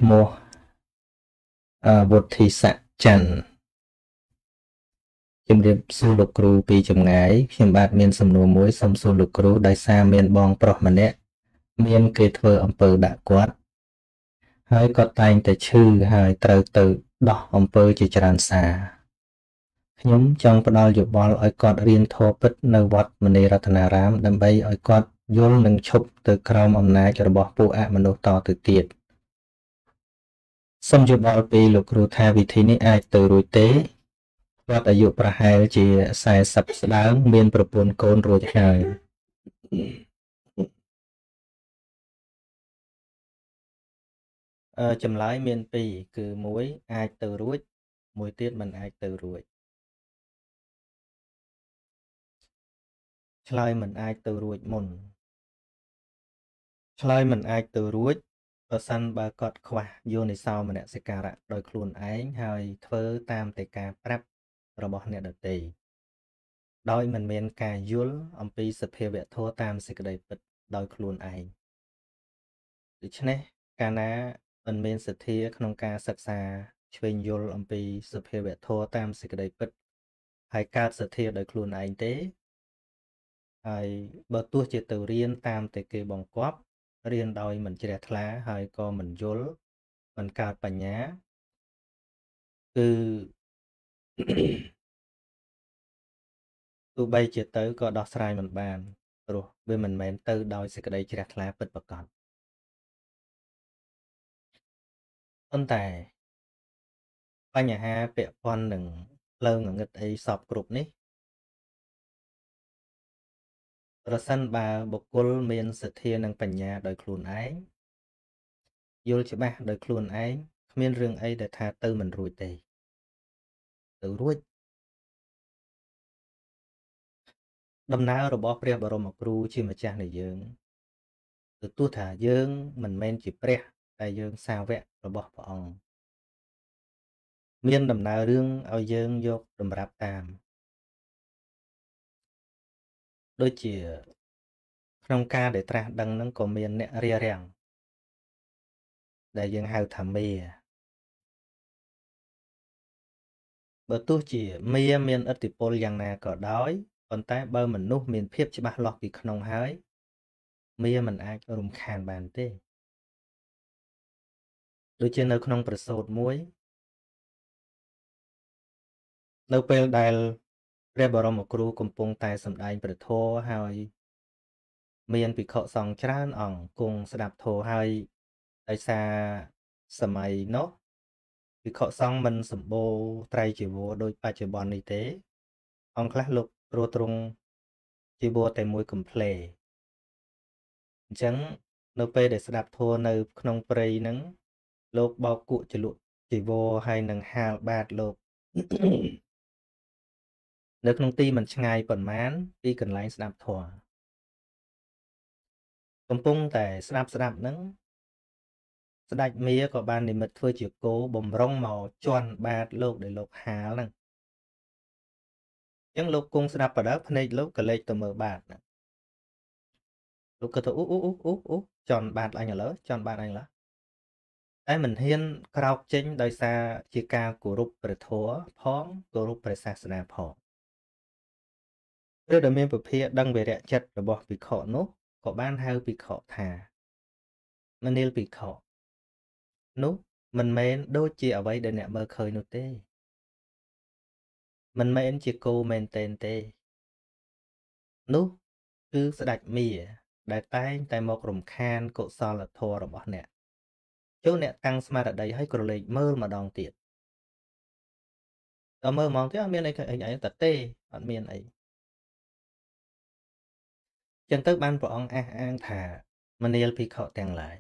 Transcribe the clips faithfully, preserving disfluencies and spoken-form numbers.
ឈ្មោះវុទ្ធីស័ក្តិច័ន្ទជំរាបសួរលោកគ្រូពីចម្ងាយខ្ញុំបាទមានសំណួរមួយសូមសួរលោកគ្រូដោយសារមានបងប្រុសម្នាក់មានគេធ្វើអំពើដាក់គាត់ហើយគាត់តែងតែឈឺហើយត្រូវទៅដោះអំពើជាច្រើនសារខ្ញុំចង់ផ្ដល់យោបល់ឲ្យគាត់រៀនធម៌ពិតនៅវត្តមនីរតនារាមដើម្បីឲ្យគាត់យល់និងឈប់ទៅក្រោមអំណាចរបស់ពួកអមនុស្សតទៅទៀតសូមយោបល់ពីលោកគ្រូថាវិធីនេះអាចទៅរួចទេគាត់អាយុប្រហែលជាសែសិបស្ដើងមានប្រពន្ធកូនរួចហើយអឺចម្លើយមានពីរគឺមួយអាចទៅរួចមួយទៀតមិនអាចទៅរួចឆ្លើយមិនអាចទៅរួចមុនឆ្លើយមិនអាចទៅរួចប្រសិនបើគាត់ខ្វះយោនិសោមនសិការៈដោយខ្លួនឯងហើយធ្វើតាមតែការប្រាប់របស់អ្នកដទៃដោយមិនមានការយល់អំពីសភាវៈធម៌តាមសេចក្តីពិតដោយខ្លួនឯងដូច្នេះកាលណាមិនមានសទ្ធាក្នុងការសិក្សាឆ្វេងយល់អំពីសភាវៈធម៌តាមសេចក្តីពិតហើយកើតសទ្ធាដោយខ្លួនឯងទេហើយបើទោះជាទៅរៀនតាមតែគេបង្គាប់រៀនដោយមិនជ្រះថ្លាហើយក៏មិនយល់មិនកើតបញ្ញាគឺទោះបីជាទៅក៏ដោះស្រាយមិនបានព្រោះវាមិនមែនទៅដោយសេចក្តីជ្រះថ្លាពិតប្រាកដប៉ុន្តែបញ្ហាពាក់ព័ន្ធនឹងភ្លើងងងឹតអីសពគ្រប់នេះប្រសិនបើបុគ្គលមានសទ្ធានិងបញ្ញាដោយខ្លួនឯងយល់ច្បាស់ដោយខ្លួនឯងគ្មានរឿងអីដែលថាទៅមិនរួចទេទៅរួចដំណើររបស់ព្រះបរមគ្រូជាម្ចាស់នៃយើងទោះថាយើងមិនមែនជាព្រះតែយើងសាវករបស់ព្រះអង្គមានដំណើររឿងឲ្យយើងយកតម្រាប់តាមដូចជាក្នុងការដែលត្រាស់ដឹងហ្នឹងក៏មានអ្នករារាំងដែលយើងហៅថាមេបើទោះជាមេមានឥទ្ធិពលយ៉ាងណាក៏ដោយប៉ុន្តែបើមនុស្សមានភាពច្បាស់លាស់ពីក្នុងហើយមេមិនអាចរំខានបានទេដូចជានៅក្នុងប្រសូតមួយនៅពេលដែលព្រះបរមគ្រូកំពុងតែសម្ដែងព្រះធម៌ហើយមានភិក្ខុសង្ឃច្រើនអង្គគង់ស្ដាប់ធម៌ហើយដោយសារសម័យនោះភិក្ខុសង្ឃមិនសម្បូរត្រៃជីវរដូចបច្ចុប្បន្ននេះទេអង្គខ្លះលោកព្រោះត្រង់ជីវរតែមួយកំ pl េអញ្ចឹងនៅពេលដែលស្ដាប់ធម៌នៅក្នុងព្រៃហ្នឹងលោកបោកគក់ចលក់ជីវរហើយនឹងហាលបាតលោកនៅក្នុងទីមិនឆ្ងាយប៉ុន្មានពីកន្លែងស្ដាប់ធម៌កំពុងតែស្ដាប់ស្ដាប់ហ្នឹងស្ដេចមាក៏បាននិមិត្តធ្វើជាគោបំរុងមកជន់បាតលោកដែលលោកហាលហ្នឹងអញ្ចឹងលោកគង់ស្ដាប់បដៅភ្នែកលោកក៏លេចទៅមើលបាតហ្នឹងលោកក៏ទៅអូអូអូអូអូជន់បាតអញឥឡូវជន់បាតអញឥឡូវតែមិនហ៊ានក្រោកចេញដោយសារជាការគោរពព្រះធម៌ផងគោរពព្រះសាសនាផងព្រះដែលមានពភាដឹងវិរៈចិត្តរបស់ភិក្ខុនោះក៏បានហៅភិក្ខុថាមនាលភិក្ខុនោះមិនមែនដូចជាអ្វីដែលអ្នកមើលឃើញនោះទេមិនមែនជាគោមែនទែនទេនោះគឺស្ដេចមាដែលតែងតែមករំខានកុសលធម៌របស់អ្នកចូលអ្នកតាំងស្មារតីឲ្យក្រឡេកមើលម្ដងទៀតដល់មើលម្ដងទៀតអត់មានអីអីតែទេអត់មានអីចឹងទៅបានព្រះអង្គអះអាងថាមនាលភិក្ខុទាំងឡាយ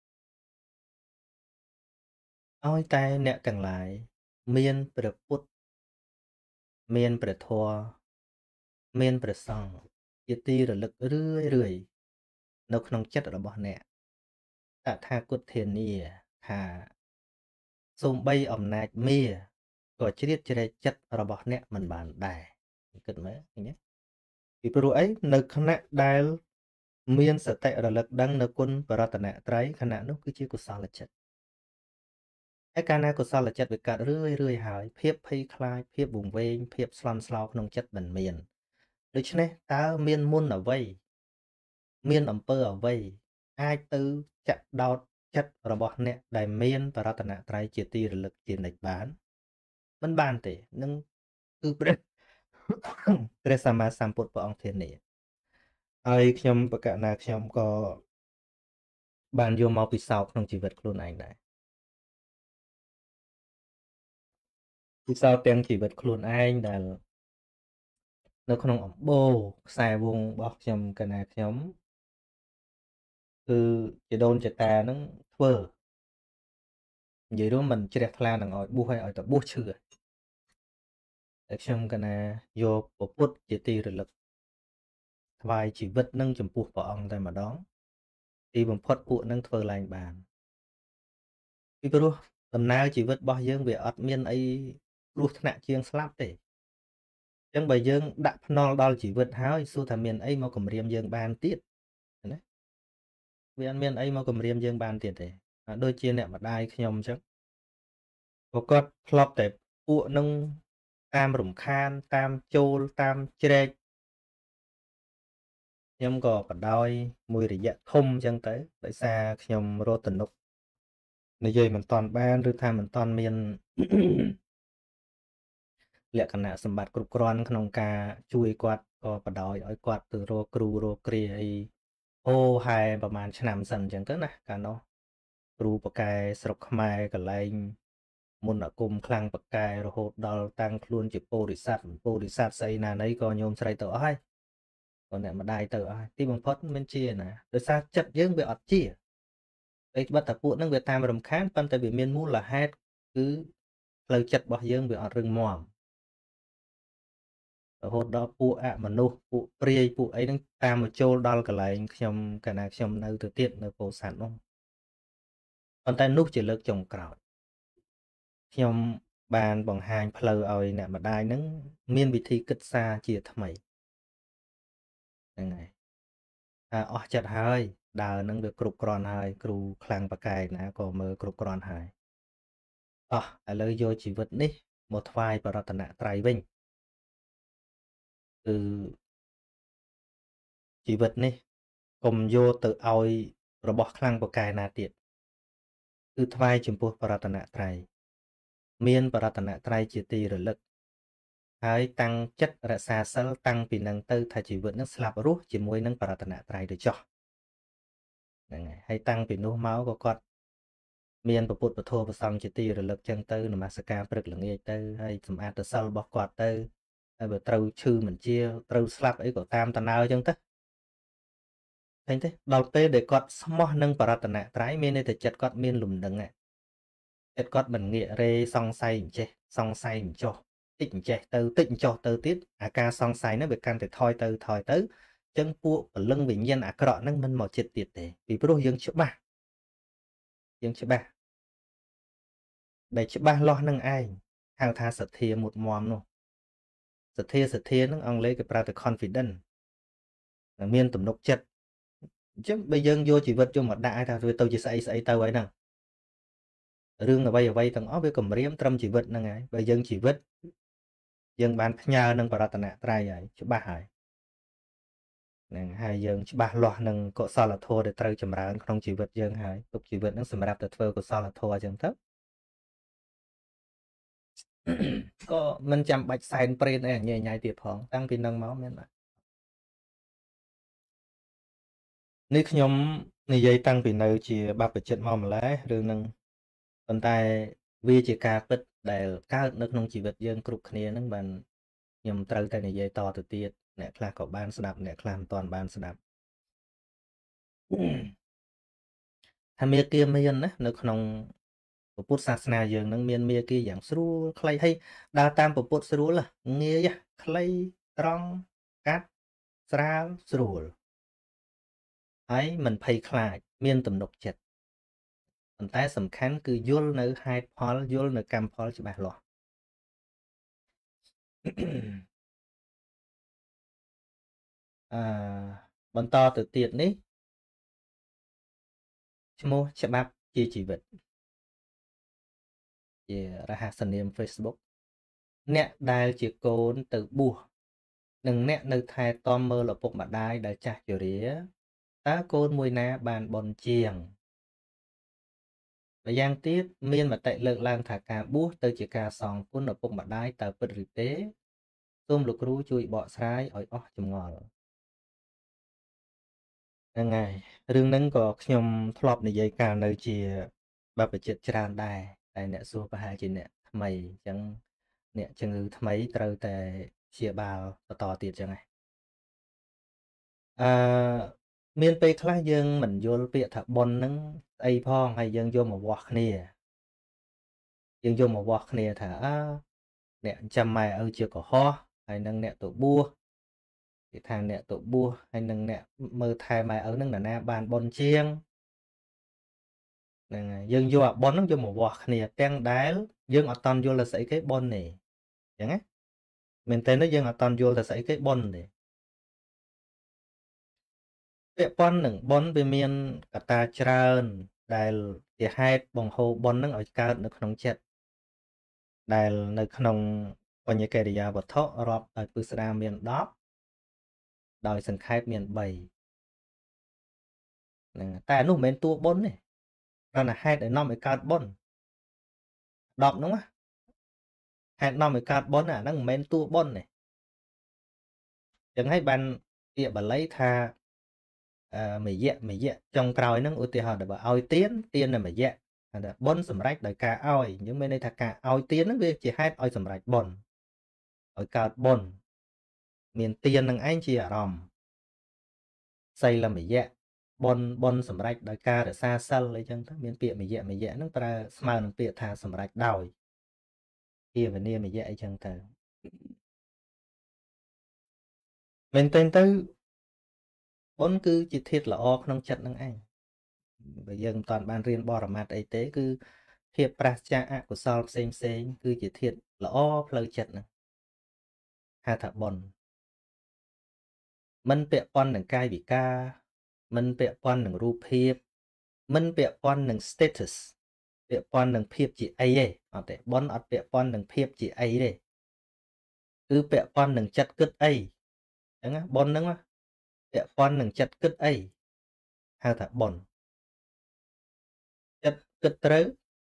ឲ្យតែអ្នកទាំងឡាយមានព្រះពុទ្ធមានព្រះធម៌មានព្រះសង្ឃជាទីរលឹករឿយរឿយនៅក្នុងចិត្តរបស់អ្នកតថាគតធានាថាសូម្បីអំណាចមាក៏ជ្រៀតជ្រែកចិត្តរបស់អ្នកមិនបានដែរគិតមើលឃើញទេពីព្រោះអីនៅខណៈដែលមានសតិរលឹកដឹងនៅគុណបរតនត្រ័យខណៈនោះគឺជាកុសលចិត្តហើយកាលណាកុសលចិត្តវាកើតរឿយរឿយហើយភាពភ័យខ្លាចភាពវង្វេងភាពស្លន់ស្លោក្នុងចិត្តមិនមានដូច្នេះតើមានមុនអ្វីមានអំពើអ្វីអាចទៅចាក់ដោតចិត្តរបស់អ្នកដែលមានបរតនត្រ័យជាទីរលឹកជានិច្ចបានមិនបានទេនឹងគឺព្រះព្រះសម្មាសម្ពុទ្ធព្រះអង្គធានាហើយខ្ញុំបកណាខ្ញុំក៏បានយកមកពិសោធន៍ក្នុងជីវិតខ្លួនឯងដែរពិសោធន៍ទាំងជីវិតខ្លួនឯងដែលនៅក្នុងអំបូរខ្សែវងរបស់ខ្ញុំកណាខ្ញុំគឺជាដូនចតានឹងធ្វើនិយាយរួមមិនជ្រះថ្លានឹងឲ្យបួសឲ្យឲ្យតបួសឈឺតែខ្ញុំកណាយកពុទ្ធជាទីរលឹកថ្វាយជីវិតនឹងចំពោះព្រះអង្គតែម្ដងទីបំផុតពួកនឹងធ្វើឡើងបានពីព្រោះដំណើរជីវិតរបស់យើងវាអត់មានអីគ្រោះថ្នាក់ជាងស្លាប់ទេអញ្ចឹងបើយើងដាក់ភ្នាល់ដល់ជីវិតហើយសួរថាមានអីមកគំរាមយើងបានទៀតណាវាអត់មានអីមកគំរាមយើងបានទៀតទេដូចជាអ្នកម្ដាយខ្ញុំអញ្ចឹងក៏គាត់ធ្លាប់តែពួកនឹងតាមរំខានតាមចូលតាមជ្រែកខ្ញុំក៏បដ ாய் មួយរយៈធំអញ្ចឹងទៅដោយសារខ្ញុំរត់ទំនុកនិយាយមិនតាន់បានឬថាមិនតាន់មានលក្ខណៈសម្បត្តិគ្រប់គ្រាន់ក្នុងការជួយគាត់ក៏បដ ாய் ឲ្យគាត់ទៅរកគ្រូរកគ្រាអីអូហែប្រហែលឆ្នាំសិនអញ្ចឹងទៅណាកាលនោះគ្រូបកែស្រុកខ្មែរកន្លែងមុនអាគមខ្លាំងបកែរហូតដល់តាំងខ្លួនជាពោធិសត្វពោធិសត្វស្អីណាណីក៏ញោមស្រីទៅអស់ហើយក៏អ្នកម្ដាយទៅអស់ហើយទីបំផុតមិនជាណាដោយសារចិត្តយើងវាអត់ជាពេលបាត់តែពួកហ្នឹងវាតាមរំខានប៉ុន្តែវាមានមូលហេតុគឺផ្លូវចិត្តរបស់យើងវាអត់រឹងមាំរហូតដល់ពួកអមនុស្សពួកព្រាយពួកអីហ្នឹងតាមមកចូលដល់កន្លែងខ្ញុំកាលណាខ្ញុំនៅទៅទៀតនៅពោធិ៍សាត់នោះប៉ុន្តែនោះជាលើកចុងក្រោយខ្ញុំបានបង្ហាញផ្លូវឲ្យអ្នកម្ដាយហ្នឹងមានវិធីគិតសារជាថ្មីហ្នឹងហើយថាអស់ចិត្តហើយដើរហ្នឹងវាគ្រប់គ្រាន់ហើយគ្រូខ្លាំងបកែណាក៏មើលគ្រប់គ្រាន់ហើយអោះឥឡូវយកជីវិតនេះមកថ្វាយបរតនត្រ័យវិញគឺជីវិតនេះកុំយកទៅឲ្យរបស់ខ្លាំងបកែណាទៀតគឺថ្វាយចំពោះបរតនត្រ័យមានបរតនត្រ័យជាទីរលឹកហើយតាំងចិត្តរក្សាសិលតាំងពីនឹងទៅថាជីវិតនឹងស្លាប់រស់ជាមួយនឹងបរតនត្រ័យទៅចោះហ្នឹងហើយហើយតាំងពីនោះមកក៏គាត់មានពុទ្ធពធប្រសង្ឃជាទីរលឹកចឹងទៅនមស្ការព្រឹកល្ងាចទៅហើយសម្អាតទៅសិលរបស់គាត់ទៅហើយបើត្រូវឈឺមិនជាត្រូវស្លាប់អីក៏តាមតំណើចឹងទៅឃើញទេដល់ពេលដែលគាត់ស្មោះនឹងបរតនត្រ័យមានន័យថាចិត្តគាត់មានលំនឹងចិត្តគាត់មិនងាករេសង្ស័យអញ្ចេះសង្ស័យមិនចោះតិចអញ្ចេះទៅតិចអញ្ចោះទៅទៀតអាការសង្ស័យហ្នឹងវាកាន់តែថយទៅថយទៅអញ្ចឹងពួកពលឹងវិញ្ញាណអាក្រក់ហ្នឹងមិនមកចិត្តទៀតទេពីព្រោះយើងច្បាស់យើងច្បាស់ដែលច្បាស់លាស់នឹងឯងហៅថាសទ្ធាមុតមមនោះសទ្ធាសទ្ធាហ្នឹងអង់គ្លេសគេប្រើតែ confidence មានទំនុកចិត្តអញ្ចឹងបើយើងយកជីវិតយកមកដាក់ឲ្យថាវាទៅជាស្អីស្អីទៅហើយហ្នឹងរឿងអ្វីអ្វីទាំងអស់វាគម្រាមត្រឹមជីវិតហ្នឹងហើយបើយើងជីវិតយើងបានផ្ញើនឹងបរតនត្រ័យហើយច្បាស់ហើយហ្នឹងហើយយើងច្បាស់លាស់នឹងកុសលធម៌ដែលត្រូវចម្រើនក្នុងជីវិតយើងហើយទុកជីវិតហ្នឹងសម្រាប់តែធ្វើកុសលធម៌អញ្ចឹងទៅក៏មិនចាំបាច់សែនព្រេនអីញ៉ៃញ៉ៃទៀតផងតាំងពីនឹងមកមានបាទនេះខ្ញុំនិយាយតាំងពីនៅជាបព្វជិតមកម្ល៉េះរឿងហ្នឹងប៉ុន្តែវាជាការពិតដែលកើតនៅក្នុងជីវិតយើងគ្រប់គ្នាហ្នឹងបានខ្ញុំត្រូវតែនិយាយតទៅទៀតអ្នកខ្លះក៏បានស្ដាប់អ្នកខ្លះមិនទាន់បានស្ដាប់ថាមេគាមានណានៅក្នុងពុទ្ធសាសនាយើងនឹងមានមេគាយ៉ាងស្រួលខ្លីហើយដើរតាមពុទ្ធស្រួលងាយខ្លីត្រង់កាត់ស្រាលស្រួលហើយមិនភ័យខ្លាចមានទំនុកចិត្តប៉ុន្តែសំខាន់គឺយល់នៅហេតុផលយល់នៅកម្មផលច្បាស់លាស់អឺបន្តទៅទៀតនេះឈ្មោះច្បាប់ជាជីវិតជារហស្សនាម Facebook អ្នកដែលជាកូនទៅបួសនិងអ្នកនៅថែទាំមើលឪពុកម្ដាយដែលចាស់ជរាតើកូនមួយណាបានបុណ្យជាងម្យ៉ាងទៀតមានមតិលើកឡើងថាការបួសទៅជាការសងគុណឪពុកម្ដាយតើពិតឬទេសូមលោកគ្រូជួយបកស្រាយឲ្យអស់ចម្ងល់ហ្នឹងហើយរឿងហ្នឹងក៏ខ្ញុំធ្លាប់និយាយកាលនៅជាបព្វជិតច្រើនដែរតែអ្នកសួរប្រហែលជាអ្នកថ្មីអញ្ចឹងអ្នកជំងឺថ្មីត្រូវតែព្យាបាលបន្តទៀតអញ្ចឹងហ៎អឺមានពេលខ្លះយើងមិនយល់ពាក្យថាប៉ុនហ្នឹងស្អីផងហើយយើងយកមកវាស់គ្នាយើងយកមកវាស់គ្នាថាអើអ្នកចាំម៉ែឪជាកុហកហើយនឹងអ្នកទៅបួសគេថាអ្នកទៅបួសហើយនឹងអ្នកមើលថែម៉ែឪនឹងនរណាបានប៉ុនជាងហ្នឹងហើយយើងយកអាប៉ុនហ្នឹងយកមកវាស់គ្នាទាំងដែលយើងអត់តន់យល់ថាស្អីគេប៉ុនទេអញ្ចឹងណាមែនតើយើងអត់តន់យល់ថាស្អីគេប៉ុនទេពាក្យប៉ុននឹងប៉ុនវាមានកត្តាច្រើនដែលជាហេតុបង្ហូរប៉ុននឹងឲ្យកើតនៅក្នុងចិត្តដែលនៅក្នុងបញ្ញកិរិយាវត្ថុរាប់ដោយពិស្ដារមានដប់ដោយសង្ខេបមានបីហ្នឹងតែនោះមិនមែនតួប៉ុនទេគ្រាន់តែហេតុដែលនាំឲ្យកើតប៉ុនដប់ហ្នឹងហេតុនាំឲ្យកើតប៉ុនអាហ្នឹងមិនមែនតួប៉ុនទេចឹងហើយបានពាក្យបាលីថាអឺមយៈមយៈចុងក្រោយហ្នឹងឧទាហរណ៍ទៅបើឲ្យទៀនទៀននៅមយៈតែបុណ្យសម្រេចដោយការឲ្យអញ្ចឹងមានន័យថាការឲ្យទៀនហ្នឹងវាជាហេតុឲ្យសម្រេចបុណ្យឲ្យកើតបុណ្យមានទៀននឹងឯងជាអារម្មណ៍សីលមយៈបុណ្យបុណ្យសម្រេចដោយការរក្សាសិលអីចឹងទៅមានពាក្យមយៈមយៈហ្នឹងប្រើស្មើនឹងពាក្យថាសម្រេចដោយភាវនាមយៈអីចឹងទៅមែនទែនទៅបុណ្យគឺជាធាតុល្អក្នុងចិត្តនឹងឯងបើយើងមិនតាន់បានរៀនបរមត្ថអីទេគឺភាពប្រះចាកអកុសលផ្សេងផ្សេងគឺជាធាតុល្អផ្លូវចិត្តហ្នឹងហៅថាបុណ្យមិនពាក់ព័ន្ធនឹងកាយវិការមិនពាក់ព័ន្ធនឹងរូបភាពមិនពាក់ព័ន្ធនឹង status ពាក់ព័ន្ធនឹងភាពជាអីទេអត់ទេបុណ្យអត់ពាក់ព័ន្ធនឹងភាពជាអីទេគឺពាក់ព័ន្ធនឹងចិត្តគិតអីអញ្ចឹងណាបុណ្យហ្នឹងពាក់ព័ន្ធនឹងចិត្តគិតអីហៅថាបុណ្យចិត្តគិតត្រូវ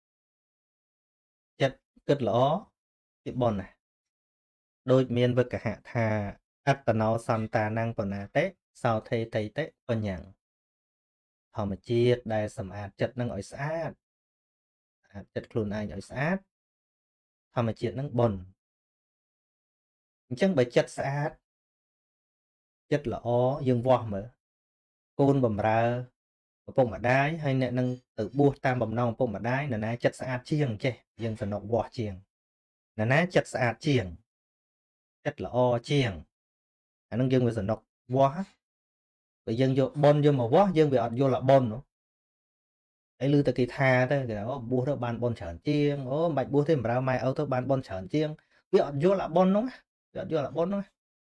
ចិត្តគិតល្អជាបុណ្យណាដូចមានវឹកហៈថាអត្តនោសន្តានังបណាតិសោថេតៃតិបញ្ញੰធម្មជាតិដែលសម្អាតចិត្តនឹងឲ្យស្អាតស្អាតចិត្តខ្លួនឯងឲ្យស្អាតធម្មជាតិនឹងបុណ្យអញ្ចឹងបើចិត្តស្អាតចិត្តល្អយើងវាស់មើលកូនបំរើឪពុកម្ដាយហើយអ្នកនឹងទៅបួសតាមបំណងឪពុកម្ដាយនរណាចិត្តស្អាតជាងចេះយើងសំណុកវាស់ជាងនរណាចិត្តស្អាតជាងចិត្តល្អជាងអានឹងយើងវាសំណុកវាស់បើយើងយកប៉ុនយកមកវាស់យើងវាអត់យល់អាប៉ុននោះហើយឮតែគេថាទៅគេថាអូបួសទៅបានប៉ុនច្រើនជាងអូមិនបាច់បួសទេបំរើម៉ែឪទៅបានប៉ុនច្រើនជាងវាអត់យល់អាប៉ុននោះវាអត់យល់អាប៉ុននោះ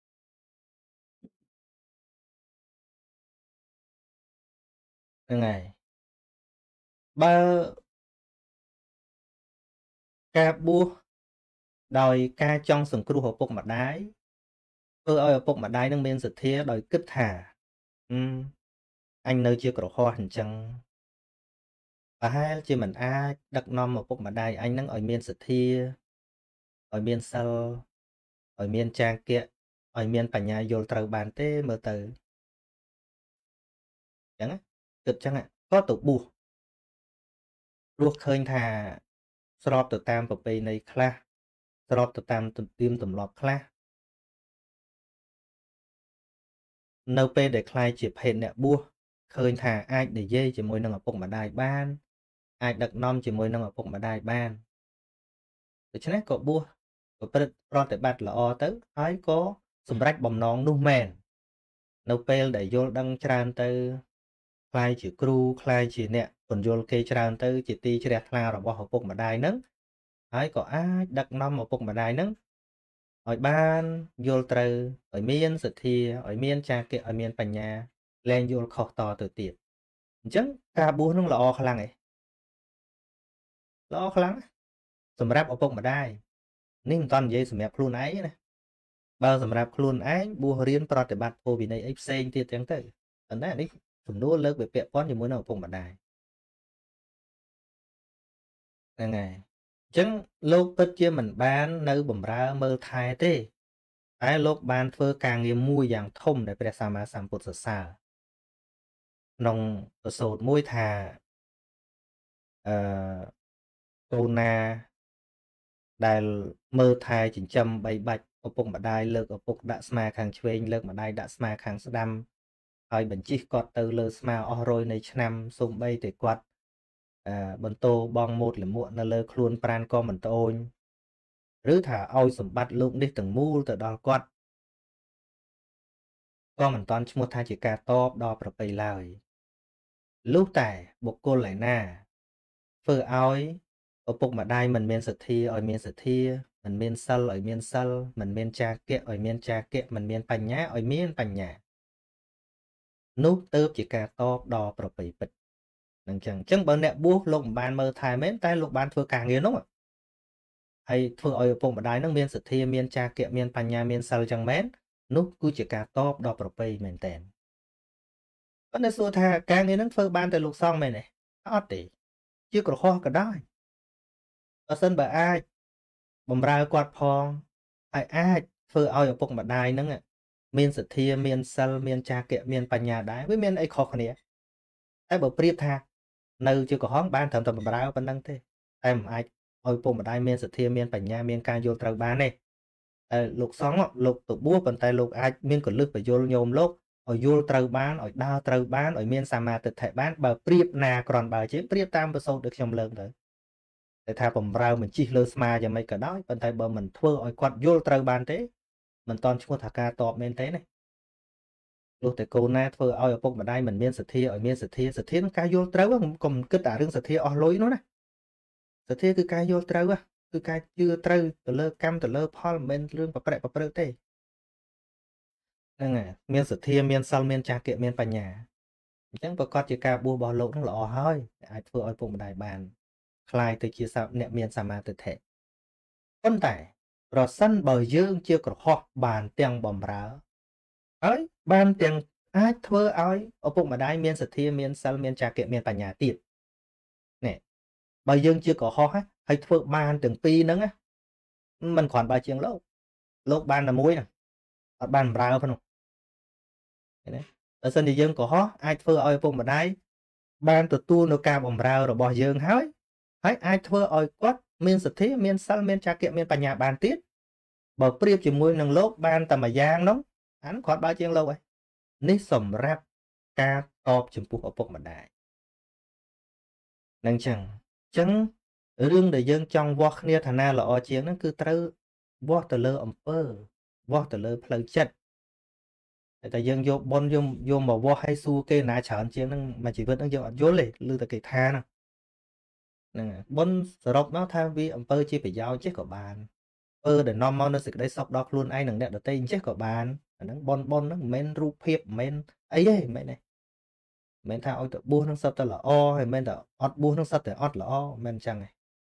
ហ្នឹងហើយបើការបួសដោយការចង់សង្គ្រោះឪពុកម្ដាយធ្វើឲ្យឪពុកម្ដាយនឹងមានសទ្ធាដោយគិតថាអញនៅជាក្រហមអញ្ចឹងប្រហែលជាមិនអាចដឹកនាំឪពុកម្ដាយអញនឹងឲ្យមានសទ្ធាឲ្យមានសិលឲ្យមានចាគៈឲ្យមានបញ្ញាយល់ត្រូវបានទេមើលទៅអញ្ចឹងគិតអញ្ចឹងក៏ទៅបួសព្រោះឃើញថាស្របទៅតាមប្រពៃណីខ្លះស្របទៅតាមទន្ទាមទម្លាប់ខ្លះនៅពេលដែលខ្លាយជាភេទអ្នកបួសឃើញថាអាចនិយាយជាមួយនឹងឪពុកម្ដាយបានអាចដឹកនាំជាមួយនឹងឪពុកម្ដាយបានដូច្នេះក៏បួសប្រព្រឹត្តប្រតិបត្តិល្អទៅហើយក៏សម្រេចបំណងនោះមែននៅពេលដែលយល់ដឹងច្រើនទៅខ្លាយជាគ្រូខ្លាយជាអ្នកពន្យល់គេច្រើនទៅជាទីជ្រះថ្លារបស់ឪពុកម្ដាយនឹងហើយក៏អាចដឹកនាំឪពុកម្ដាយនឹងឲ្យបានយល់ត្រូវឲ្យមានសទ្ធាឲ្យមានចាគៈឲ្យមានបញ្ញាលែងយល់ខុសតទៅទៀតអញ្ចឹងការបួសនឹងល្អខ្លាំងឯងល្អខ្លាំងសម្រាប់ឪពុកម្ដាយនេះមិនតន់និយាយសម្រាប់ខ្លួនឯងណាបើសម្រាប់ខ្លួនឯងបួសរៀនប្រតិបត្តិធម៌វិន័យអីផ្សេងទៀតចឹងទៅប៉ុន្តែនេះសំណួរលើកវាពាក់ព័ន្ធជាមួយនឹងឪពុកម្ដាយហ្នឹងហើយអញ្ចឹងលោកពិតជាមិនបាននៅបំរើមើលថែទេតែលោកបានធ្វើការងារមួយយ៉ាងធំដែលព្រះសម្មាសម្ពុទ្ធសរសើរក្នុងប្រសូតមួយថាអឺកូនណាដែលមើលថែចិញ្ចឹមបីបាច់ឪពុកម្ដាយលើកឪពុកដាក់ស្មាខាងឆ្វេងលើកម្ដាយដាក់ស្មាខាងស្ដាំហើយបញ្ជិះគាត់ទៅលើស្មាអស់រយនៃឆ្នាំសូម្បីតែគាត់អឺបន្តបងមូតលមួកនៅលើខ្លួនប្រានក៏មិនត្អូញឬថាឲ្យសម្បត្តិលោកនេះទាំងមូលទៅដល់គាត់ក៏មិនតាន់ឈ្មោះថាជាការតបដល់ប្រពៃឡើយលុះតែបុគ្គលឯណាធ្វើឲ្យឪពុកម្ដាយមិនមានសទ្ធាឲ្យមានសទ្ធាមិនមានសិលឲ្យមានសិលមិនមានចាគៈឲ្យមានចាគៈមិនមានបញ្ញាឲ្យមានបញ្ញានោះទៅជាការតបដល់ប្រពៃពិតនឹងចឹងអញ្ចឹងបើអ្នកបួសលោកមិនបានមើលថែមែនតែលោកបានធ្វើការងារនោះហើយធ្វើឲ្យឪពុកម្ដាយនឹងមានសទ្ធាមានចាគៈមានបញ្ញាមានសិលចឹងមែននោះគឺជាការតបដល់ប្រពៃមែនតើប៉ុន្តែសួរថាការងារនឹងធ្វើបានតែលោកសង្ឃមែនទេអត់ទេជាក្រហមក៏ដោយបើសិនបើអាចបំរើគាត់ផងហើយអាចធ្វើឲ្យឪពុកម្ដាយហ្នឹងមានសទ្ធាមានសិលមានចាគៈមានបញ្ញាដែរវាមានអីខុសគ្នាតែបើប្រៀបថានៅជាក្រហមបានត្រឹមតែបំរើប៉ុណ្្នឹងទេតែមិនអាចឲ្យឪពុកម្ដាយមានសទ្ធាមានបញ្ញាមានការយល់ត្រូវបានទេតែលោកសង្ឃលោកទៅបួសប៉ុន្តែលោកអាចមានកលឹះបញ្យលញោមលោកឲ្យយល់ត្រូវបានឲ្យដើរត្រូវបានឲ្យមានសមាទិដ្ឋិបានបើប្រៀបណាក្រនបើជាប្រៀបតាមប្រសូតដែលខ្ញុំលើកទៅតែថាបំរើបញ្ជិះលើស្មាយ៉ាងម៉េចក៏ដោយប៉ុន្តែបើមិនធ្វើឲ្យគាត់យល់ត្រូវបានទេមិនតន់ឈ្មោះថាការតបមែនទេណាលុះតែកូនណាធ្វើឲ្យឪពុកម្ដាយមិនមានសទ្ធាឲ្យមានសទ្ធាសទ្ធានឹងការយល់ត្រូវកុំគិតតែរឿងសទ្ធាអស់លុយនោះណាសទ្ធាគឺការយល់ត្រូវគឺការជឿត្រូវទៅលើកម្មទៅលើផលមិនមែនរឿងប្រព្រឹត្តប្រព្រឹត្តទេហ្នឹងហើយមានសទ្ធាមានសិលមានចាគៈមានបញ្ញាអញ្ចឹងប្រកាសជាការបួសរបស់លោកនឹងល្អហើយអាចធ្វើឲ្យពុកម្ដាយបានคล้ายទៅជាអ្នកមានសមាធិធិប៉ុន្តែប្រសិនបើយើងជាក្រហមបានទាំងបំរើហើយបានទាំងអាចធ្វើឲ្យឪពុកម្ដាយមានសទ្ធាមានសិលមានចាគៈមានបញ្ញាទៀតនេះបើយើងជាក្រហមហើយធ្វើបានទាំងពីរហ្នឹងមិនគ្រាន់បើជាងលោកលោកបានតែមួយហ្នឹងអត់បានបំរើផងឃើញទេបើសិនជាយើងក្រហមអាចធ្វើឲ្យឪពុកម្ដាយបានទទួលនៅការបម្រើរបស់យើងហើយហើយអាចធ្វើឲ្យគាត់មានសទ្ធាមានសិលមានចាគៈមានបញ្ញាបានទៀតបើប្រៀបជាមួយនឹងលោកបានតែមួយយ៉ាងនោះអានោះគាត់បើជាងលោកហើយនេះសម្រាប់ការតបចំពោះឪពុកម្ដាយនឹងចឹងចឹងរឿងដែលយើងចង់វាស់គ្នាឋានៈល្អជាងហ្នឹងគឺត្រូវវាស់ទៅលើអំពើវាស់ទៅលើផ្លូវចិត្តតែយើងយកប៉ុនយកយកមកវាស់ឲ្យសួរគេណាច្រើនជាងហ្នឹងមួយជីវិតហ្នឹងយើងអត់យល់ទេឮតែគេថាហ្នឹងហ្នឹងប៉ុនសរុបមកថាវាអំពើជាប្រយោជន៍ចេះក៏បានអំពើដែលនាំមកនៅសេចក្តីសុខដល់ខ្លួនឯងនិងអ្នកដទៃចេះក៏បានអាហ្នឹងប៉ុនប៉ុនហ្នឹងមិនមែនរូបភាពមិនមែនអីទេមិនមែនទេមិនមែនថាឲ្យទៅបួសហ្នឹងសិតតែល្អហើយមិនមែនតែអត់បួសហ្នឹងសិតតែអត់ល្អមិនមែនអញ្ចឹងទេ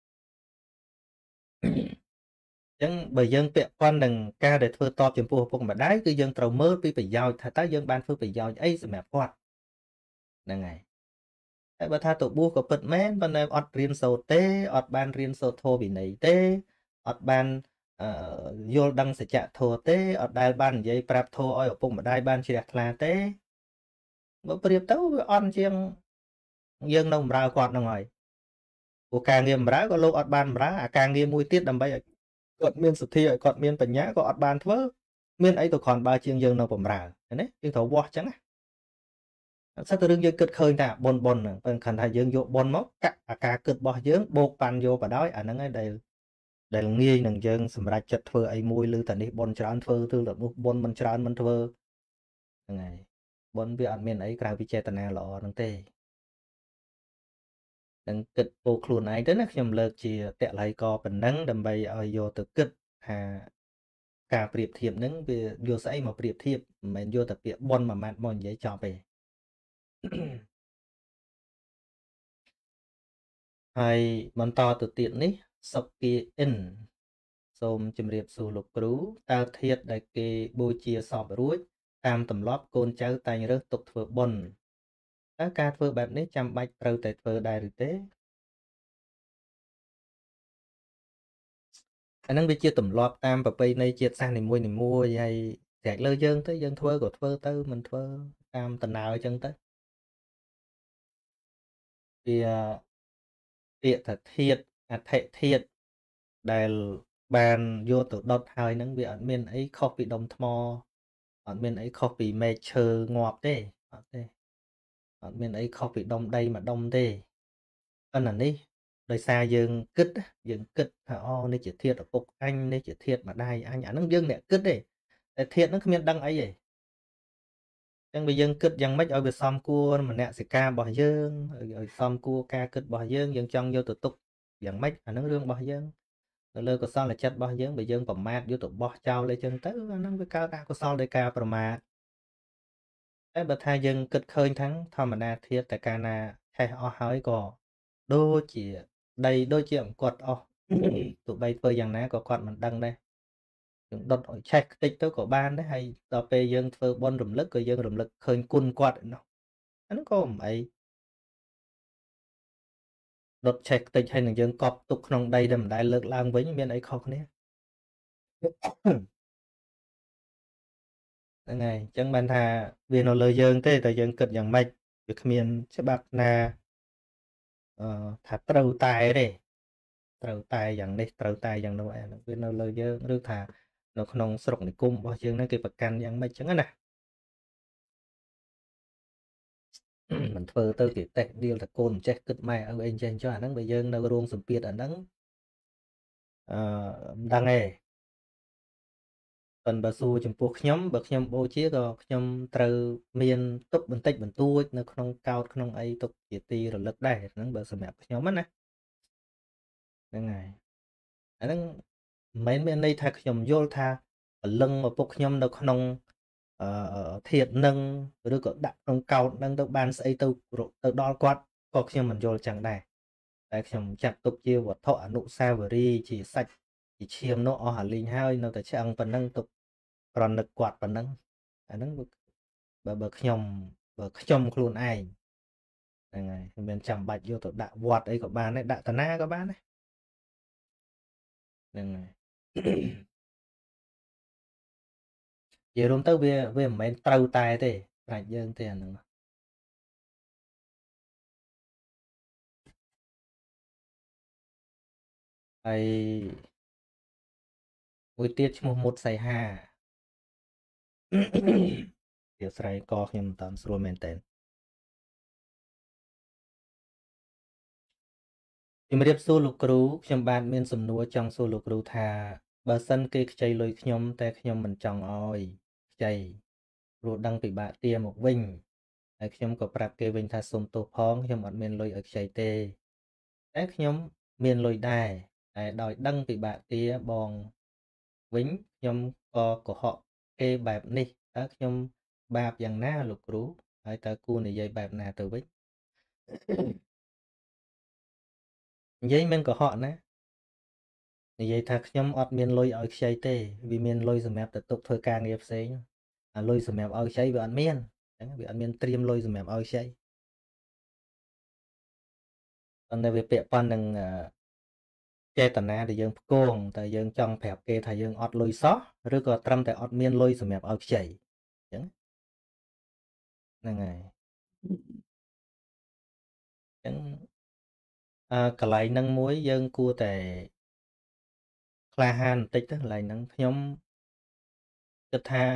អញ្ចឹងបើយើងពាក់ព័ន្ធនឹងការដែលធ្វើតបចំពោះឪពុកម្ដាយគឺយើងត្រូវមើលពីប្រយោជន៍ថាតើយើងបានធ្វើប្រយោជន៍អីសម្រាប់គាត់ហ្នឹងហើយតែបើថាទៅបួសក៏ពិតមែនប៉ុន្តែអត់រៀនសូត្រទេអត់បានរៀនសូត្រធម៌វិន័យទេអត់បានយល់ដឹងសច្ចធម៌ទេអត់ដែលបាននិយាយប្រាប់ធម៌ឲ្យឪពុកម្ដាយបានជ្រះថ្លាទេបើប្រៀបទៅវាអន់ជាងយើងនៅបម្រើគាត់ហ្នឹងហើយព្រោះការងារបម្រើក៏លោកអត់បានបម្រើអាការងារមួយទៀតដើម្បីឲ្យគាត់មានសទ្ធាឲ្យគាត់មានបញ្ញាក៏អត់បានធ្វើមានអីទៅគ្រាន់បើជាងយើងនៅបម្រើណាយើងត្រូវវាស់អញ្ចឹងណាសិតតែរឿងយើងគិតឃើញថាប៉ុនប៉ុនហ្នឹងបើខណ្ឌថាយើងយកប៉ុនមកកាក់អាការគិតរបស់យើងបូកប៉ាន់យកបដ ாய் អាហ្នឹងឯងដែលដែលងាយនឹងយើងសម្រេចចិត្តធ្វើអីមួយឬតានេះប៉ុនច្រើនធ្វើទៅទៅនោះប៉ុនមិនច្រើនមិនធ្វើហ្នឹងហើយប៉ុនវាអត់មានអីក្រៅពីចេតនាល្អហ្នឹងទេនឹងគិតពោខ្លួនឯងទៅណាខ្ញុំលើកជាតល័យកប៉ុណ្ណឹងដើម្បីឲ្យយកទៅគិតថាការប្រៀបធៀបហ្នឹងវាយកស្អីមកប្រៀបធៀបមិនមែនយកតែពាក្យប៉ុនមួយម៉ាត់មកនិយាយចប់ទេហើយបន្តទៅទៀតនេះសុកគីអ៊ិនសូមជម្រាបសួរលោកគ្រូតើធាតុដែលគេបូជាសពរួចតាមទម្លាប់កូនចៅតែងរើសទុកធ្វើបុណ្យតើការធ្វើបែបនេះចាំបាច់ត្រូវតែធ្វើដែរឬទេអានឹងវាជាទម្លាប់តាមប្រពៃណីជាតិសាសន៍នីមួយនីមួយហើយស្រេចលើយើងទៅយើងធ្វើក៏ធ្វើទៅមិនធ្វើតាមតំណើអញ្ចឹងទៅវាពាក្យថាធាតុអធិធាតុដែលបានយកទៅដុតហើយហ្នឹងវាអត់មានអីខុសពីដុំថ្មអត់មានអីខុសពីមែកឈើងាប់ទេអត់ទេអត់មានអីខុសពីដុំដីមួយដុំទេប៉ុន្តែនេះដោយសារយើងគិតយើងគិតថាអូនេះជាធាតុឪពុកអញនេះជាធាតុម្ដាយអញអាហ្នឹងយើងអ្នកគិតទេតែធាតុហ្នឹងគ្មានដឹងអីទេចឹងបើយើងគិតយ៉ាងម៉េចឲ្យវាសមគួរមនសិការរបស់យើងឲ្យសមគួរការគិតរបស់យើងយើងចង់យកទៅទុកយ៉ាងម៉េចអាហ្នឹងរឿងរបស់យើងនៅលើកុសលចិត្តរបស់យើងបើយើងប្រមាថយកទៅបោះចោលអីចឹងទៅអាហ្នឹងវាកើតអកុសលដោយការប្រមាថតែបើថាយើងគិតឃើញថាធម្មតាធាតុតែកាលណាឆេះអស់ហើយក៏ដូចជាដីដូចជាអង្គត់អស់ទោះបីធ្វើយ៉ាងណាក៏គាត់មិនដឹងដែរយើងដុតឲ្យឆេះខ្ទេចទៅក៏បានដែរហើយដល់ពេលយើងធ្វើបន់រំលឹកក៏យើងរំលឹកឃើញគុណគាត់ឯនោះអាហ្នឹងក៏មិនអីដុតឆេះខ្ទេចហើយនឹងយើងកប់ទុកក្នុងដីដែលមិនដែលលើកឡើងវិញមានអីខុសគ្នាហ្នឹងហើយអញ្ចឹងបានថាវានៅលើយើងទេតែយើងគិតយ៉ាងម៉េចវាគ្មានច្បាប់ណាអឺថាត្រូវតែទេត្រូវតែយ៉ាងនេះត្រូវតែយ៉ាងនោះអាហ្នឹងវានៅលើយើងឬថានៅក្នុងស្រុកនិគមរបស់យើងហ្នឹងគេប្រកាន់យ៉ាងម៉េចអញ្ចឹងណាមិនធ្វើទៅគេតេះដៀលតែកូនមិនចេះគិតម៉ែឪអីចេះចុះអាហ្នឹងបើយើងនៅរោងសម្ពាធអាហ្នឹងអឺមិនដឹងទេប៉ុន្តែបើសួរចំពោះខ្ញុំបើខ្ញុំបូជាក៏ខ្ញុំត្រូវមានទុកបន្តិចបន្តួចនៅក្នុងកោតក្នុងអីទុកជាទីរលឹកដែរហ្នឹងបើសម្រាប់ខ្ញុំណាហ្នឹងហើយអាហ្នឹងមិនមែនមានន័យថាខ្ញុំយល់ថាព្រលឹងឪពុកខ្ញុំនៅក្នុងអឺធាតនឹងឬក៏ដាក់ក្នុងកោតនឹងទៅបានស្អីទៅទៅដល់គាត់ក៏ខ្ញុំមិនយល់ចឹងដែរតែខ្ញុំចាត់ទុកជាវត្ថុអនុស្សាវរីយ៍ជាសាច់ជាឈាមនោះអស់អាលីងហើយនៅតែឆ្អឹងប៉ុណ្ណឹងទុកប្រណិតគាត់ប៉ុណ្ណឹងអាហ្នឹងបើបើខ្ញុំបើខ្ញុំខ្លួនឯងហ្នឹងហើយមិនមែនចាំបាច់យកទៅដាក់វត្តអីក៏បានដែរដាក់តាណាក៏បានដែរហ្នឹងហើយនិយាយរួមទៅវាវាមិនមែនត្រូវតែទេប្រាជ្ញយើងទេអាហ្នឹងហើយមួយទៀតឈ្មោះមុតសៃហាវាស្រ័យកខ្ញុំមិនតាន់ស្រួលមែនតើជំរាបសួរលោកគ្រូខ្ញុំបានមានសំណួរចង់សួរលោកគ្រូថាបើសិនគេខ្ចីលុយខ្ញុំតែខ្ញុំមិនចង់ឲ្យខ្ចីព្រោះដឹងពិបាកទាមកវិញហើយខ្ញុំក៏ប្រាប់គេវិញថាសុំទោសផងខ្ញុំអត់មានលុយឲ្យខ្ចីទេតែខ្ញុំមានលុយដែរតែដោយដឹងពិបាកទាបងវិញខ្ញុំក៏កុហកគេបែបនេះតើខ្ញុំបាបយ៉ាងណាលោកគ្រូហើយតើគួរនិយាយបែបណាទៅវិញនិយាយមិនកុហកណានិយាយថាខ្ញុំអត់មានលុយឲ្យខ្ចីទេវាមានលុយសម្រាប់ទៅទុកធ្វើការងារផ្សេងអាលុយសម្រាប់ឲ្យខ្ចីវាអត់មានអញ្ចឹងវាអត់មានត្រៀមលុយសម្រាប់ឲ្យខ្ចីប៉ុន្តែវាពាក់ព័ន្ធនឹងចេតនាដែលយើងផ្គងតែយើងចង់ប្រាប់គេថាយើងអត់លុយសោះឬក៏ត្រឹមតែអត់មានលុយសម្រាប់ឲ្យខ្ចីអញ្ចឹងហ្នឹងហើយអញ្ចឹងអឺកន្លែងហ្នឹងមួយយើងគួរតែក្លាហានបន្តិចទៅកន្លែងហ្នឹងខ្ញុំគិតថា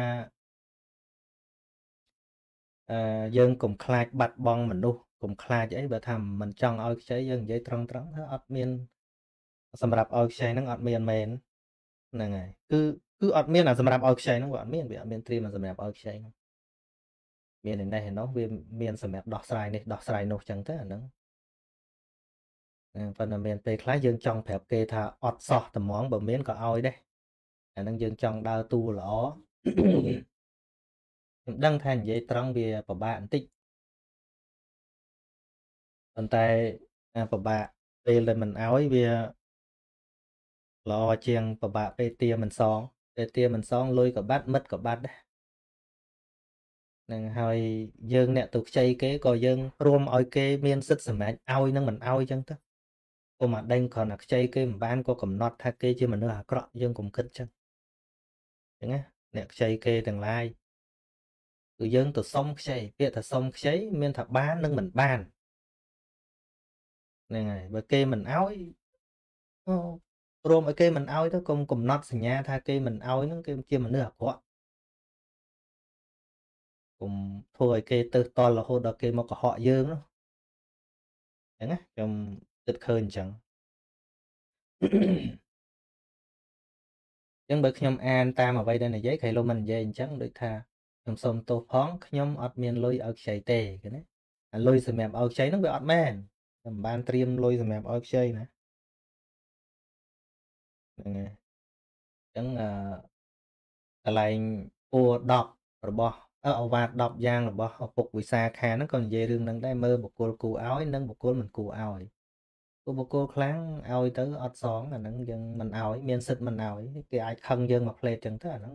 អឺយើងកុំខ្លាចបាត់បង់មនុស្សកុំខ្លាចអីបើថាមិនចង់ឲ្យខ្ចីយើងនិយាយត្រង់ត្រង់ថាអត់មានសម្រាប់ឲ្យខ្ចីហ្នឹងអត់មានមែនហ្នឹងហើយគឺគឺអត់មានអាសម្រាប់ឲ្យខ្ចីហ្នឹងវាអត់មានវាអត់មានត្រៀមសម្រាប់ឲ្យខ្ចីហ្នឹងមានឯនេះឯនោះវាមានសម្រាប់ដោះស្រាយនេះដោះស្រាយនោះចឹងទៅអាហ្នឹងប៉ុន្តែមានពេលខ្លះយើងចង់ប្រាប់គេថាអត់សោះត្មងបើមានក៏ឲ្យដែរអាហ្នឹងយើងចង់ដើរតួល្អខ្ញុំដឹងថានិយាយត្រង់វាពិបាកបន្តិចប៉ុន្តែពិបាកពេលដែលមិនឲ្យវា lo chiêng bà bạ bê tia mình xong bê tia mình xong lôi cả bát mất cả bát đấy nên hơi dương nè tụt chay kế coi dương rôm oi kê miên sức sầm mẹ ao nâng mình ao chân tức cô mà đanh còn là chay kế mà ban có cầm nọt tha kê chứ mình nữa cọ dương cùng kinh chân đúng á nè chay kê từng lai từ dương từ xong chay biết thật xong chay miên thật bán nâng mình ban này này bởi kê mình áo rôm oi kê mình ao đó cùng cùng nọt sình nha tha kê mình ao nó kê chia mình nữa cọ cùng thôi kê từ to là hô đó kê mà có họ dương đó đúng á trong tích khơi chẳng chẳng bởi nhóm an ta mà vay đây là giấy khai lô mình dây chẳng được tha nhóm xong tô phóng nhóm ọt miên lôi ở chạy tê cái đấy lôi sự mềm ở cháy nó bị ọt men nhóm ban triêm lôi sự mềm ở chơi nè chẳng là lại ô đọc rồi bỏ ở vạt đọc giang là bỏ ở phục vì xa khá nó còn dễ rừng nâng đây mơ một cô cụ áo ấy nâng một cô mình cụ áo ấy cô một cô kháng áo ấy tới ọt xóm là nâng dân mình áo ấy miên xịt mình áo ấy cái ai khăn dân mặc lệ chẳng thế là nó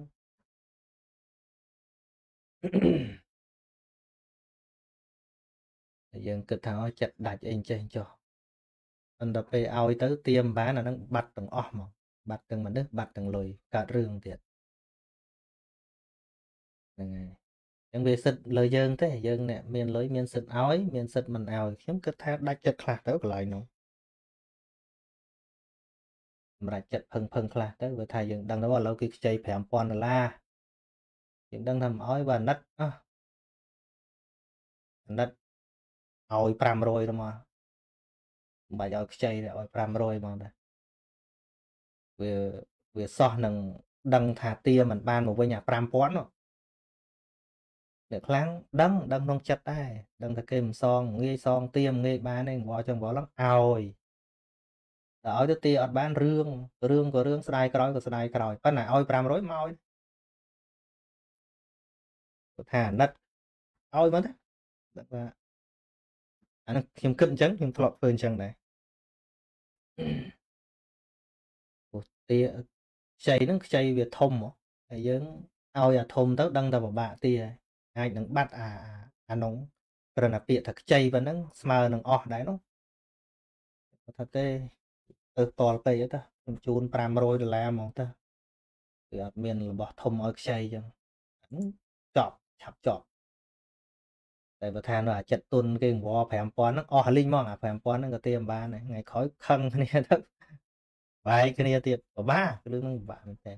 dân cực thằng áo chặt đạch anh chơi cho anh đập về áo ấy tới tiêm bán là nó bắt từng óc mà bắt từng mình đứt bắt từng lùi cả rừng thiệt chẳng về xịt lời dân thế dân nè miền lối miền xịt áo ấy miền xịt mình áo khiếm cực thang đạch chặt khạc tới lại nó mà chặt phăng phăng khạc tới với thầy dân đang đó lâu cái chơi phèm pon là dân đang thầm ói và nđất á nđất ôi pram rồi đó mà bà giờ chơi ôi pram rồi mà về về so nằng đăng thả tia mình ban một với nhà pram pón rồi để kháng đăng đăng không chặt ai đăng thà kêm song nghe song tiêm nghe bán này ngõ trong võ lắm ôi ở cho tia ở bán rương rương của rương sài còi của sài còi bắt này ôi pram rối mau thả nđất ôi mất đấy anh khiêm cận trắng khiêm thọ phơi chẳng đấy tia chạy nó chạy về thông mà tại dưỡng ao à thông tới đăng tao vào bạ tia ai đừng bắt à à nóng rồi là bịa thật chạy và nó smờ nó ọt đấy nó thật tê từ to tây ta chun pram rồi là làm mà ta từ miền là bỏ thông ở chạy chẳng chọt chập chọt tại vì than là chặt tuần cái ngõ phèm pon nó ọt linh mong à phèm pon nó cái tiệm ba này ngày khói khăn này đó vài cái này tiệm của ba cái lương bạn mình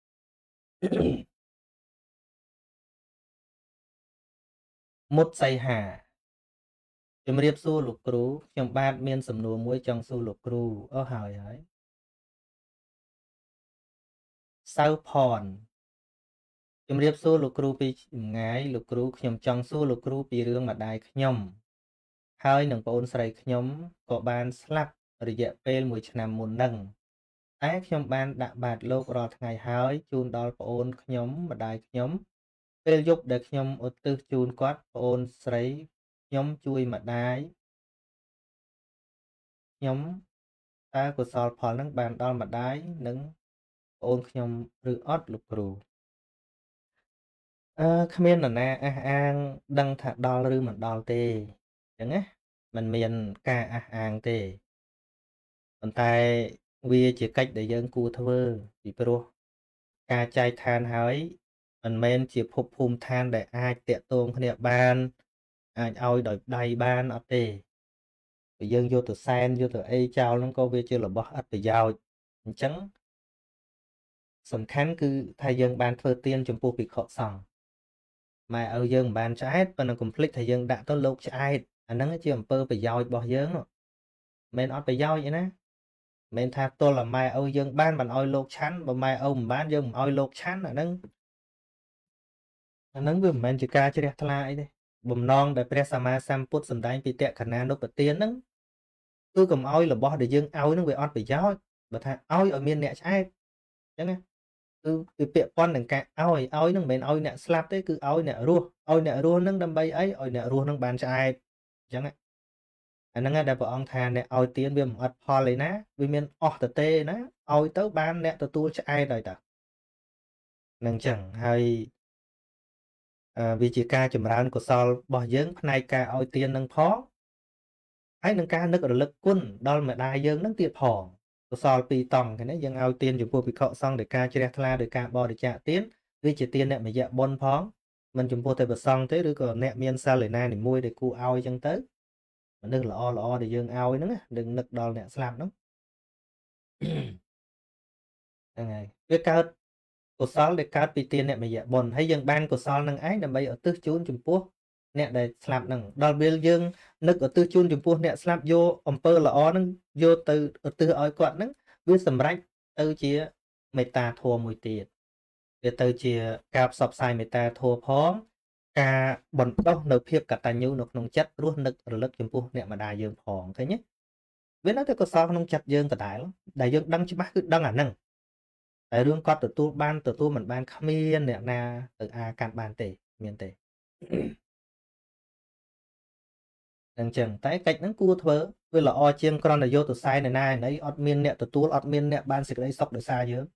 một say hàជំរាបសួរលោកគ្រូខ្ញុំបាទមានសំណួរមួយចង់សួរលោកគ្រូអូហើយហើយសៅផនជំរាបសួរលោកគ្រូពីចម្ងាយលោកគ្រូខ្ញុំចង់សួរលោកគ្រូពីរឿងម្ដាយខ្ញុំហើយនឹងប្អូនស្រីខ្ញុំក៏បានស្លាប់រយៈពេលមួយឆ្នាំមុនហ្នឹងតែខ្ញុំបានដាក់បាតលោករាល់ថ្ងៃហើយជូនដល់ប្អូនខ្ញុំម្ដាយខ្ញុំពេលយប់ដែលខ្ញុំឧទ្ទិសជូនគាត់ប្អូនស្រីខ្ញុំជួយម្ដាយខ្ញុំតើកុសលផលនឹងបានដល់ម្ដាយនិងប្អូនខ្ញុំឬអត់លោកគ្រូអឺគ្មាននរណាអះអាងដឹងថាដល់ឬមិនដល់ទេអញ្ចឹងណាมันមានការអះអាងទេប៉ុន្តែវាជាកិច្ចដែលយើងគួរធ្វើពីព្រោះការចែកឋានហើយមិនមែនជាភពភូមិឋានដែលអាចតាក់ទងគ្នាបានអាចឲ្យដោយដៃបានអត់ទេបើយើងយកទៅសែនយកទៅអីចោលហ្នឹងក៏វាជារបស់អត់ប្រយោជន៍អញ្ចឹងសំខាន់គឺថាយើងបានធ្វើទានចំពោះភិក្ខុសង្ឃម៉ែឪយើងមិនបានឆ្អែតប៉ុន្តែកុំភ្លេចថាយើងដាក់ទៅលោកឆ្អែតអាហ្នឹងជាអំពើប្រយោជន៍របស់យើងមិនអត់ប្រយោជន៍ទេណាមិនថាទល់តែម៉ែឪយើងបានមិនឲ្យលោកឆាន់បើម៉ែឪមិនបានយើងមិនឲ្យលោកឆាន់អាហ្នឹងអាហ្នឹងវាមិនមែនជាការជ្រះថ្លាអីទេបំណងដែលព្រះសម្មាសម្ពុទ្ធសម្ដែងពីតក្ខណានុបទានហ្នឹងគឺកុំឲ្យរបស់ដែលយើងឲ្យហ្នឹងវាអត់ប្រយោជន៍បើថាឲ្យឲ្យមានអ្នកឆ្អែតអញ្ចឹងណាគឺវាពាក់ព័ន្ធនឹងការឲ្យឲ្យហ្នឹងមិនមែនឲ្យអ្នកស្លាប់ទេគឺឲ្យអ្នករស់ឲ្យអ្នករស់ហ្នឹងដើម្បីអីឲ្យអ្នករស់ហ្នឹងបានឆ្អែតអញ្ចឹងអា anh nói đại bảo ông thà nè oi tiền với một phò lấy ná vì miền ọt tờ tê ná oi tới ban nè tờ tua cho ai đời ta nâng chẳng hay vì chỉ ca chùm rán của sol bỏ dưỡng này ca oi tiền nâng phó ấy nâng ca nước ở lực quân đó mà đại dương nâng tiệp hòn của sol pi tòng cái này dân oi tiền chùm pua bị khọ xong để ca chia ra để ca bò để trả tiền vì chỉ tiền nè mà dạ bon phó mình chùm pua tay bật xong thế rồi còn nè miền xa lời này để mua để cu oi chân tới mà đừng là o là o để dương oi nữa đừng nực đòn nè làm nó này biết cao của sol để cao pi tiền nè mà dạ bon hay dân ban của sol nâng ái nằm bây ở tứ chốn chùm pua nè để làm nâng đòn biên dương nực ở tư chun chùm pua nè làm vô ông pơ là o nâng vô từ ở tư oi quạt nâng biết sầm rách từ chia mày ta thua mùi tiền để từ chia cạp sọc sai mày ta thua phóng ca bẩn đâu nợ phiệp cả tài nhu nộp nông chất luôn nực ở lực chùm pua nè mà đài dương phóng thế nhé biết nói tới có sao nông chặt dương cả đại lắm đại dương đăng chứ bác cứ đăng à nâng tại rương con từ tu ban từ tu mình ban khamiên nè na từ a can ban tề miền tề đằng chẳng tại cách nó cua thớ với là o chiên con là vô từ sai này này đấy ọt miên nè từ tu ọt miên nè ban xịt đấy sọc để xa dưới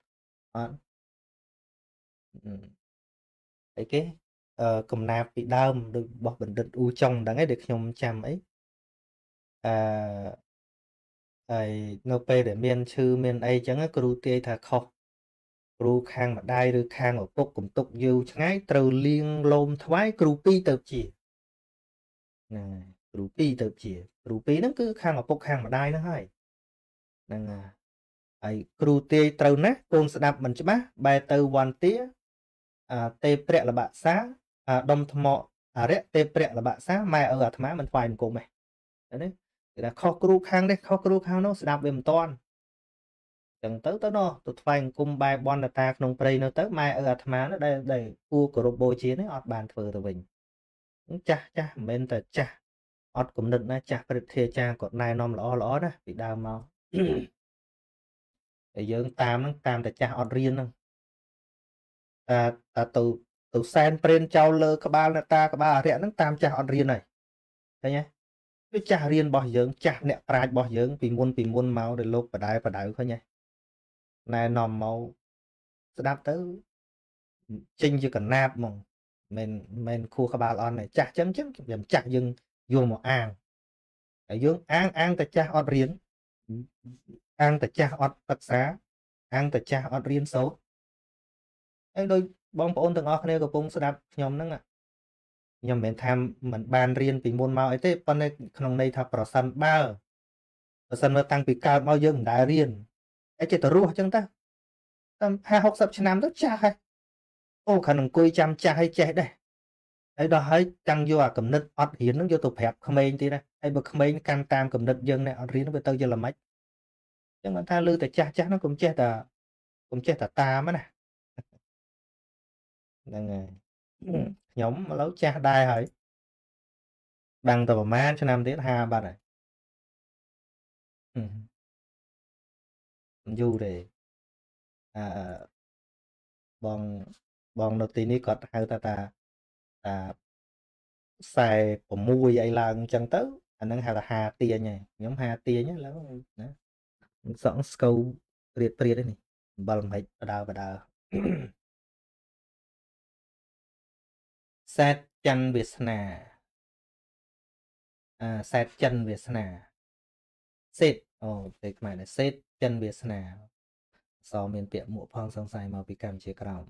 đấy cái cầm nạp bị đau được bỏ bình định u trong đáng ấy được nhom chăm ấy à ai nô pê để miên chư miên ấy chẳng á cru tê thà khóc cru khang mà đai rồi khang ở cốc cùng tục dư ngay từ liên lôm thoái cru pi tập chỉ này cru pi tập chỉ cru pi nó cứ khang ở cốc khang mà đai nó hay năng à ai cru tê trâu nát côn sẽ đạp mình chứ bá bài từ hoàn tía à tê prẹ là bạn sáng à đông thọ mọ à rẽ tê prẹ là bạn sáng mai ở thằng má mình khoai mình cùng mày đấy là kho cru khang đấy kho cru khang nó sẽ đạp về một toan chẳng tới tới nó tụt phanh cùng bài bon là ta không play nó tới mai ở thằng má nó đây đây cua của robot chiến ấy ọt bàn phở từ mình cha cha bên ta cha ọt cũng định nó cha phải thề cha còn này nom lõ lõ đó bị đau mau để dưỡng tam nó tam ta cha ọt riêng nó ta ta từ từ sen pren trao lơ các ba là ta các ba rẽ nó tam cha ọt riêng này thấy nhé cái cha riêng bỏ dưỡng cha nè prai bỏ dưỡng vì muôn vì muôn máu để lốp và đai và đai thôi nhé này nòm máu sẽ đáp tới chinh chưa cần nạp mà mình mình khu các ba on này chả chấm chấm dầm chặt dừng vô một an ở dương an an ta cha ọt riêng an ta cha ọt tất xá an ta cha ọt riêng xấu ấy đôi bóng ôn từng óc này của bông sẽ đáp nhóm nâng ạ nhóm mình tham mình bàn riêng vì môn mau ấy thế con nàyក្នុងnày thậpប្រសិនបើប្រសិនមើលតាំងពីកើតមកយើងមិនដែលរៀនអីចេះតែរស់អញ្ចឹងតាតាមห้าหกสิบឆ្នាំទៅចាស់ហើយអូខាងអង្គុយចាំចាស់ឲ្យចេះដែរហើយដល់ហើយតាំងយកអាកំណត់អត់រៀនហ្នឹងយកទៅប្រាប់ក្មេងទៀតណាហើយបើក្មេងកាន់តាមកំណត់យើងនេះអត់រៀនវាទៅយល់ល្មិចអញ្ចឹងគាត់ថាលឺតែចាស់ចាស់ហ្នឹងកុំចេះតែកុំចេះតែតាមណាហ្នឹងហើយខ្ញុំឥឡូវចាស់ដែរហើយដឹងតែប្រហែលឆ្នាំទៀតហាបាត់ហើយយូរទេអឺបងបងនៅទីនេះគាត់ហៅថាតាតាខ្សែ6អីឡើងអញ្ចឹងទៅអាហ្នឹងហៅថាហាទាញហើយខ្ញុំហាទាញឡើយណាសក់ស្កូវព្រាតព្រាតនេះអំបិលមិនបដើបដើសែតច័ន្ទវាសនាអាសែតច័ន្ទវាសនាសេតអូទេខ្មែរនេះសេតច័ន្ទវាសនាសមានពាក្យមួកផងសង្ស័យមកពីកម្ពុជាក្រោម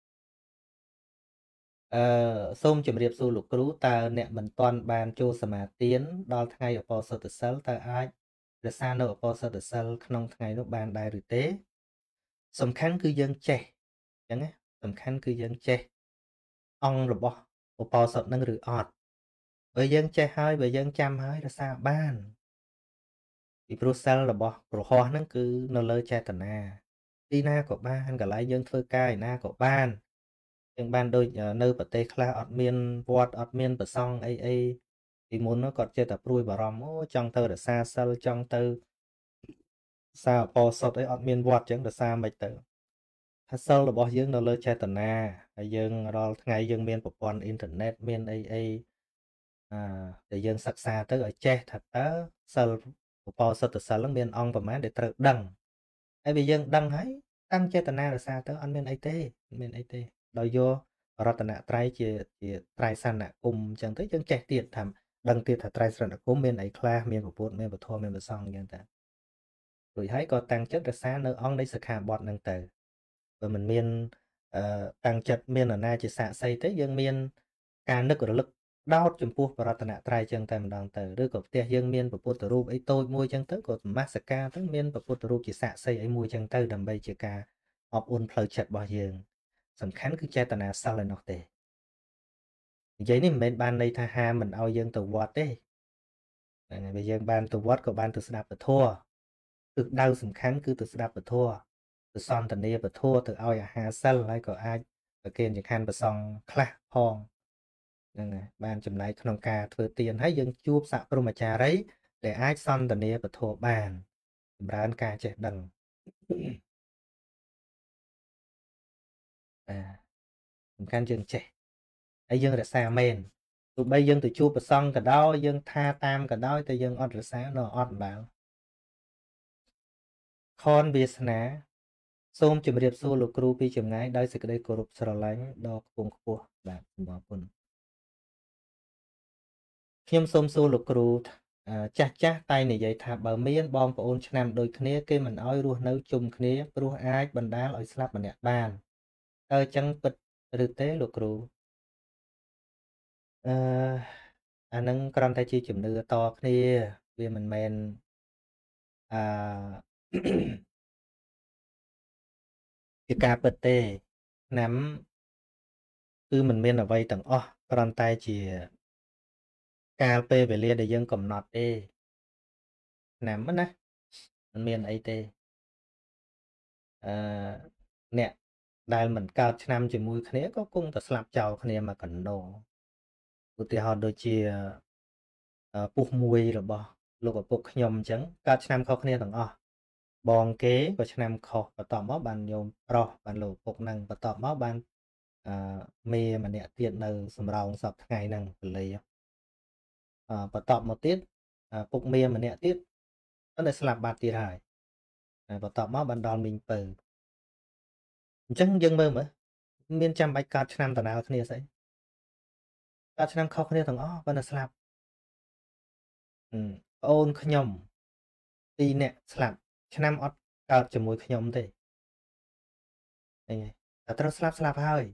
អឺសូមជម្រាបសួរលោកគ្រូតើអ្នកមិនទាន់បានចូលសមាទានដល់ថ្ងៃអបអរសុទ្ធសិលតើអាចរក្សានៅអបអរសុទ្ធសិលក្នុងថ្ងៃនោះបានដែរឬទេសំខាន់គឺយើងចេះអញ្ចឹងណាសំខាន់គឺយើងចេះអង្គរបស់អបអរសុទ្ធនឹងឬអត់បើយើងចេះហើយបើយើងចាំហើយរក្សាបានពីព្រោះសិលរបស់ប្រហោះហ្នឹងគឺនៅលើចេតនាទីណាក៏បានកន្លែងយើងធ្វើការឯណាក៏បានយើងបានដូចនៅប្រទេសខ្លះអត់មានវត្តអត់មានប្រសង់អីអីពីមុននោះគាត់ចេះតែព្រួយបារម្ភអូចង់ទៅរក្សាសិលចង់ទៅសារអបអរសុទ្ធអីអត់មានវត្តអញ្ចឹងរក្សាមិនទៅថាសិលរបស់យើងនៅលើចេតនាហើយយើងរាល់ថ្ងៃយើងមានប្រព័ន្ធអ៊ីនធឺណិតមានអីអី à để dân sắc xa tới ở che thật tớ sơ bỏ sơ tự sơ lắm miền ông và má để tự đằng ai bây dân đằng ấy tăng che tận là xa tớ anh miền ấy tê miền ấy tê đòi vô rồi tận trai chỉ chỉ trai san nè cùng chẳng tới dân che tiền thầm đằng tiền thật trai san nè cũng miền ấy kla miền của bột miền của thua miền của song như thế rồi thấy có tăng chất là xa nữa ông đấy sạc hà bọt năng tử và mình miền tăng chất miền ở na chỉ xạ xây tới dân miền càng nước của lực đau chấm pua và tận trai chân tay mình đang từ đứa cột tia dương miên và pua từ ru ấy tôi mua chân tới cột masaka tới miên và pua từ ru chỉ xạ xây ấy mua chân tới đầm bay chỉ cả họp ôn phơi chặt bao dương sầm khánh cứ che tận nào sao lại nọ tệ giấy này mình ban đây tha ha mình ao dương từ vót đấy bây giờ ban từ vót của ban từ snap từ thua từ đau sầm khánh cứ từ snap từ thua từ son tận đây từ thua từ ao ya ha sal lại có ai ở kênh chỉ khăn từ song khla hong ban chấm lạiក្នុងការធ្វើទៀនហើយយើងជួបសព្រមអាចារ្យអីដែលអាចសន្ទនាពធបានចម្រើនការចេះដឹងអាសំខាន់យើងចេះហើយយើងរក្សាមែនទោះបីយើងទៅជួបប្រសង់ក៏ដោយយើងថាតាមក៏ដោយតែយើងអត់រក្សានៅអត់បានខនវាសនាសូមជម្រាបសួរលោកគ្រូពីចម្ងាយដោយសេចក្តីគោរពស្រឡាញ់ដ៏ខ្ពង់ខ្ពស់បាទសូមអរគុណខ្ញុំសូមសួរលោកគ្រូចាស់ចាស់តែនិយាយថាបើមានបងប្អូនឆ្នាំដូចគ្នាគេមិនអោយរស់នៅជុំគ្នាព្រោះអាចបណ្ដាលឲ្យស្លាប់ម្នាក់បានតើចឹងពិតឬទេលោកគ្រូអឺអានឹងគ្រាន់តែជាជំនឿតគ្នាវាមិនមែនអឺជាការពិតទេឆ្នាំគឺមិនមានអ្វីទាំងអស់គ្រាន់តែជាកាលពេលវេលាដែលយើងកំណត់ទេឆ្នាំណាមិនមានអីទេអឺអ្នកដែលមិនកើតឆ្នាំជាមួយគ្នាក៏គង់តែស្លាប់ចោលគ្នាមកកណ្ដោឧទាហរណ៍ដូចជាពុះមួយរបស់លោកឪពុកខ្ញុំអញ្ចឹងកើតឆ្នាំខុសគ្នាទាំងអស់បងគេក៏ឆ្នាំខុសបន្ទាប់មកបានញោមប្រុសបានលោកឪពុកនឹងបន្ទាប់មកបានអឺមេម្នាក់ទៀតនៅសំរោងសពថ្ងៃហ្នឹងពលាអឺបន្ទាប់មកទៀតពុកមេម្នាក់ទៀតគាត់តែស្លាប់បាត់ទៀតហើយបន្ទាប់មកបានដល់មីងពៅអញ្ចឹងយើងមើលមើលមានចាំបាច់កើតឆ្នាំតណាល់គ្នាស្អីកើតឆ្នាំខុសគ្នាទាំងអស់ប៉ុន្តែស្លាប់ប្អូនខ្ញុំពីរនាក់ស្លាប់ឆ្នាំអត់កើតជាមួយខ្ញុំទេអីតែត្រូវស្លាប់ស្លាប់ហើយ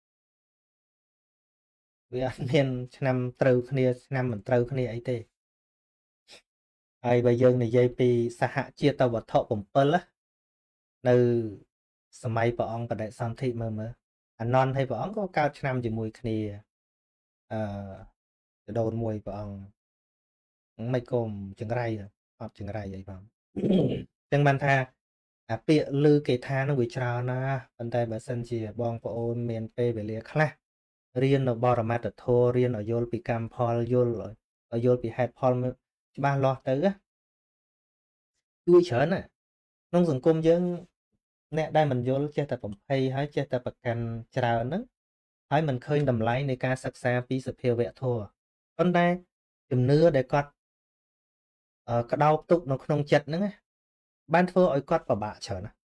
វាអត់មានឆ្នាំត្រូវគ្នាឆ្នាំមិនត្រូវគ្នាអីទេហើយបើយើងនិយាយពីសហជាតិវត្ថុ7នៅសម័យព្រះអង្គបដិសន្ធិមើលមើលអានន្តហើយព្រះអង្គក៏កើតឆ្នាំជាមួយគ្នាអឺដូនមួយព្រះអង្គមិនគុំចង្រៃអត់ចង្រៃអីផងចឹងបានថាអាពាក្យឮគេថានឹងវាច្រើនណាស់ប៉ុន្តែបើសិនជាបងប្អូនមានពេលវេលាខ្លះរៀននៅបរមត្ថធម៌រៀនឲ្យយល់ពីកម្មផលយល់ឲ្យយល់ពីហេតុផលច្បាស់លាស់ទៅជួយច្រើនណាក្នុងសង្គមយើងអ្នកដែលមិនយល់ចេះតែបំភ័យហើយចេះតែប្រកាន់ច្រើនហ្នឹងហើយមិនឃើញតម្លៃនៃការសិក្សាពីសភាវៈធម៌ប៉ុន្តែជំនឿដែលគាត់ក្តោបទុកនៅក្នុងចិត្តហ្នឹងបានធ្វើឲ្យគាត់ពិបាកច្រើនណា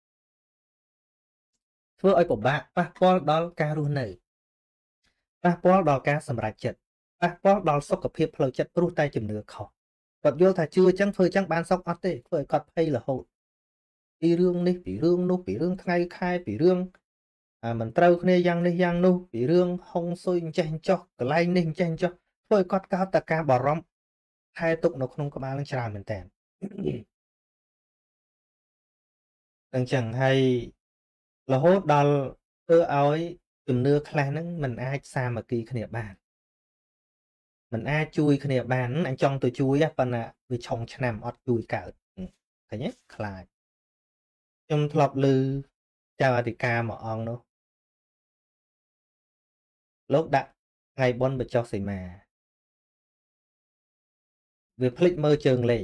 ធ្វើឲ្យពិបាកប៉ះពាល់ដល់ការរស់នៅប៉ះពាល់ដល់ការសម្រេចចិត្តប៉ះពាល់ដល់សុខភាពផ្លូវចិត្តព្រោះតែជំនឿខុសគាត់យល់ថាជឿអញ្ចឹងធ្វើអញ្ចឹងបានសុខអត់ទេធ្វើឲ្យគាត់ភ័យរហូតពីរឿងនេះពីរឿងនោះពីរឿងថ្ងៃខែពីរឿងមិនត្រូវគ្នាយ៉ាងនេះយ៉ាងនោះពីរឿងហុងស៊ុយអញ្ចេះអញ្ចោះកន្លែងនេះអញ្ចេះអញ្ចោះធ្វើឲ្យគាត់កើតតែការបារម្ភថែទុកនៅក្នុងក្បាលនឹងច្រើនមែនតើអញ្ចឹងហើយរហូតដល់ធ្វើឲ្យជំនឿខ្លះហ្នឹងมันអាចសាមគ្គីគ្នាបានมันអាចជួយគ្នាបានអញចង់ទៅជួយប៉ុន្តែវាឆុងឆ្នាំអត់ជួយកើតឃើញទេខ្លាចខ្ញុំធ្លាប់ឮចៅអធិការមួយអង្គនោះលោកដាក់ថ្ងៃបុណ្យបញ្ចុះសីមាវាភ្លេចមើលជើងលេខ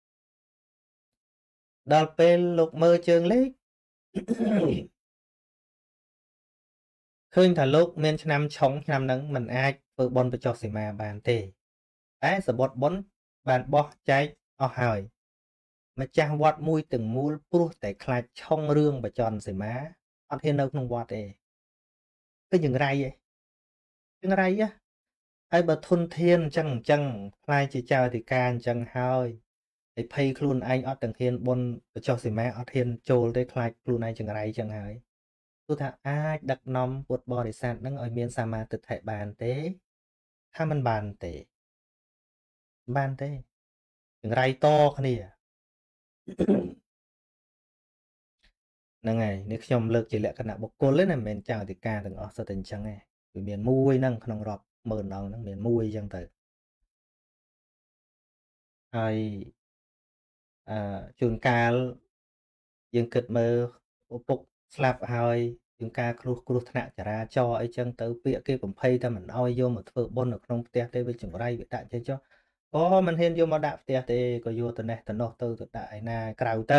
ដល់ពេលលោកមើលជើងលេខ khơi thả lúc men năm chống năm nắng mình ai vừa bonไปcho xì mà bàn tê ấy sờ bọt bón bàn bó cháy ở hỏi mà cha vọt mùi từng mùi pru tại khai trong rương và tròn xì má ở thiên đâu không vọt ê cái những rai ấy những rai á ai bà thôn thiên chẳng chẳng khai chỉ chào thì can chẳng hơi để pay khuôn anh ở tầng thiên bon cho xì má ở thiên trôi tới khai khuôn anh chẳng rai chẳng hơi tôi thà ai đặt nóm bột bò để sàn đang ở miền sa mạc tự thể bàn tếถ้ามันบานเตะบานเตะอย่างไรต่อคะเนี่ย ហ្នឹងហើយនេះខ្ញុំលើកជាលក្ខណៈបុគ្គលទេណាមិនមែនចៅអធិការទាំងអស់សុទ្ធតែអញ្ចឹងទេវាមានមួយហ្នឹងក្នុងរាប់ម៉ឺនដងហ្នឹងមានមួយអញ្ចឹងទៅហើយអឺជួនកាលយើងគិតមើលឪពុកស្លាប់ហើយជួនកាលគ្រោះគ្រោះថ្នាក់ចរាចរណ៍អីចឹងទៅពាក្យគេបំភ័យតែមិនអោយយកមកធ្វើបុណ្យនៅក្នុងផ្ទះទេវាចង្រៃវាដាក់ចេះចុះអូមិនហ៊ានយកមកដាក់ផ្ទះទេក៏យកទៅនេះទៅនោះទៅទៅដាក់ឯណាក្រៅទៅ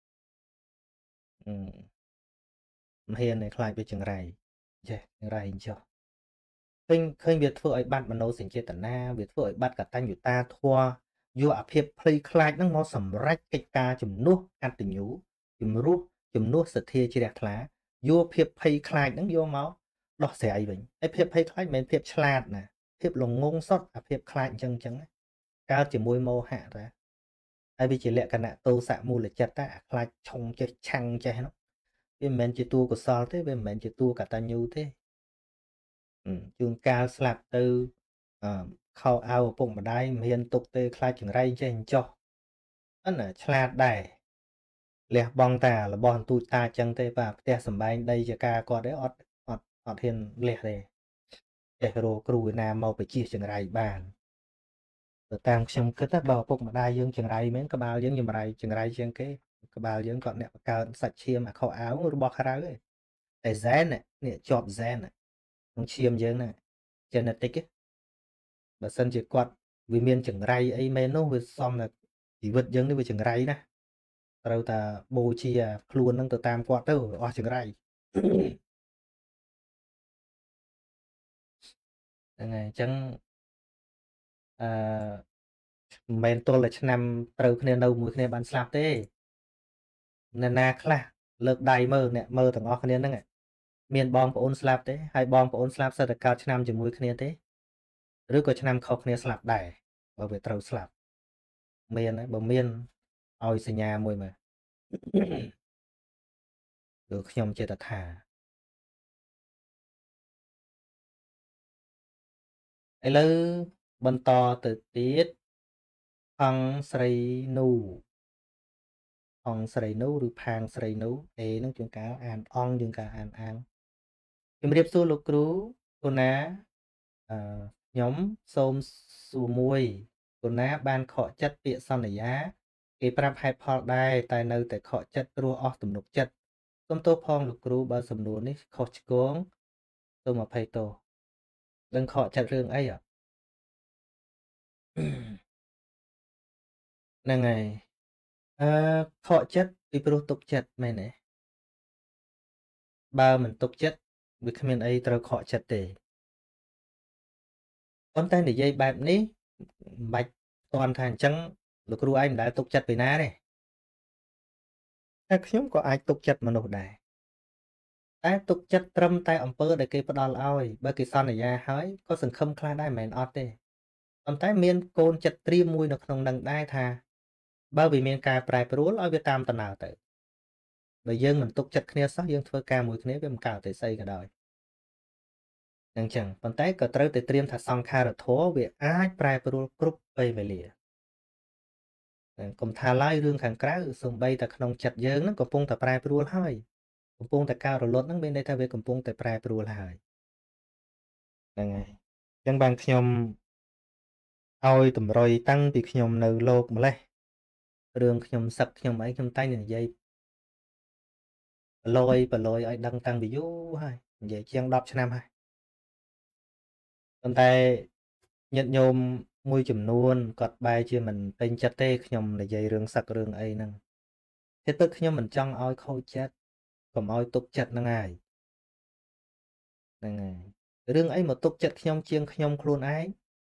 មិនហ៊ានឯខ្លាចវាចង្រៃចេះចង្រៃចុះឃើញឃើញវាធ្វើឲ្យបាត់មនោសញ្ចេតនាវាធ្វើឲ្យបាត់កតញ្ញុតាធម៌យកអាភាពភ័យខ្លាចហ្នឹងមកសម្រេចកិច្ចការជំនួសអត្តញ្ញូជំនួសជំនួសសទ្ធាជ្រះថ្លាយកភាពភ័យខ្លាចហ្នឹងយកមកដោះស្រាយវិញហើយភាពភ័យខ្លាចមិនមែនភាពឆ្លាតណាភាពល្ងងសុតអាភាពខ្លាចអញ្ចឹងអញ្ចឹងកើតជាមួយមោហៈតាហើយវាជាលក្ខណៈទោសៈមូលចិត្តតាអាខ្លាចឆុងចេះឆាំងចេះហ្នឹងវាមិនមែនជាតួកុសលទេវាមិនមែនជាតួកតញ្ញូទេជួនកាលស្លាប់ទៅអឺខោអៅឪពុកម្ដាយមិនហ៊ានទុកទេខ្លាចចង្រៃចេះអញ្ចោះអត់ណាឆ្លាតដែរលះបង់តារបស់អន្ទូចតាចឹងទេបាទផ្ទះសំបែងដីចកាគាត់ទេអត់អត់អត់ហ៊ានលះទេចេះរកគ្រូឯណាមកបជាចង្រៃបានទៅតាមខ្ញុំគិតថាបើឪពុកម្ដាយយើងចង្រៃមែនក្បាលយើងចង្រៃចង្រៃជាងគេក្បាលយើងគាត់អ្នកបកើសាច់ឈាមអាខោអាវរបស់ក្រៅទេតែហ្សែននេះជាប់ហ្សែនក្នុងឈាមយើងហ្នឹង genetic បើសិនជាគាត់វាមានចង្រៃអីមែននោះវាសមតែជីវិតយើងនេះវាចង្រៃណាត្រូវតែបូជាខ្លួនហ្នឹងទៅតាមគាត់ទៅអស់ចង្រៃហ្នឹងហើយអញ្ចឹងអឺមិនមែនទល់តែឆ្នាំត្រូវគ្នានៅមួយគ្នាបានស្លាប់ទេអ្នកណាខ្លះលើកដៃមើលអ្នកមើលទាំងអស់គ្នាហ្នឹងមានបងប្អូនស្លាប់ទេហើយបងប្អូនស្លាប់សិតតែកើតឆ្នាំជាមួយគ្នាទេឬក៏ឆ្នាំខុសគ្នាស្លាប់ដែរបើវាត្រូវស្លាប់មានហើយបើមានឲ្យសញ្ញាមួយមើលគឺខ្ញុំចេតថាឥឡូវបន្តទៅទៀតអង្គស្រីនូអង្គស្រីនូឬផាងស្រីនូអេនឹងជួនកាលអានអង្គជួនកាលអានអាងជំរាបសួរលោកគ្រូគូណាអឺខ្ញុំសូមសួរមួយគូណាបានខកចិត្តពាក្យសន្យាគេប្រាប់ហេតុផលដែរតែនៅតែខកចិត្តព្រោះអស់ទំនុកចិត្តសូមទោសផងលោកគ្រូបើសំណួរនេះខុសឆ្គងសូមអភ័យទោសដឹងខកចិត្តរឿងអីហ្នឹងហើយអឺខកចិត្តពីព្រោះទុកចិត្តមែនទេបើមិនទុកចិត្តវាគ្មានអីត្រូវខកចិត្តទេប៉ុន្តែនិយាយបែបនេះមិនបាច់តន់ថាអញ្ចឹងលោកគ្រូឯងមិនដែលទុកចិត្តពីណាទេតែខ្ញុំក៏អាចទុកចិត្តមនុស្សដែរតែទុកចិត្តត្រឹមតែអំពើដែលគេផ្ដល់ឲ្យបើគេសន្យាហើយក៏សង្ឃឹមខ្លះដែរមិនមែនអត់ទេប៉ុន្តែមានកូនចិត្តត្រៀមមួយនៅក្នុងនឹងដែរថាបើវាមានការប្រែប្រួលឲ្យវាតាមដំណើរទៅបើយើងមិនទុកចិត្តគ្នាសោះយើងធ្វើការមួយគ្នាវាមិនកើតទេស្អីក៏ដោយអញ្ចឹងប៉ុន្តែក៏ត្រូវតែត្រៀមថាសង្ខារធម៌វាអាចប្រែប្រួលគ្រប់ពេលវេលាកុំថាឡើយរឿងខាងក្រៅសំបីតែក្នុងចិត្តយើងហ្នឹងកំពុងតែប្រែប្រួលហើយកំពុងតែការរលត់ហ្នឹងមានន័យថាវាកំពុងតែប្រែប្រួលហើយហ្នឹងហើយអញ្ចឹងបានខ្ញុំឲ្យតម្រុយតាំងពីខ្ញុំនៅលោកម្លេះរឿងខ្ញុំសឹកខ្ញុំអីខ្ញុំតែងនិយាយប្រឡយប្រឡយឲ្យដឹងតាំងពីយូរហើយនិយាយជាងដប់ឆ្នាំហើយប៉ុន្តែញាតិញោមមួយចំនួនគាត់បែរជាមិនពេញចិត្តទេខ្ញុំនិយាយរឿងសឹករឿងអីហ្នឹងតែទឹកខ្ញុំមិនចង់ឲ្យខូចចិត្តកុំឲ្យទុកចិត្តហ្នឹងហើយហ្នឹងហើយរឿងអីមកទុកចិត្តខ្ញុំជាងខ្ញុំខ្លួនឯង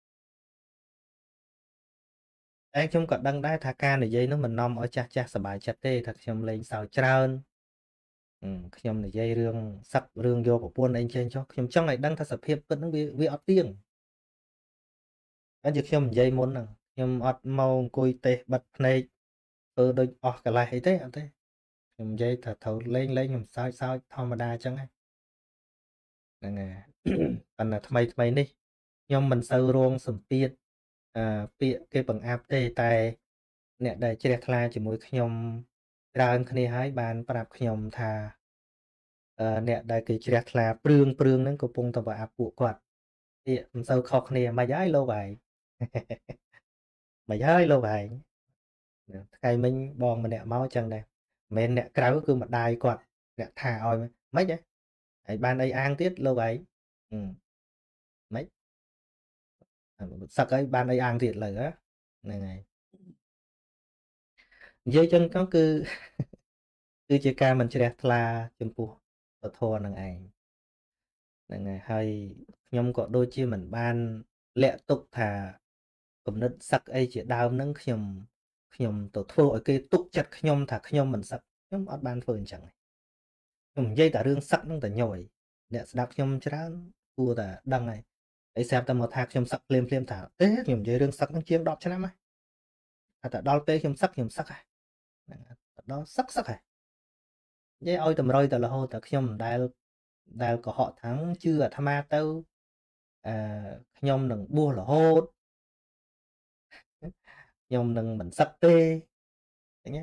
តែខ្ញុំក៏ដឹងដែរថាការនិយាយនោះមិននាំឲ្យចាស់ចាស់សប្បាយចិត្តទេថាខ្ញុំលេងសើចច្រើនខ្ញុំនិយាយរឿងសឹករឿងយកប្រពន្ធអីចេញចុះខ្ញុំចង់ឲ្យដឹងថាសភាពពិតហ្នឹងវាវាអត់ទៀងអញ្ចឹងខ្ញុំនិយាយមុនហ្នឹងខ្ញុំអត់មកអង្គុយទេសបិទភ្នែកធ្វើដូចអស់កលេសអីទេអត់ទេខ្ញុំនិយាយថាត្រូវលេងលេងខ្ញុំសើចសើចធម្មតាអញ្ចឹងហ្នឹងហើយប៉ុន្តែថ្មីថ្មីនេះខ្ញុំមិនសូវរងសម្ពាធអឺពាក្យគេបង្អាប់ទេតែអ្នកដែលជ្រះថ្លាជាមួយខ្ញុំច្រើនគ្នាហើយបានប្រាប់ខ្ញុំថាអឺអ្នកដែលគេជ្រះថ្លាព្រឿងព្រឿងហ្នឹងកំពុងតែបង្អាប់ពួកគាត់ពាក្យមិនសូវខុសគ្នាមិនហើយលោកហើយមិនហើយលោកហើយថ្ងៃមិញបងម្នាក់មកចឹងដែរមិនមែនអ្នកក្រៅគឺម្ដាយគាត់អ្នកថាឲ្យមិនហ៎ហើយបានអីអាងទៀតលោកហើយមិនសឹកអីបានអីអាងទៀតលើហ្នឹងហើយនិយាយចឹងទៅគឺគឺជាការមិនជ្រះថ្លាចំពោះពធនឹងឯងហ្នឹងហើយហើយខ្ញុំក៏ដូចជាមិនបានលាក់ទុកថាគំនិតសឹកអីជាដើមហ្នឹងខ្ញុំខ្ញុំទៅធ្វើឲ្យគេទុកចិត្តខ្ញុំថាខ្ញុំមិនសឹកខ្ញុំអត់បានធ្វើអញ្ចឹងខ្ញុំនិយាយតែរឿងសឹកហ្នឹងតែញយអ្នកស្ដាប់ខ្ញុំច្រើនគួរតែដឹងហើយហើយស្រាប់តែមកថាខ្ញុំសឹកភ្លាមភ្លាមថាទេខ្ញុំនិយាយរឿងសឹកហ្នឹងជាងដប់ឆ្នាំហើយតែដល់ពេលខ្ញុំសឹកខ្ញុំសឹកហើយហ្នឹងដល់សឹកសឹកហើយនិយាយឲ្យតម្រុយទៅរហូតតែខ្ញុំមិនដែលដែលកុហកថាជឿអាត្មាទៅអឺខ្ញុំនឹងបួសរហូតខ្ញុំនឹងមិនសឹកទេអញ្ចឹង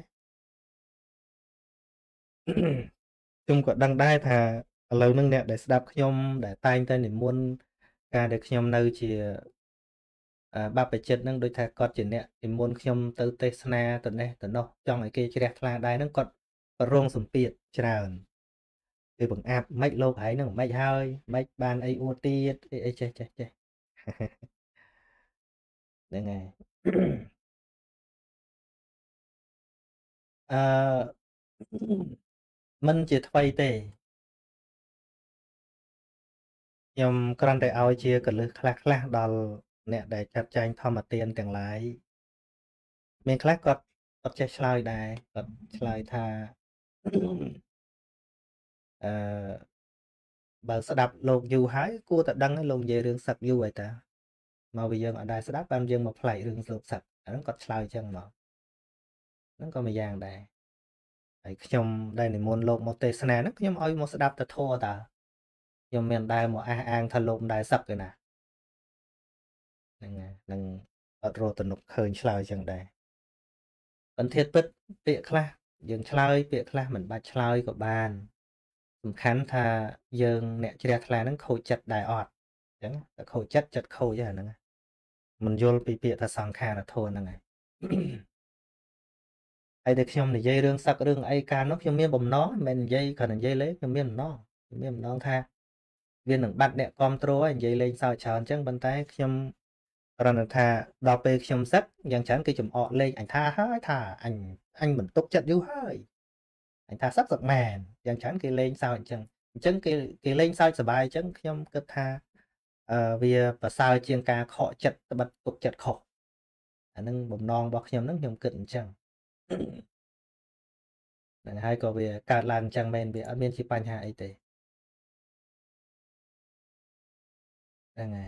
ខ្ញុំក៏ដឹងដែរថាឥឡូវហ្នឹងអ្នកដែលស្ដាប់ខ្ញុំដែលតែងតែនិមន្តការដែលខ្ញុំនៅជាបព្វជិតហ្នឹងដូចថាគាត់ជាអ្នកនិមន្តខ្ញុំទៅទេសនាទៅនេះទៅនោះចង់ឲ្យគេជ្រះថ្លាដែរហ្នឹងគាត់រងសម្ពាធច្រើនគេបង្អាប់មិនលោកហើយហ្នឹងមិនហើយមិនបានអីអួតទៀតអីចេះចេះចេះហ្នឹងហើយអឺមិនជាថ្មីទេខ្ញុំគ្រាន់តែឲ្យជាកលឹះខ្លះខ្លះដល់អ្នកដែលចាត់ចែងធម្មទានទាំងឡាយមានខ្លះគាត់គាត់ចេះឆ្លើយដែរគាត់ឆ្លើយថាអឺបើស្ដាប់លោកយូរហើយគួរតែដឹងលោកនិយាយរឿងសឹកយូរហើយតាមកវាយើងអត់ដែរស្ដាប់បានយើងមកផ្លែករឿងលោកសឹកអាហ្នឹងគាត់ឆ្លើយចឹងមកហ្នឹងក៏មួយយ៉ាងដែរហើយខ្ញុំដែលនិមន្តលោកមកទេសនាហ្នឹងខ្ញុំឲ្យមកស្ដាប់ទៅធัวតាខ្ញុំមានដែរមកអះអាងថាលោកមិនដែរសឹកទេណាហ្នឹងហ្នឹងអត់រត់ទំនុកឃើញឆ្លើយចឹងដែរបន្ទាត់ពិតពាក្យខ្លះយើងឆ្លើយពាក្យខ្លះមិនបាច់ឆ្លើយក៏បានសំខាន់ថាយើងអ្នកជ្រះថ្លាហ្នឹងខូចចិត្តដែរអត់អញ្ចឹងតែខូចចិត្តចិត្តខូចហ្នឹងមិនយល់ពីពាក្យថាសង្ខារធម៌ហ្នឹងហើយហើយតែខ្ញុំនិយាយរឿងសឹករឿងអីកាលនោះខ្ញុំមានបំណងមិនមែននិយាយគ្រាន់តែនិយាយលេងខ្ញុំមានបំណងខ្ញុំមានបំណងថាវានឹងបាត់អ្នកគ្រប់គ្រងហើយនិយាយលេងសើចច្រើនអញ្ចឹងប៉ុន្តែខ្ញុំគ្រាន់តែថាដល់ពេលខ្ញុំសឹកយ៉ាងច្រើនគឺចំអកលេងអញថាហើយថាអញអញមិនទុកចិត្តយូរហើយអញថាសឹកសឹកមែនយ៉ាងច្រើនគេលេងសើចអញ្ចឹងអញ្ចឹងគេគេលេងសើចសប្បាយអញ្ចឹងខ្ញុំគិតថាអឺវាប្រសើរជាងការខកចិត្តត្បិតទុកចិត្តខុសអានឹងបំណងរបស់ខ្ញុំហ្នឹងខ្ញុំគិតអញ្ចឹងហ្នឹងហើយក៏វាកើតឡើងអញ្ចឹងមែនវាអត់មានជាបញ្ហាអីទេហ្នឹងហើយ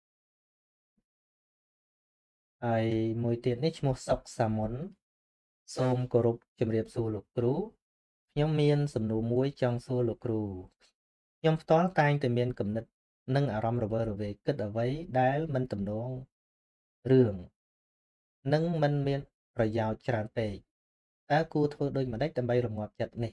ហើយមួយទៀតនេះឈ្មោះសុកសាមុនសូមគោរពជំរាបសួរលោកគ្រូខ្ញុំមានសំណួរមួយចង់សួរលោកគ្រូខ្ញុំផ្ទាល់តែងតែមានគំនិតនិងអារម្មណ៍រវើរវាយគិតអ្វីដែលមិនទំនងរឿងនិងមិនមានប្រយោជន៍ច្រើនពេកតើគួរធ្វើដូចម្តេចដើម្បីរងាប់ចិត្តនេះ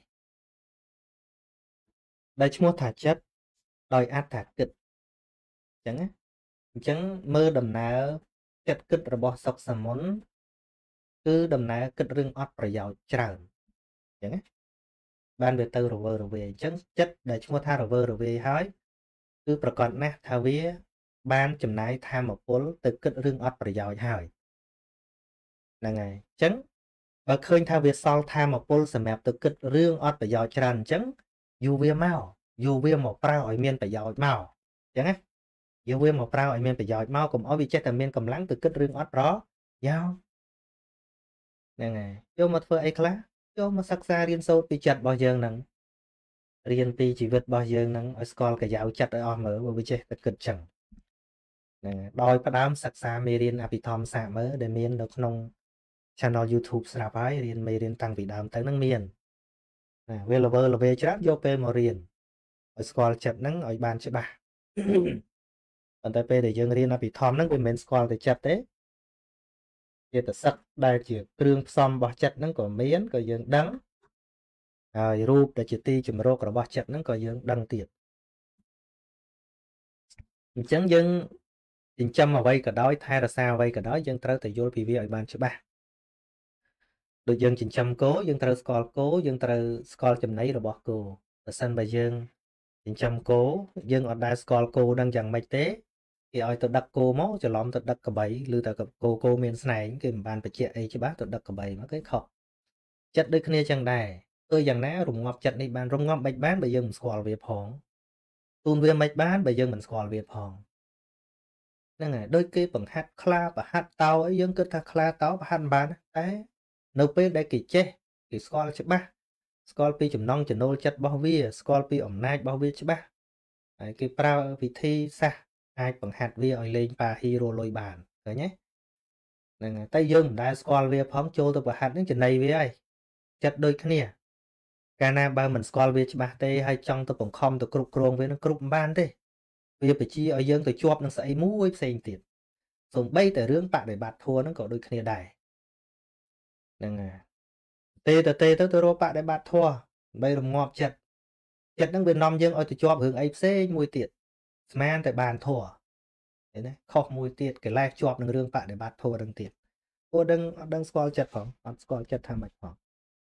ដែលឈ្មោះថាចិត្តដោយអត្ថាគិតអញ្ចឹងណាអញ្ចឹងមើលដំណើរចិត្តគិតរបស់សុកសាមុនគឺដំណើរគិតរឿងអត់ប្រយោជន៍ច្រើនអញ្ចឹងណាបានវាទៅរវើរវាយអញ្ចឹងចិត្តដែលឈ្មោះថារវើរវាយហើយគឺប្រកាសណាស់ថាវាបានចំណាយធម៌ពលទៅគិតរឿងអត់ប្រយោជន៍ហើយហ្នឹងហើយអញ្ចឹងបើឃើញថាវាសល់ធម៌ពលសម្រាប់ទៅគិតរឿងអត់ប្រយោជន៍ច្រើនអញ្ចឹងយូរវាមក vô viên một prao ở miền phải giỏi màu chẳng á vô viên một prao ở miền phải giỏi màu cũng ở vì chết tại miền cầm lắng từ kết rương ót đó giao nè nè vô một phơi ấy khá vô một sắc xa riêng sâu bị chặt bao giờ nắng riêng pi chỉ vật bao giờ nắng ở school cái giáo chặt ở om ở vì chết tại kết chẳng nè đôi cái đám sắc xa mê riêng apitom xạ mới để miền được nông channel YouTube sạp ấy riêng mê riêng tăng vị đám tới nắng miền nè về là vơ là về chát vô pe mà riêng ở school chặt nắng ở bàn chứ bà còn tại pe để dương riêng apitom nắng về miền school để chặt đấyជាតសឹកដែលជាគ្រឿងផ្សំរបស់ចិត្តហ្នឹងក៏មានក៏យើងដឹងហើយរូបដែលជាទីជំរករបស់ចិត្តហ្នឹងក៏យើងដឹងទៀតអញ្ចឹងយើងចិញ្ចឹមអ្វីក៏ដោយថែរក្សាអ្វីក៏ដោយយើងត្រូវតែយល់ពីវាឲ្យបានច្បាស់ដូចយើងចិញ្ចឹមគោយើងត្រូវស្គាល់គោយើងត្រូវស្គាល់ចំណីរបស់គោបើសិនបើយើងចិញ្ចឹមគោយើងអត់ដែលស្គាល់គោដឹងយ៉ាងម៉េចទេគេឲ្យទៅដឹកគោមកច្រឡំទៅដឹកក្របីឬតែគោគោមានស្នែងគេមិនបានបញ្ជាក់អីច្បាស់ទៅដឹកក្របីមកគេខុសចិត្តដូចគ្នាចឹងដែរធ្វើយ៉ាងណារងាប់ចិត្តនេះបានរងាប់មិនបានបើយើងមិនស្គាល់វាផងទូនវាមិនបានបើយើងមិនស្គាល់វាផងហ្នឹងហើយដូចគេបង្ហាត់ខ្លាប្រហាត់តោអីយើងគិតថាខ្លាតោប្រហាត់មិនបានតែនៅពេលដែលគេចេះគេស្គាល់ច្បាស់ស្គាល់ពីចំណង់ចំណូលចិត្តរបស់វាស្គាល់ពីអំណាចរបស់វាច្បាស់ហើយគេប្រើវិធីសាស្ត្រអាចបង្ហាត់វាឲ្យលេងប៉ាហ៊ីរ៉ូលុយបានឃើញទេហ្នឹងហើយតែយើងមិនដែលស្គាល់វាផងចូលទៅប្រហាត់ហ្នឹងចំណៃវាហើយចិត្តដូចគ្នាកាលណាបើមិនស្គាល់វាច្បាស់ទេហើយចង់ទៅបង្ខំទៅគ្រប់គ្រងវានឹងគ្រប់មិនបានទេវាបជាឲ្យយើងទៅជាប់នឹងស្អីមួយផ្សេងទៀតសូម្បីតែរឿងបដិបត្តិធម៌ហ្នឹងក៏ដូចគ្នាដែរហ្នឹងហើយទេទៅទេទៅទៅរកបដិបត្តិធម៌ដើម្បីរងាប់ចិត្តចិត្តហ្នឹងវានាំយើងឲ្យទៅជាប់រឿងអីផ្សេងមួយទៀតស្មានតែបានធម៌ឃើញទេខុសមួយទៀតកិលេសជាប់នឹងរឿងបដិបត្តិធម៌ហ្នឹងទៀតពួកដឹងអត់ដឹងស្គាល់ចិត្តផងអត់ស្គាល់ចិត្តថាម៉េចផង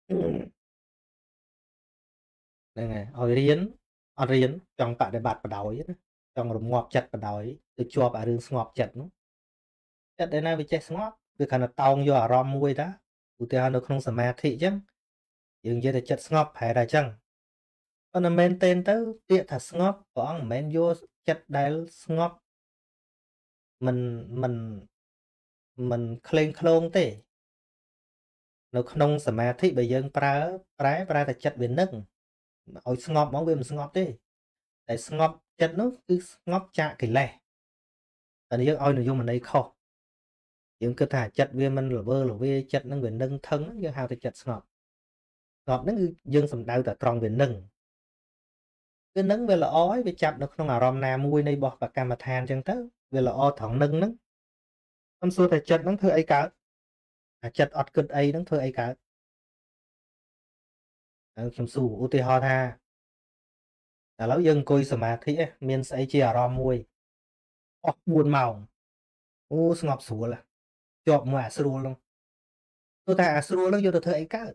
ហ្នឹងហើយឲ្យរៀនអត់រៀនចង់បដិបត្តិបដ ாய் ណាចង់រងាប់ចិត្តបដ ாய் ទៅជាប់អារឿងស្ងប់ចិត្តនោះចិត្តដែលណាវាចេះស្ងប់វាគ្រាន់តែតោងយកអារម្មណ៍មួយតាឧទាហរណ៍នៅក្នុងសមាធិអញ្ចឹងយើងនិយាយតែចិត្តស្ងប់ប្រហែលតែអញ្ចឹងប៉ុន្តែមែនទែនទៅពាក្យថាស្ងប់ព្រះអង្គមិនមែនយកចិត្តដែលស្ងប់មិនមិនមិនក្លែងក្លងទេនៅក្នុងសមាធិបើយើងប្រើប្រែប្រែតែចិត្តវានឹងឲ្យស្ងប់ហ្មងវាមិនស្ងប់ទេតែស្ងប់ចិត្តនោះគឺស្ងប់ចាកកិលេសតែយើងឲ្យនិយមន័យខុសយើងគិតថាចិត្តវាមិនល្វើល្វាចិត្តនឹងវានឹងថឹងយើងហៅថាចិត្តស្ងប់ស្ងប់ហ្នឹងគឺយើងសំដៅតែត្រង់វានឹងវានឹងវាល្អហើយវាចាប់នៅក្នុងអារម្មណ៍ណាមួយនៃបោះបកម្មដ្ឋានអញ្ចឹងទៅវាល្អត្រង់នឹងហ្នឹងខ្ញុំសួរតែចិត្តហ្នឹងធ្វើអីកើតអាចិត្តអត់គិតអីហ្នឹងធ្វើអីកើតហើយខ្ញុំសួរឧទាហរណ៍ថាឥឡូវយើងអង្គុយសមាធិមានស្អីជាអារម្មណ៍មួយអស់បួនម៉ោងអូស្ងប់ស្រួលជាប់មួយអាស្រួលហ្នឹងទោះតែអាស្រួលហ្នឹងយកទៅធ្វើអីកើត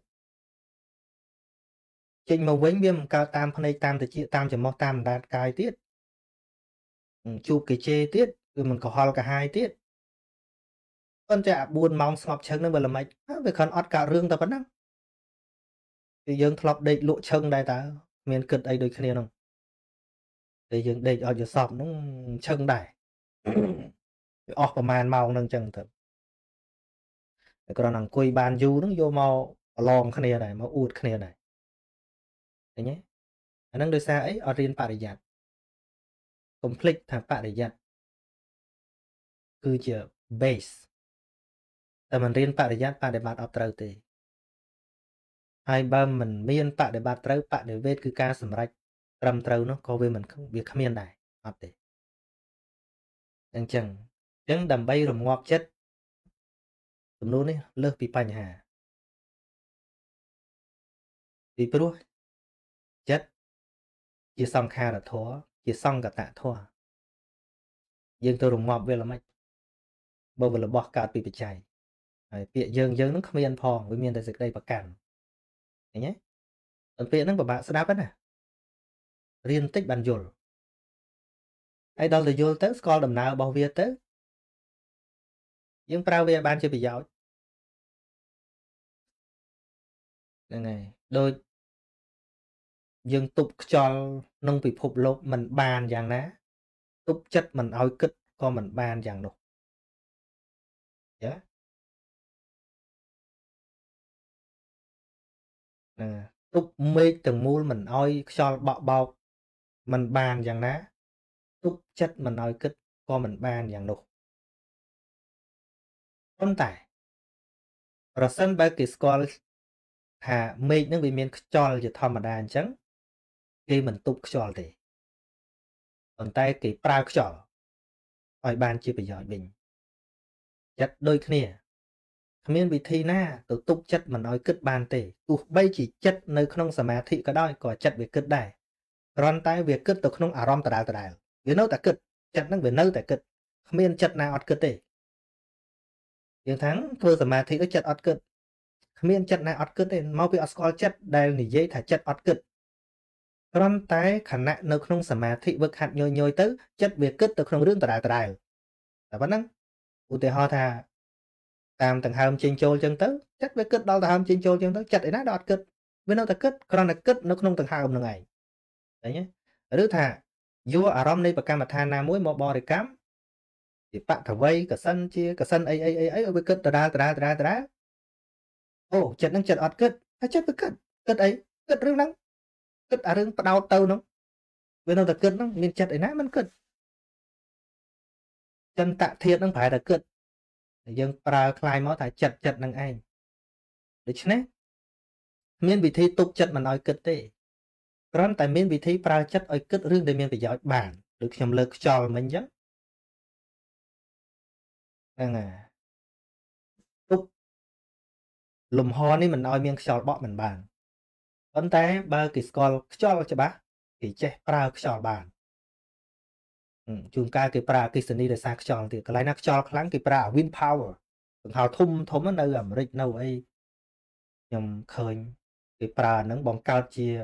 ចេញមកវិញវាមិនកើតតាមភ្នែកតាមតិចតាមច្រមុះតាមអណ្ដាតកាយទៀតជួបគេជេរទៀតវាមិនកុហលកាហាយទៀតប៉ុន្តែអាបួនម៉ោងស្ងប់ឈឹងហ្នឹងវាល្មិចវាគ្រាន់អត់កើតរឿងតែប៉ុណ្ណឹងគឺយើងធ្លាប់ដេកលក់ឈឹងដែរតើមានគិតអីដូចគ្នាហ្នឹងតែយើងដេកអត់យល់សពហ្នឹងឈឹងដែរវាអស់ប្រហែលម៉ោងហ្នឹងអញ្ចឹងទៅតែគ្រាន់តែអង្គុយបានយូរហ្នឹងយកមកប្រឡងគ្នាដែរមកអួតគ្នាដែរឃើញទេអាហ្នឹងដោយសារអីអត់រៀនបរិយ័តកុំភ្លេចថាបរិយ័តគឺជា base តែមិនរៀនបរិយ័តបដិបត្តិអត់ត្រូវទេហើយបើមិនមានបដិបត្តិត្រូវបដិវេទគឺការសម្រេចត្រឹមត្រូវនោះក៏វាមិនវាគ្មានដែរអត់ទេអញ្ចឹងអញ្ចឹងដើម្បីរងាប់ចិត្តចំនួននេះលើសពីបញ្ហាពីព្រោះចិត្តជាសង្ខារធម៌ជាសង្កតធម៌យើងទៅរងាប់វាល្មិចបើវារបស់កើតពីបច្ច័យហើយពាក្យយើងយើងនឹងគ្មានផងវាមានតែសេចក្តីប្រកាន់ឃើញទេតែពាក្យហ្នឹងពិបាកស្ដាប់ណារៀនបន្តិចបានយល់ហើយដល់ទៅយល់ទៅស្គាល់ដំណើររបស់វាទៅយើងប្រើវាបានជាប្រយោជន៍ហ្នឹងហើយដូច dương tục cho nông bị phục lộc mình bàn dạng ná tục chất mình oi kích có mình bàn dạng đâu yeah. Nè, tục mê từng mùi mình oi cho bọ bọc mình bàn dạng ná tục chất mình oi kích có mình bàn dạng đâu không tại rồi sân ba kỳ school hà mê nó bị miền cho là thầm mà đàn chẳng khi mình tục cho thì còn tay kỳ pra cho oi bàn chưa bị giỏi bình chất đôi kia miền vị thi na tự tục chất mình oi kích bàn tề tu bay chỉ chất nơi không sả mà thị có đôi có chất về kích đài ron tay việc kích từ không à rom tà đài tà đài vì nấu tà kích chất nó về nấu tà kích miền chất nào ọt kích tề những tháng thưa sả mà thị có chất ọt kích miền chất nào ọt kích tề mau bị ọt score chất đài nỉ dây thả chất ọt kích ron tay khả năng nơi không sả mà thị vực hạt nhồi nhồi tới chất việc kích từ không rương tà đài tà đài là vẫn năng u tề ho thà tam tầng hầm trên trôi chân tới chất với kết đau hầm trên trôi chân tới chặt để nó đọt kết với nó ta kết còn là kết nó không tầng hầm là ngày đấy nhé ở đứa thà vua ở rom này và cam mặt than nam muối một bò để cắm thì bạn thằng vây cả sân chia cả sân ấy ấy ấy ấy với kết ta ra ta ra ta ra ta ra ô chặt năng chặt ọt kết hay chất với kết kết ấy kết rương nắng kết à rương đau tâu nó với nó ta kết nó nên chặt để nátมันkết chân tạ thiệt nó phải là kết dân pra khai máu thải chặt chặt năng anh được chứ nè miền vị thi tục chất mình nói kết tê còn tại miền vị thi pra chất ở kết riêng để miền phải giỏi bản được nhầm lực cho mình chứ à tục lùm ho này mình nói miền cho bọn mình bản còn tại ba cái score cho cho bác thì che pra cho bản chúng ta cái pra cái sinh để sang cho thì cái này nó cho kháng cái pra win power họ thum thum nó nơi ở rịch đâu ấy nhầm khơi cái pra nó bóng cao chia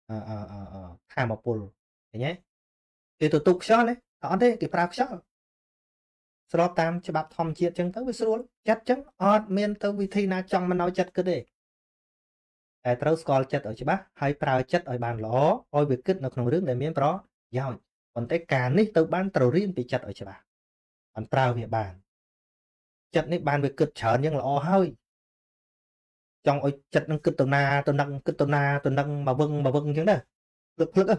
tham một pol nhé thì tụi tục cho đấy họ đây cái pra cho sau tam cho bác thom chia chân tới với số chất chân ọt miên tới vị thi na trong mà nói chất cái đấy tại trâu scroll chất ở chứ bác hay pra chất ở bàn ló ôi việc kết nó không rước để miên đó giỏi còn cái càn ní từ ban trầu riêng bị chất ở chứ bác còn pra về bàn chất ní bàn việc kết trở nhưng là o hơi trong ôi chất năng kết tàu na tàu năng kết tàu na tàu năng mà vâng mà vâng chứ nè lực lực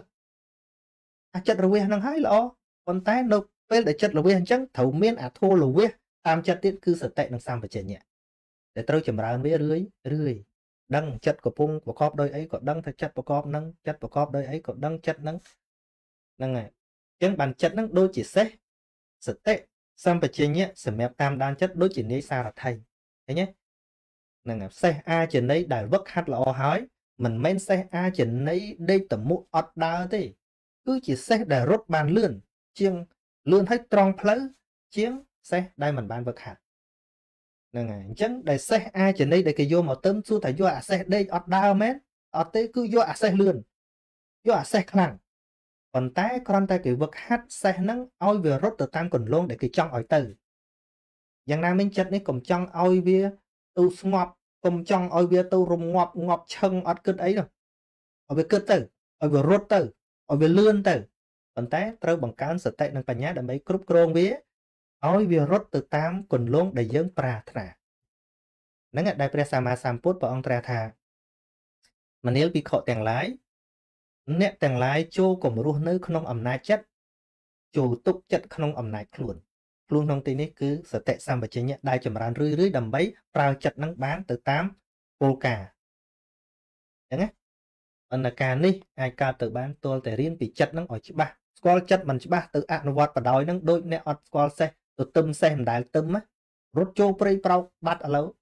à chất rồi năng hái lọ còn tay đâu phải để chất là vi chẳng thấu miên à thô là vi tam chất tiết cư sở tệ năng sang phải nhẹ để trâu chầm ra mấy rưới rưới đăng chất của pung của cọp đôi ấy có đăng thật chất của cọp nâng chất của cọp đôi ấy có đăng chất nâng nâng này chẳng bản chất nâng đôi chỉ xét sở tệ sang phải nhẹ sở mẹp tam đan chất đôi chỉ nấy xa là thầy thế nhé nâng này xe a chỉ nấy đại vất hát là o hói mình men xe a chỉ nấy đây tầm mụ ọt đá thế cứ chỉ xe để rốt bàn lươn chiêng lươn hết tròn phớ chiếng xe đây mình ban vật hạt nè chẳng để xe ai trên đây để cái vô một tấm su tại vô à xe đây ọt đau mét ọt tế cứ vô à xe lươn vô à xe khẳng còn tay con tay cái vật hát xe nắng oi về rốt từ tam còn luôn để cái trong ỏi từ dạng nam minh chất này cùng trong oi bia tu ngọt cùng trong oi bia tu rung ngọt ngọt chân ọt cất ấy rồi ở về cất từ ở về rốt từ ở về lươn từ còn tay trâu bằng cán sở tệ năng cả nhá để mấy cướp krong vía ôi vì rốt từ tam quần luôn để dân pra thà nắng đại pre sama samput và ông tra thà mà nếu bị khọ tiền lái nè tiền lái châu cùng ruột nơi không ẩm nai chất chủ tục chất không ẩm nai luôn luôn thông tin này cứ sở tệ sam và chế nhẹ đại chấm ran rưới rưới đầm bấy prao chất nắng bán từ tám polka chẳng á anh là cà ní ai ca từ bán tôi để riêng bị chất nắng ở chữ ba squall chất mình chữ ba từ ăn vọt và đói nắng đôi nè ọt squall xe từ tâm xem đại tâm á rốt châu prey prao bắt ở lâu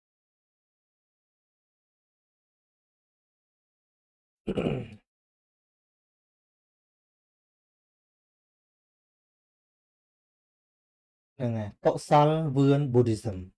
cậu sal vườn Buddhism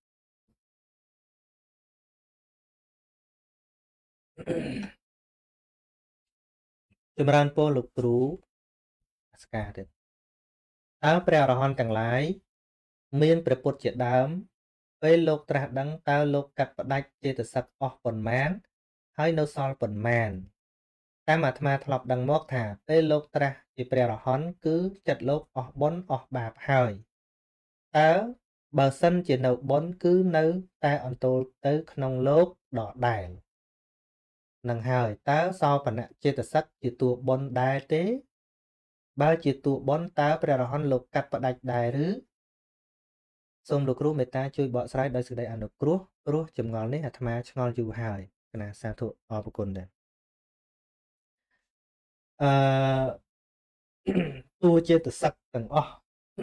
Jumran po lục trú ska được áo pre ở hòn càng lái miên pre put chết đámពេលលោកត្រាស់ដឹងតើលោកកាត់ផ្ដាច់ចេតសិកអស់ប៉ុន្មានហើយនៅសល់ប៉ុន្មានតាមអាត្មាធ្លាប់ដឹងមកថាពេលលោកត្រាស់ជាព្រះរហន្តគឺចិត្តលោកអស់បុណ្យអស់បាបហើយតើបើសិនជានៅបុណ្យគឺនៅតែអន្ទោលទៅក្នុងលោកដដែលនឹងហើយតើសោបនៈចេតសិកជាតួបុណ្យដែរទេបើជាតួបុណ្យតើព្រះរហន្តលោកកាត់ផ្ដាច់ដែរឬសូមលោកគ្រូមេត្តាជួយបកស្រាយដោយសេចក្តីអនុគ្រោះព្រោះចម្ងល់នេះអាត្មាឆ្ងល់យូរហើយគណៈសាធុអរគុណដែរអឺតួចេតសិកទាំងអស់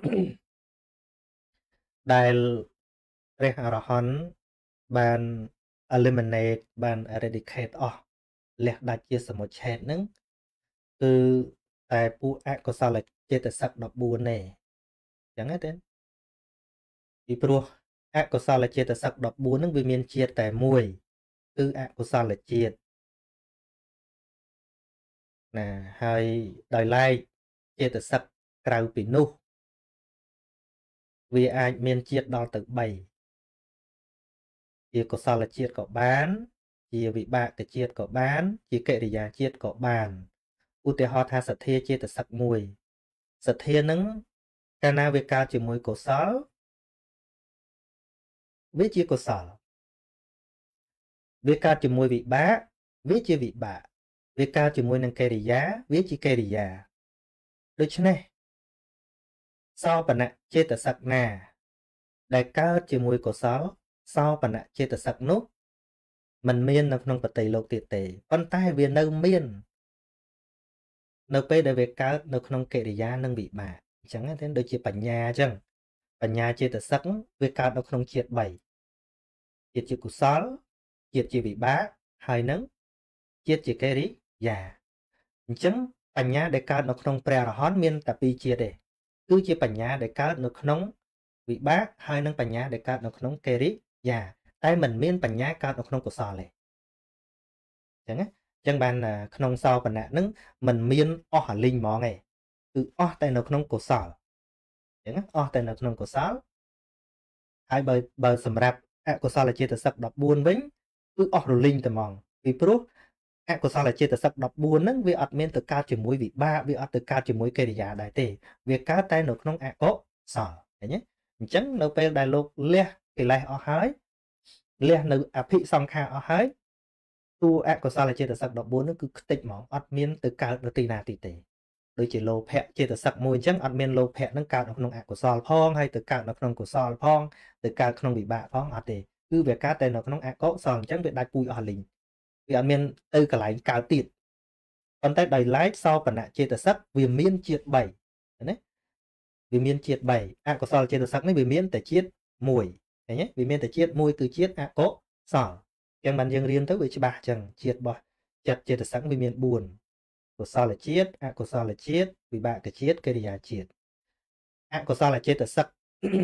ដែលព្រះអរហន្តបាន eliminate បាន eradicate អស់លះដាច់ជាសមុច្ឆេតហ្នឹងគឺតែពួកអកុសលចេតសិកដប់បួនទេអញ្ចឹងទេពីព្រោះអកុសលចេតសិកដប់បួនហ្នឹងវាមានជាតិតែមួយគឺអកុសលជាតិណាហើយដោយឡែកចេតសិកក្រៅពីនោះវាអាចមានជាតិដល់ទៅបីជាកុសលជាតិក៏បានជាវិបាកជាតិក៏បានជាកិរិយាជាតិក៏បានឧទាហរណ៍ថាសទ្ធាចេតសិកមួយសទ្ធានឹងកាលណាវាកើតជាមួយកុសលវាជាកុសលវាកើតជាមួយវិបាកវាជាវិបាកវាកើតជាមួយនឹងកិរិយាវាជាកិរិយាដូច្នេះសោបនៈចេតសិកណាដែលកើតជាមួយកុសលសោបនៈចេតសិកនោះมันមាននៅក្នុងបតិលោកទៀតទេប៉ុន្តែវានៅមាននៅពេលដែលវាកើតនៅក្នុងកិរិយានិងវិបាកអញ្ចឹងទេដូចជាបញ្ញាអញ្ចឹងបញ្ញាចេតសិកវាកើតនៅក្នុងជាតិបីជាតិជាកុសលជាតិជាវិបាកហើយនឹងជាតិជាកិរិយាអញ្ចឹងបញ្ញាដែលកើតនៅក្នុងព្រះអរហន្តមានតែពីរជាតិទេគឺជាបញ្ញាដែលកើតនៅក្នុងវិបាកហើយនឹងបញ្ញាដែលកើតនៅក្នុងកិរិយាតែมันមានបញ្ញាកើតនៅក្នុងកុសលទេអញ្ចឹងណាអញ្ចឹងបានក្នុងសោបនៈហ្នឹងมันមានអស់អលិញហ្មងឯងគឺអស់តែនៅក្នុងកុសលអញ្ចឹងអស់តែនៅក្នុងកុសលហើយបើបើសម្រាប់អកុសលចេតសិកដប់បួនវិញគឺអស់រលីងតែហ្មងពីព្រោះអកុសលចេតសិកដប់បួនហ្នឹងវាអត់មានទៅកើតជាមួយវិបាកវាអត់ទៅកើតជាមួយកិរិយាដែរទេវាកើតតែនៅក្នុងអកុសលឃើញទេអញ្ចឹងនៅពេលដែលលោកលះកិលេសអស់ហើយលះនៅអភិសង្ខារអស់ហើយតួអកុសលចេតសិកដប់បួនហ្នឹងគឺខ្ទេចហ្មងអត់មានទៅកើតនៅទីណាទីទេដូចជាលោភៈចេតសិកមួយអញ្ចឹងអត់មានលោភៈហ្នឹងកើតនៅក្នុងអកុសលផងហើយទៅកើតនៅក្នុងកុសលផងទៅកើតក្នុងវិបាកផងអត់ទេគឺវាកើតតែនៅក្នុងអកុសលអញ្ចឹងវាដាច់ពូជអស់លីងវាអត់មានទៅកន្លែងកើតទៀតប៉ុន្តែដោយឡែកសោបនៈចេតសិកវាមានជាតិបីណាវាមានជាតិបីអកុសលចេតសិកនេះវាមានតែជាតិមួយឃើញទេវាមានតែជាតិមួយគឺជាតិអកុសលចឹងបានយើងរៀនទៅវាច្បាស់ចឹងជាតិរបស់ចិត្តចេតសិកវាមានបួនកុសលជាតិអកុសលជាតិវិបាកជាតិកិរិយាជាតិអកុសលចេតសិក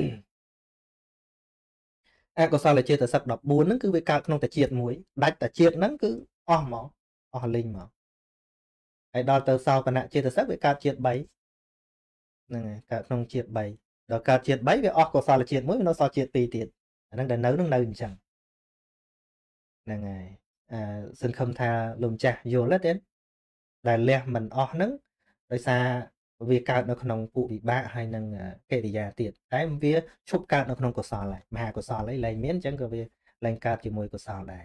អកុសលចេតសិកដប់បួនហ្នឹងគឺវាកើតក្នុងតែជាតិមួយដាច់តែជាតិហ្នឹងគឺអស់ហ្មងអស់លីងហ្មងហើយដល់ទៅសោបនៈចេតសិកវាកើតជាតិបីហ្នឹងហើយកើតក្នុងជាតិបីដល់កើតជាតិបីវាអស់កុសលជាតិមួយនៅសល់ជាតិពីរទៀតអាហ្នឹងដែលនៅនឹងនៅអញ្ចឹងហ្នឹងហើយអឺសង្ឃឹមថាលោកម្ចាស់យល់ទេដែលលះមិនអស់ហ្នឹងដោយសារវាកើតនៅក្នុងពួកវិបាកហើយនឹងកិរិយាទៀតតែវាឈប់កើតនៅក្នុងកុសលហើយមហាកុសលអីលែងមានអញ្ចឹងក៏វាលែងកើតជាមួយកុសលដែរ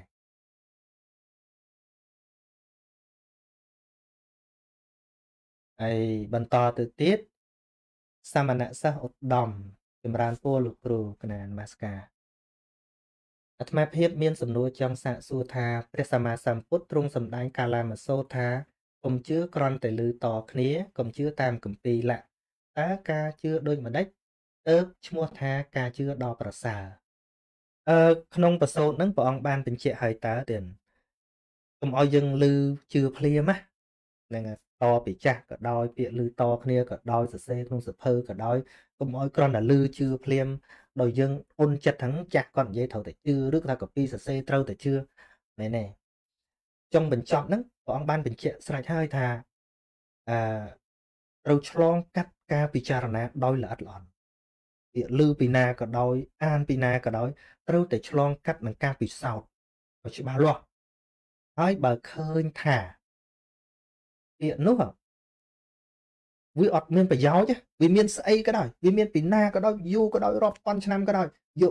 ហើយបន្តទៅទៀតសមណសិស្សឧត្តមចម្រើនពរលោកគ្រូកណានមាសកាអាត្មាភាពមានសំណួរចង់សាកសួរថាព្រះសម្មាសម្ពុទ្ធទ្រង់សម្ដែងកាលាមសូត្រថាកុំជឿគ្រាន់តែឮតគ្នាកុំជឿតាមគម្ពីរឡាក់តើការជឿដូចម្ដេចទើបឈ្មោះថាការជឿដ៏ប្រសើរអឺក្នុងប្រសូតហ្នឹងព្រះអង្គបានបញ្ជាក់ឲ្យតើទៀតកុំឲ្យយើងឮជឿភ្លាមណាហ្នឹងតពីចាស់ក៏ដោយពាក្យឮតគ្នាក៏ដោយសរសេរក្នុងសភៅក៏ដោយកុំឲ្យគ្រាន់តែឮជឿភ្លាមដោយយើងអន់ចិត្តហ្នឹងចាស់គាត់និយាយត្រូវតែជឿឬថាកពីសរសេរត្រូវតែជឿមែនទេចុងបញ្ចប់ហ្នឹងព្រះអង្គបានបញ្ជាក់ស្រេចហើយថាអឺត្រូវឆ្លងកាត់ការពិចារណាដោយល្អិតល្អន់ពាក្យឮពីណាក៏ដោយអានពីណាក៏ដោយត្រូវតែឆ្លងកាត់នឹងការពិសោធន៍ឲ្យច្បាស់លាស់ហើយបើឃើញថាពាក្យនោះវាអត់មានប្រយោជន៍ទេវាមានស្អីក៏ដោយវាមានពីណាក៏ដោយយូរក៏ដោយរាប់ពាន់ឆ្នាំក៏ដោយយក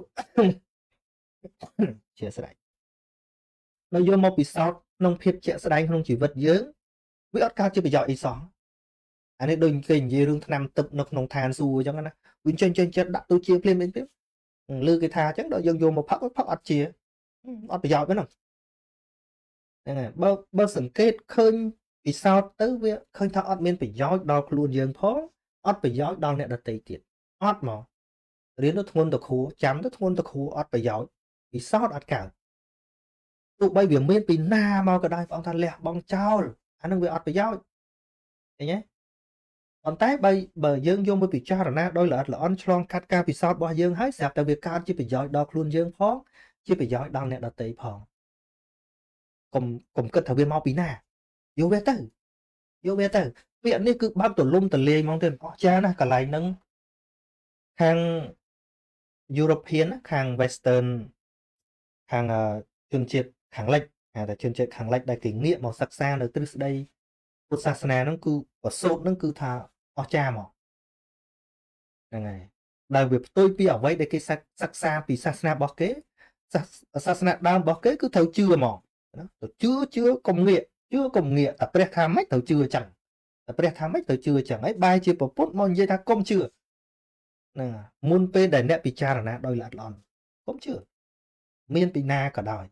ជាស្រេចនៅយកមកពិសោធន៍ក្នុងភាពជាក់ស្ដែងក្នុងជីវិតយើងវាអត់កើតជាប្រយោជន៍អីសោះអានេះដូចគេនិយាយរឿងឆ្នាំទឹកនៅក្នុងឋានសួគ៌អញ្ចឹងណាវាចេញចេញចិត្តដាក់ទូជាភ្លាមភ្លាមឮគេថាអញ្ចឹងដល់យើងយកមកផឹកផឹកអត់ជាអត់ប្រយោជន៍ទេហ្នឹងហ្នឹងហើយបើបើសង្កេតឃើញពិសោធន៍ទៅវាឃើញថាអត់មានប្រយោជន៍ដល់ខ្លួនយើងផងអត់ប្រយោជន៍ដល់អ្នកដទៃទៀតអត់មករៀនទៅធ្ងន់ទៅគ្រូចាំទៅធ្ងន់ទៅគ្រូអត់ប្រយោជន៍ពិសោធន៍អត់កើតទោះបីវាមានពីណាមកក៏ដោយបងថាលះបងចោលអានឹងវាអត់ប្រយោជន៍ឃើញទេប៉ុន្តែបើបើយើងយកមកពិចារណាដោយល្អិតល្អន់ឆ្លងកាត់ការពិសោធន៍របស់យើងហើយស្រាប់តែវាកើតជាប្រយោជន៍ដល់ខ្លួនយើងផងជាប្រយោជន៍ដល់អ្នកដទៃផងកុំកុំគិតថាវាមកពីណាយកវាទៅយកវាទៅពាក្យនេះគឺបើកទលំទលាយហ្មងទៅអស្ចារ្យណាស់កន្លែងហ្នឹងខាង European ខាង Western ខាងជនជាតិខាងលិចហៅថាជនជាតិខាងលិចដែលគេងាកមកសិក្សានៅទ្រឹស្ដីពុទ្ធសាសនាហ្នឹងគឺប្រសូតហ្នឹងគឺថាអស្ចារ្យមកហ្នឹងហើយដែលវាផ្ទុយពីអ្វីដែលគេសិក្សាពីសាសនារបស់គេសាសនាដើមរបស់គេគឺត្រូវជឿហ្មងណាទៅជឿជឿកុំងាកជឿកុំងាកតែព្រះថាម៉េចត្រូវជឿអញ្ចឹងតែព្រះថាម៉េចត្រូវជឿអញ្ចឹងហើយបែរជាពុទ្ធមកនិយាយថាកុំជឿហ្នឹងមុនពេលដែលអ្នកពិចារណាដោយល្អិតល្អន់កុំជឿមានពីណាក៏ដោយ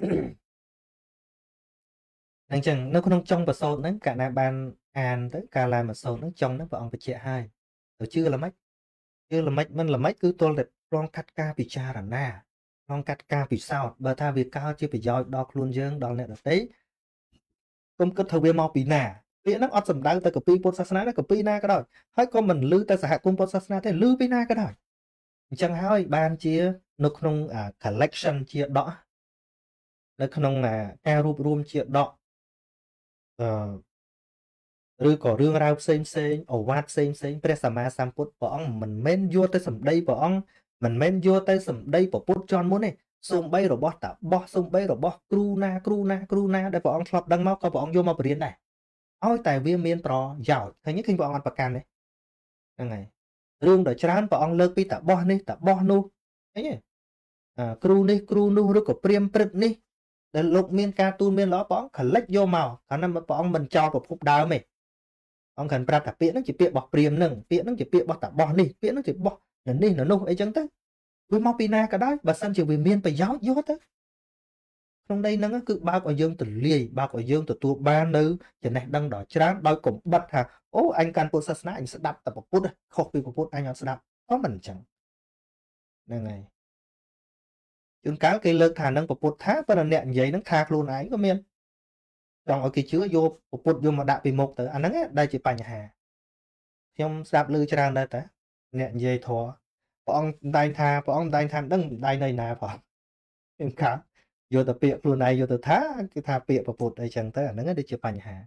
អញ្ចឹងនៅក្នុងចុងប្រសូតហ្នឹងកាលណាបានអានទៅកាលឡើងប្រសូតហ្នឹងចុងហ្នឹងព្រះអង្គបញ្ជាក់ហើយទៅជឿល្មិចជឿល្មិចមិនល្មិចគឺទល់តែប្រងកាត់ការពិចារណាប្រងកាត់ការពិសោធន៍បើថាវាកើតជាប្រយោជន៍ដល់ខ្លួនយើងដល់អ្នកដទៃកុំគិតថាវាមកពីណាពាក្យហ្នឹងអត់សំដៅទៅកពីពុទ្ធសាសនាទេកពីណាក៏ដោយហើយក៏មិនលឺទៅសហគមន៍ពុទ្ធសាសនាទេលឺពីណាក៏ដោយអញ្ចឹងហើយបានជានៅក្នុង collection ជាដកនៅក្នុងការរួបរวมជាដកអឺឬក៏រឿងរ៉ាវផ្សេងផ្សេងអវាទផ្សេងផ្សេងព្រះសម្មាសម្ពុទ្ធព្រះអង្គមិនមែនយកទៅសម្ដីព្រះអង្គមិនមែនយកទៅសម្ដីពពុទ្ធជន់មុនទេសូម្បីរបស់តាបោះសូម្បីរបស់គ្រូណាគ្រូណាគ្រូណាដែលព្រះអង្គធ្លាប់ដឹងមកក៏ព្រះអង្គយកមកបរៀនដែរឲ្យតែវាមានប្រយោជន៍ឃើញឃើញព្រះអង្គអត់ប្រកាន់ទេហ្នឹងហើយរឿងដ៏ច្រើនព្រះអង្គលើកពីតាបោះនេះតាបោះនោះឃើញទេគ្រូនេះគ្រូនោះឬក៏ព្រាមព្រឹត្តនេះដែលលោកមានការទូនមានល្អព្រះអង្គខលិចយកមកകാരണംណាព្រះអង្គមិនចោលប្រភពដើមទេអង្គគ្រាន់ប្រាប់ថាពាក្យហ្នឹងជាពាក្យរបស់ព្រាមហ្នឹងពាក្យហ្នឹងជាពាក្យរបស់តាបោះនេះពាក្យហ្នឹងជាបោះនៅនេះនៅនោះអីចឹងទៅវាមកពីណាក៏ដោយបើសិនជាវាមានប្រយោជន៍យកទៅក្នុងន័យហ្នឹងគឺបើកឲ្យយើងទលាយបើកឲ្យយើងទទួលបាននៅចំណេះដឹងដ៏ច្រើនដោយកុំបិទថាអូអញកាន់ពុទ្ធសាសនាអញស្ដាប់តែពុទ្ធខុសពីពុទ្ធអញអត់ស្ដាប់ក៏មិនអញ្ចឹងហ្នឹងហើយជួនកាលគេលើកថានឹងពុទ្ធថាប៉ុន្តែអ្នកនិយាយនឹងថាខ្លួនឯងក៏មានចង់ឲ្យគេជឿយកពុទ្ធយកមកដាក់ពីមុខទៅអាហ្នឹងដែលជាបញ្ហាខ្ញុំស្ដាប់ឮច្រើនដែរតាអ្នកនិយាយធម៌ព្រះអង្គម្ដែងថាព្រះអង្គម្ដែងថាមិនដឹងម្ដែងនៅណាផងខ្ញុំខាយកទៅពាក្យខ្លួនឯងយកទៅថាគេថាពាក្យពុទ្ធអីចឹងទៅអាហ្នឹងដូចជាបញ្ហា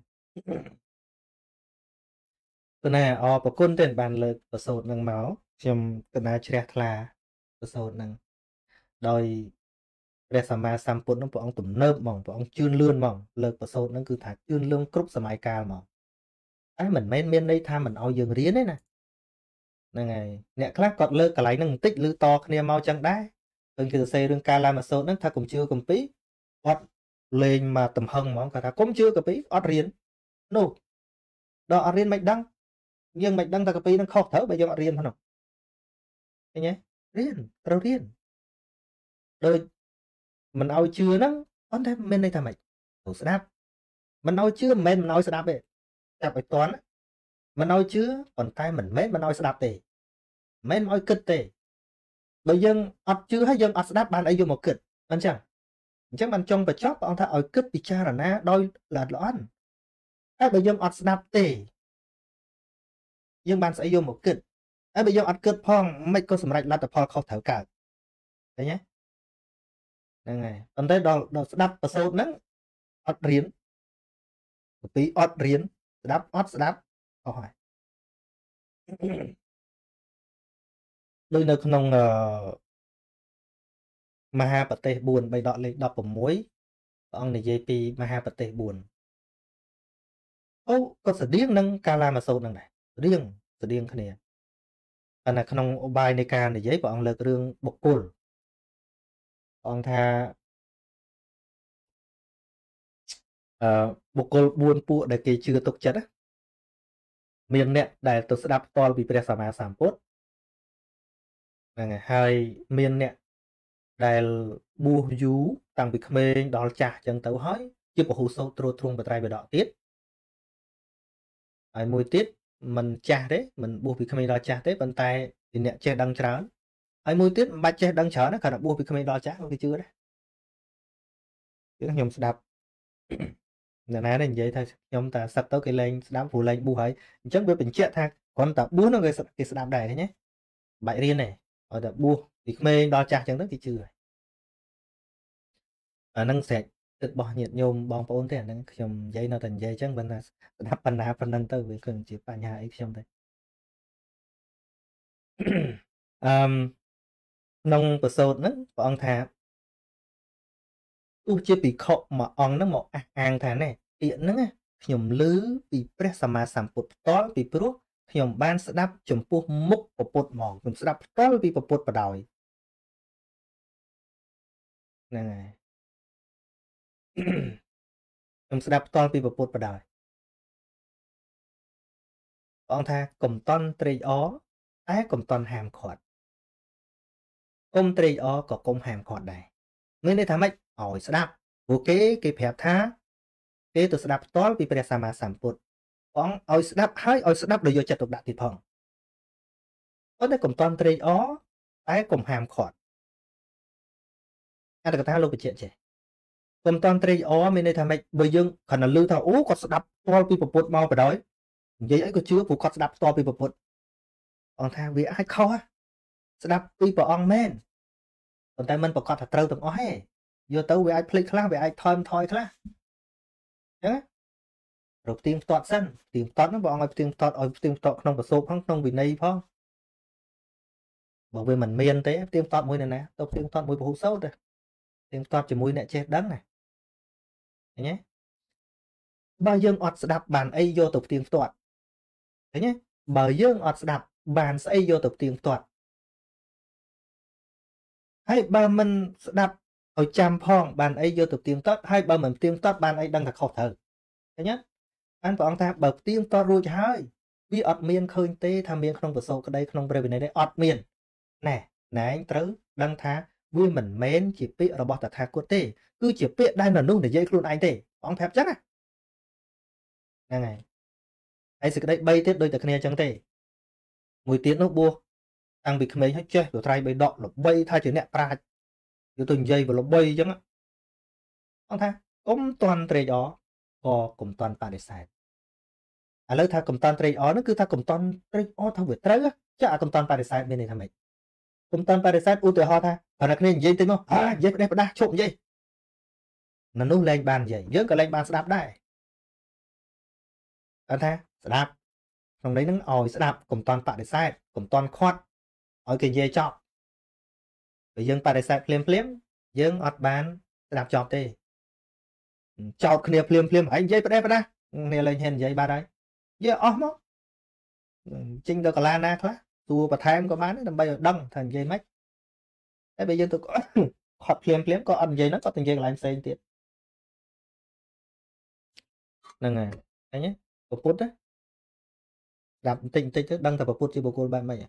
ប៉ុន្តែអរប្រគុណទេបានលើកប្រសូតនឹងមកខ្ញុំកណាជ្រះថ្លាប្រសូតនឹងដោយព្រះសម្មាសម្ពុទ្ធនឹងព្រះអង្គទំនើបហ្មងព្រះអង្គជឿនលឿនហ្មងលើកប្រសូតនឹងគឺថាជឿនលឿនគ្រប់សម័យកាលហ្មងតែមិនមែនមានន័យថាមិនឲ្យយើងរៀនទេណាហ្នឹងហើយអ្នកខ្លះគាត់លើកកន្លែងហ្នឹងបន្តិចឬតគ្នាមកចឹងដែរឃើញគេសរសេររឿងការឡើងប្រសូតហ្នឹងថាកុំជឿកំពីអត់លេងមកទំហឹងហ្មងគាត់ថាកុំជឿកំពីអត់រៀននោះដល់អត់រៀនមិនដឹងយើងមិនដឹងថាកំពីហ្នឹងខុសត្រូវបើយើងអត់រៀនផងនោះឃើញទេរៀនត្រូវរៀនដូចមិនឲ្យជឿហ្នឹងប៉ុន្តែមានន័យថាម៉េចត្រូវស្ដាប់មិនឲ្យជឿមិនមែនមិនឲ្យស្ដាប់ទេចាប់ឲ្យតន់មិនឲ្យជឿប៉ុន្តែមិនមែនមិនឲ្យស្ដាប់ទេមិនមែនឲ្យគិតទេបើយើងអត់ជឿហើយយើងអត់ស្ដាប់បានអីយកមកគិតអញ្ចឹងអញ្ចឹងបានចង់បញ្ចប់ព្រះអង្គថាឲ្យគិតពិចារណាដោយល្អិតល្អន់ហើយបើយើងអត់ស្ដាប់ទេយើងបានស្អីយកមកគិតហើយបើយើងអត់គិតផងមិនក៏សម្រេចលទ្ធផលខុសត្រូវកើតឃើញទេហ្នឹងហើយប៉ុន្តែដល់ដល់ស្ដាប់ប្រសូតហ្នឹងអត់រៀនពីអត់រៀនស្ដាប់អត់ស្ដាប់អស់ហើយដូចនៅក្នុងមហាប្រទេសបួនបៃដកលេខដប់ប្រាំមួយព្រះអង្គនិយាយពីមហាប្រទេសបួន ô có sự điên nâng ca la mà sâu nâng này riêng sự điên cái này anh là không bài này ca để giấy bọn lực rương bộc cồn ông tha bộc cồn buôn phụ để kê chưa tục chất á miền nè đại tôi sẽ đáp to vì bây giờ mà sắm phốt này hai miền nè đại bùa dú tăng bị khmer đó chả chẳng tấu hỏi chứ bộ hồ sâu trôi thùng và trai về đỏ tiết ai mùi tiết mình cha đấy mình bùa bị khmer đó cha đấy bàn tay thì nè che đăng trán ai mùi tiết bạch che đăng trán nó khả năng bùa bị khmer đó chả cái chưa đấy chứ nhom đạp là ná này vậy thôi nhom ta sắp tới cái lên đám phụ lên bùa ấy chắc biết bình chết thang còn ta búa nó cái cái đạp đài thế nhé bại riêng này ở đập bùa thì khmer đó chả chẳng tức thì chưa à nâng sẽ tự bỏ nhiệt nhôm bong bóng thế nâng trong dây nó thành dây chẳng bên là đáp bàn nạp phần nâng tới với cần chỉ bà nhà ấy trong đây um, nông bờ sâu nó của ông thà u chưa bị khọ mà ông nó một hàng thà này tiện nó nhom lứ bị press mà sắm bột to bị pro nhom ban sẽ đáp chấm pu múc của bột mỏng nhom sẽ đáp to bị bột bà đòi này nhom sẽ đáp to bị bột bà đòi ông thà cầm ton trì ó ai cầm ton hàm khọt công ty ở có công hàm khọt này mới đây thà mấy hỏi sẽ đáp ok cái phép tha cái tôi sẽ đáp to vì bây giờ mà sản phụ ông ơi sẽ đáp hai ơi sẽ đáp được vô chặt tục đạt thì phòng có thể cầm toàn trì ó ai cầm hàm khọt anh được ta luôn bị chuyện trẻ cầm toàn trì ó mới đây thà mấy bây giờ khả năng lưu thảo ú có sẽ đáp to vì bộ bột mau phải đói vậy ấy có chưa phụ có sẽ đáp to vì bộ bột ông tha vì ai khó sẽ đáp vì bộ ông men còn tay mình bộ có thật trâu từng ó hè vô tới vì ai play class vì ai thôi thôi class nhá rồi tiên toát sân tiên toát nó bọn ai tiên toát ở tiên toát không có số không không vì này phong bởi vì mình miền thế tiên toát mũi này nè tôi tiên toát mũi bổ sâu rồi tiên toát chỉ mũi này chết đắng này nhé bao dương ọt đạp bàn ấy vô tục tiên toát thế nhé bao dương ọt đạp bàn sẽ vô tục tiên toát hay ba mình đạp ở chăm phong bàn ấy vô tục tiên toát hay ba mình tiên toát bàn ấy đang là khó thở thế nhé anh bọn ta bật tiên toát rồi hai vì ọt miền khơi tê tham miền không có sâu cái đây không về này đây ọt miền nè nè anh trứ đăng thá vui mình mến chỉ biết là bỏ thà của tê cứ chỉ biết đây là nung để dây luôn anh tê ông phép chắc à nè này anh sẽ đây bay tiếp đôi từ kia chẳng tê mùi tiếng nó bua ăn bị mấy hết chơi rồi trai bay đọ là bay thay chữ nè pra rồi từng dây và nó bay chẳng á ông tha cũng toàn tre đó có cùng toàn bà để xài à lấy tha cùng toàn tre đó nó cứ tha cùng toàn tre đó thằng việt trớ á chắc cùng toàn bà để xài bên này thằng mày cùng toàn bà để xài u tuổi họ tha còn là cái dây tên không à dây đây đa trộm dây nó nung lên bàn dây nhớ cả lên bàn sẽ đạp đây anh tha sẽ đạp trong đấy nó ỏi sẽ đạp cùng toàn bà để xài cùng toàn khoát ở cái dây chọn bây giờ bà để xài phim phim dương ọt bàn đạp chọn tê chọn kia phim phim anh dây đây đây này lên hình dây ba đấy dây ốm đó chinh được cả la na thoát tua và tham có bán đâm bây giờ đâm thành dây mách thế bây giờ tôi có hoặc phim phim có ăn dây nó có từng dây lại xây tiền nè nè anh nhé một phút đấy đạp tinh tinh chứ đăng tập một phút chứ bộ cô bạn mày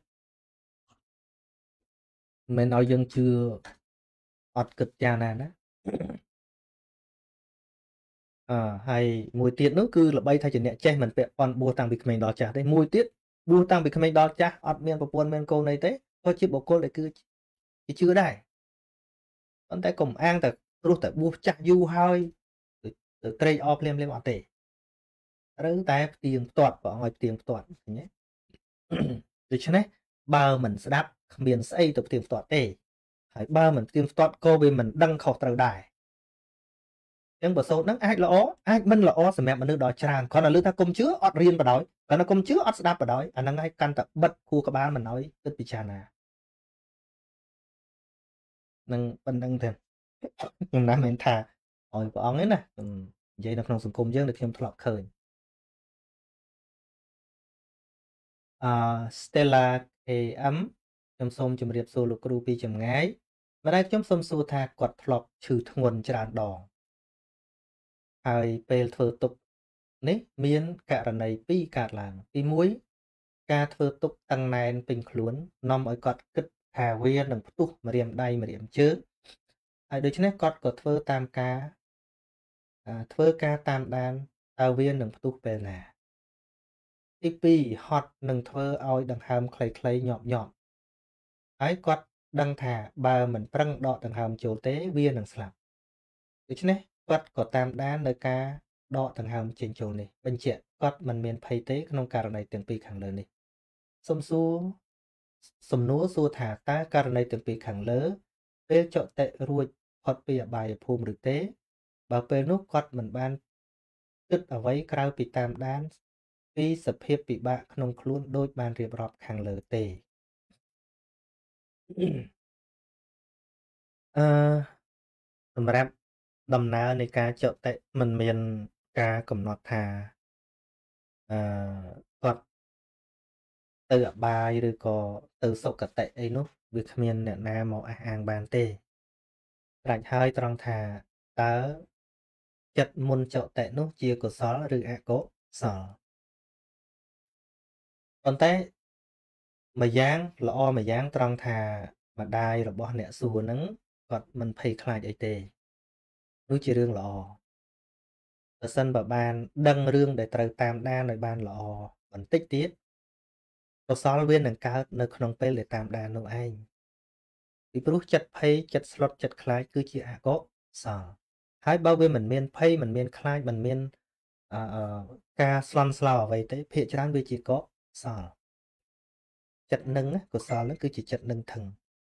mình nói dân chưa ọt cực trà nè đó à, hay mùi tiết nó cứ là bay thay chỉ nhẹ che mình vẽ còn bùa tăng bị mình đỏ trả đây mùi tiết bùa tăng bị mình đỏ trả ọt miền của buôn men cô này thế thôi chứ bộ cô lại cứ thì chưa đây con tay cùng an tại rồi tại bùa chắc du hơi từ trade off lên lên ọt tệ rồi tại tiền toạt vào ngoài tiền toạt nhé được chứ này ba mình sẽ đáp miền xây tập tiền toạt tệ hãy ba mình tiền toạt cô vì mình đăng khẩu tờ đài nhưng bữa sau nó ai lõ ai mình lõ sẽ mẹ mình được đòi tràn còn là lứa ta công chứa ọt riêng và đói còn nó công chứa ọt đáp và đói anh đang ngay căn tập bất khu các bạn mình nói tức bị tràn à nâng bên đăng thêm nhưng nam mình thà hỏi của ông ấy nè vậy là không sùng cung dương được thêm thọ khởi អឺ Stella เอ เอ็ม ខ្ញុំសូមជម្រាបសួរលោកគ្រូពីចម្ងាយម្ដងខ្ញុំសូមសួរថាគាត់ធ្លាប់ឈឺធ្ងន់ច្រើនដងហើយពេលធ្វើទុកនេះមានករណីពីរកើតឡើងទីមួយការធ្វើទុកតឹងណែនពេញខ្លួននាំឲ្យគាត់គិតថាវានឹងផ្ទុះម្រាមដៃម្រាមជើងហើយដូច្នេះគាត់ក៏ធ្វើតាមការធ្វើការតាមដានតើវានឹងផ្ទុះពេលណាទីពីរហត់នឹងធ្វើឲ្យដង្ហើមខ្លីៗញាប់ញាប់ហើយគាត់ដឹងថាបើមិនប្រឹងដកដង្ហើមចូលទេវានឹងស្លាប់ដូច្នេះគាត់ក៏តាមដាននៅការដកដង្ហើមចេញចូលនេះបញ្ជាក់គាត់មិនមានភ័យទេក្នុងករណីទាំងពីរខាងលើនេះសូមសួរសំណួរសួរថាតើករណីទាំងពីរខាងលើពេលចុតិរួចផុតពីអបាយភូមិឬទេបើពេលនោះគាត់មិនបានគិតអ្វីក្រៅពីតាមដានពីសភាពពិបាកក្នុងខ្លួនដូចបានរៀបរាប់ខាងលើទេអឺសម្រាប់ដំណើរនៃការចុតិមិនមានការកំណត់ថាអឺគាត់ទៅអបាយឬក៏ទៅសុគតិអីនោះវាគ្មានអ្នកណាមកអះអាងបានទេត្រាច់ហើយត្រង់ថាតើចិត្តមុនចុតិនោះជាកុសលឬអកុសលប៉ុន្តែម្យ៉ាងល្អម្យ៉ាងត្រង់ថាម្ដាយរបស់អ្នកសួរហ្នឹងគាត់មិនភ័យខ្លាចអីទេនោះជារឿងល្អបើសិនបើបានដឹងរឿងដែលត្រូវតាមដានឲ្យបានល្អបន្តិចទៀតកុសលវានឹងកើតនៅក្នុងពេលដែលតាមដាននោះឯងពីព្រោះចិត្តភ័យចិត្តស្លុតចិត្តខ្លាចគឺជាអកុសលហើយបើវាមិនមានភ័យមិនមានខ្លាចមិនមានអឺការស្លន់ស្លោអ្វីទេភាគច្រើនវាជាកុសលចិត្តនឹងកុសលនឹងគឺជាចិត្តនឹងថឹង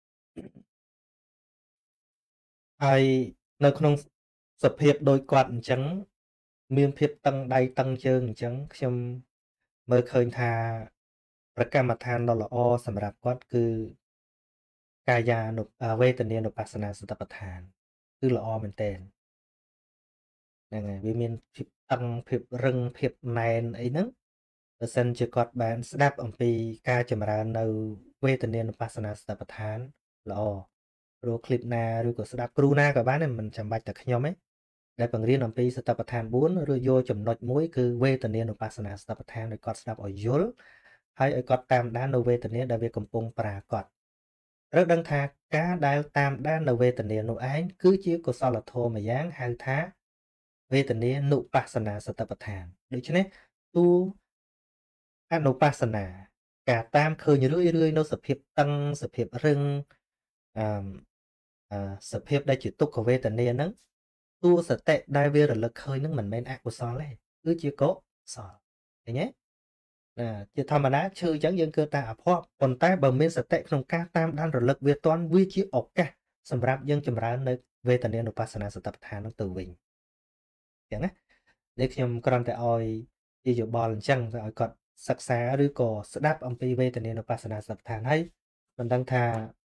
ហើយនៅក្នុងសភាពដូចគាត់អញ្ចឹងមានភាពតឹងដៃតឹងជើងអញ្ចឹងខ្ញុំមើលឃើញថាប្រកម្មដ្ឋានដ៏ល្អសម្រាប់គាត់គឺកាយានុវេទនានុបស្សនាសតិប្បដ្ឋានគឺល្អមែនទែនហ្នឹងហើយវាមានភាពតឹងភាពរឹងភាពណែនអីហ្នឹងបើសិនជាគាត់បានស្ដាប់អំពីការចម្រើននៅវេទនានុបស្សនាសតិប្បដ្ឋានល្អព្រោះคลิปណាឬក៏ស្ដាប់គ្រូណាក៏បានដែរមិនចាំបាច់តែខ្ញុំទេដែលបង្រៀនអំពីសតិប្បដ្ឋានបួនឬយកចំណុចមួយគឺវេទនានុបស្សនាសតិប្បដ្ឋានឲ្យគាត់ស្ដាប់ឲ្យយល់ហើយឲ្យគាត់តាមដាននៅវេទនាដែលវាកំពុងប្រាកដត្រូវដឹងថាការដែលតាមដាននៅវេទនានោះឯងគឺជាកុសលធម៌មួយយ៉ាងហៅថាវេទនានុបស្សនាសតិប្បដ្ឋានដូច្នេះតួអនុបស្សនាការតាមឃើញរឿយរឿយនៅសភាពតឹងសភាពរឹងអឺសភាពដែលជាទុក្ខវេទនាហ្នឹងតួសតិដែលវារលឹកឃើញហ្នឹងមិនមែនអកុសលទេគឺជាកុសលឃើញទេណាជាធម្មតាឈឺអញ្ចឹងយើងគឺតែអភ័ព្វប៉ុន្តែបើមានសតិក្នុងការតាមដានរលឹកវាតន់វាជាឱកាសសម្រាប់យើងចម្រើននៅវេទនានុបស្សនាសតិប្បដ្ឋាននោះទៅវិញអញ្ចឹងណាដែលខ្ញុំគ្រាន់តែឲ្យជាយោបល់អញ្ចឹងទៅឲ្យគាត់សិក្សាឬក៏ស្ដាប់អំពីវេទនានុបស្សនាសតិប្បដ្ឋានហើយមិនដឹងថា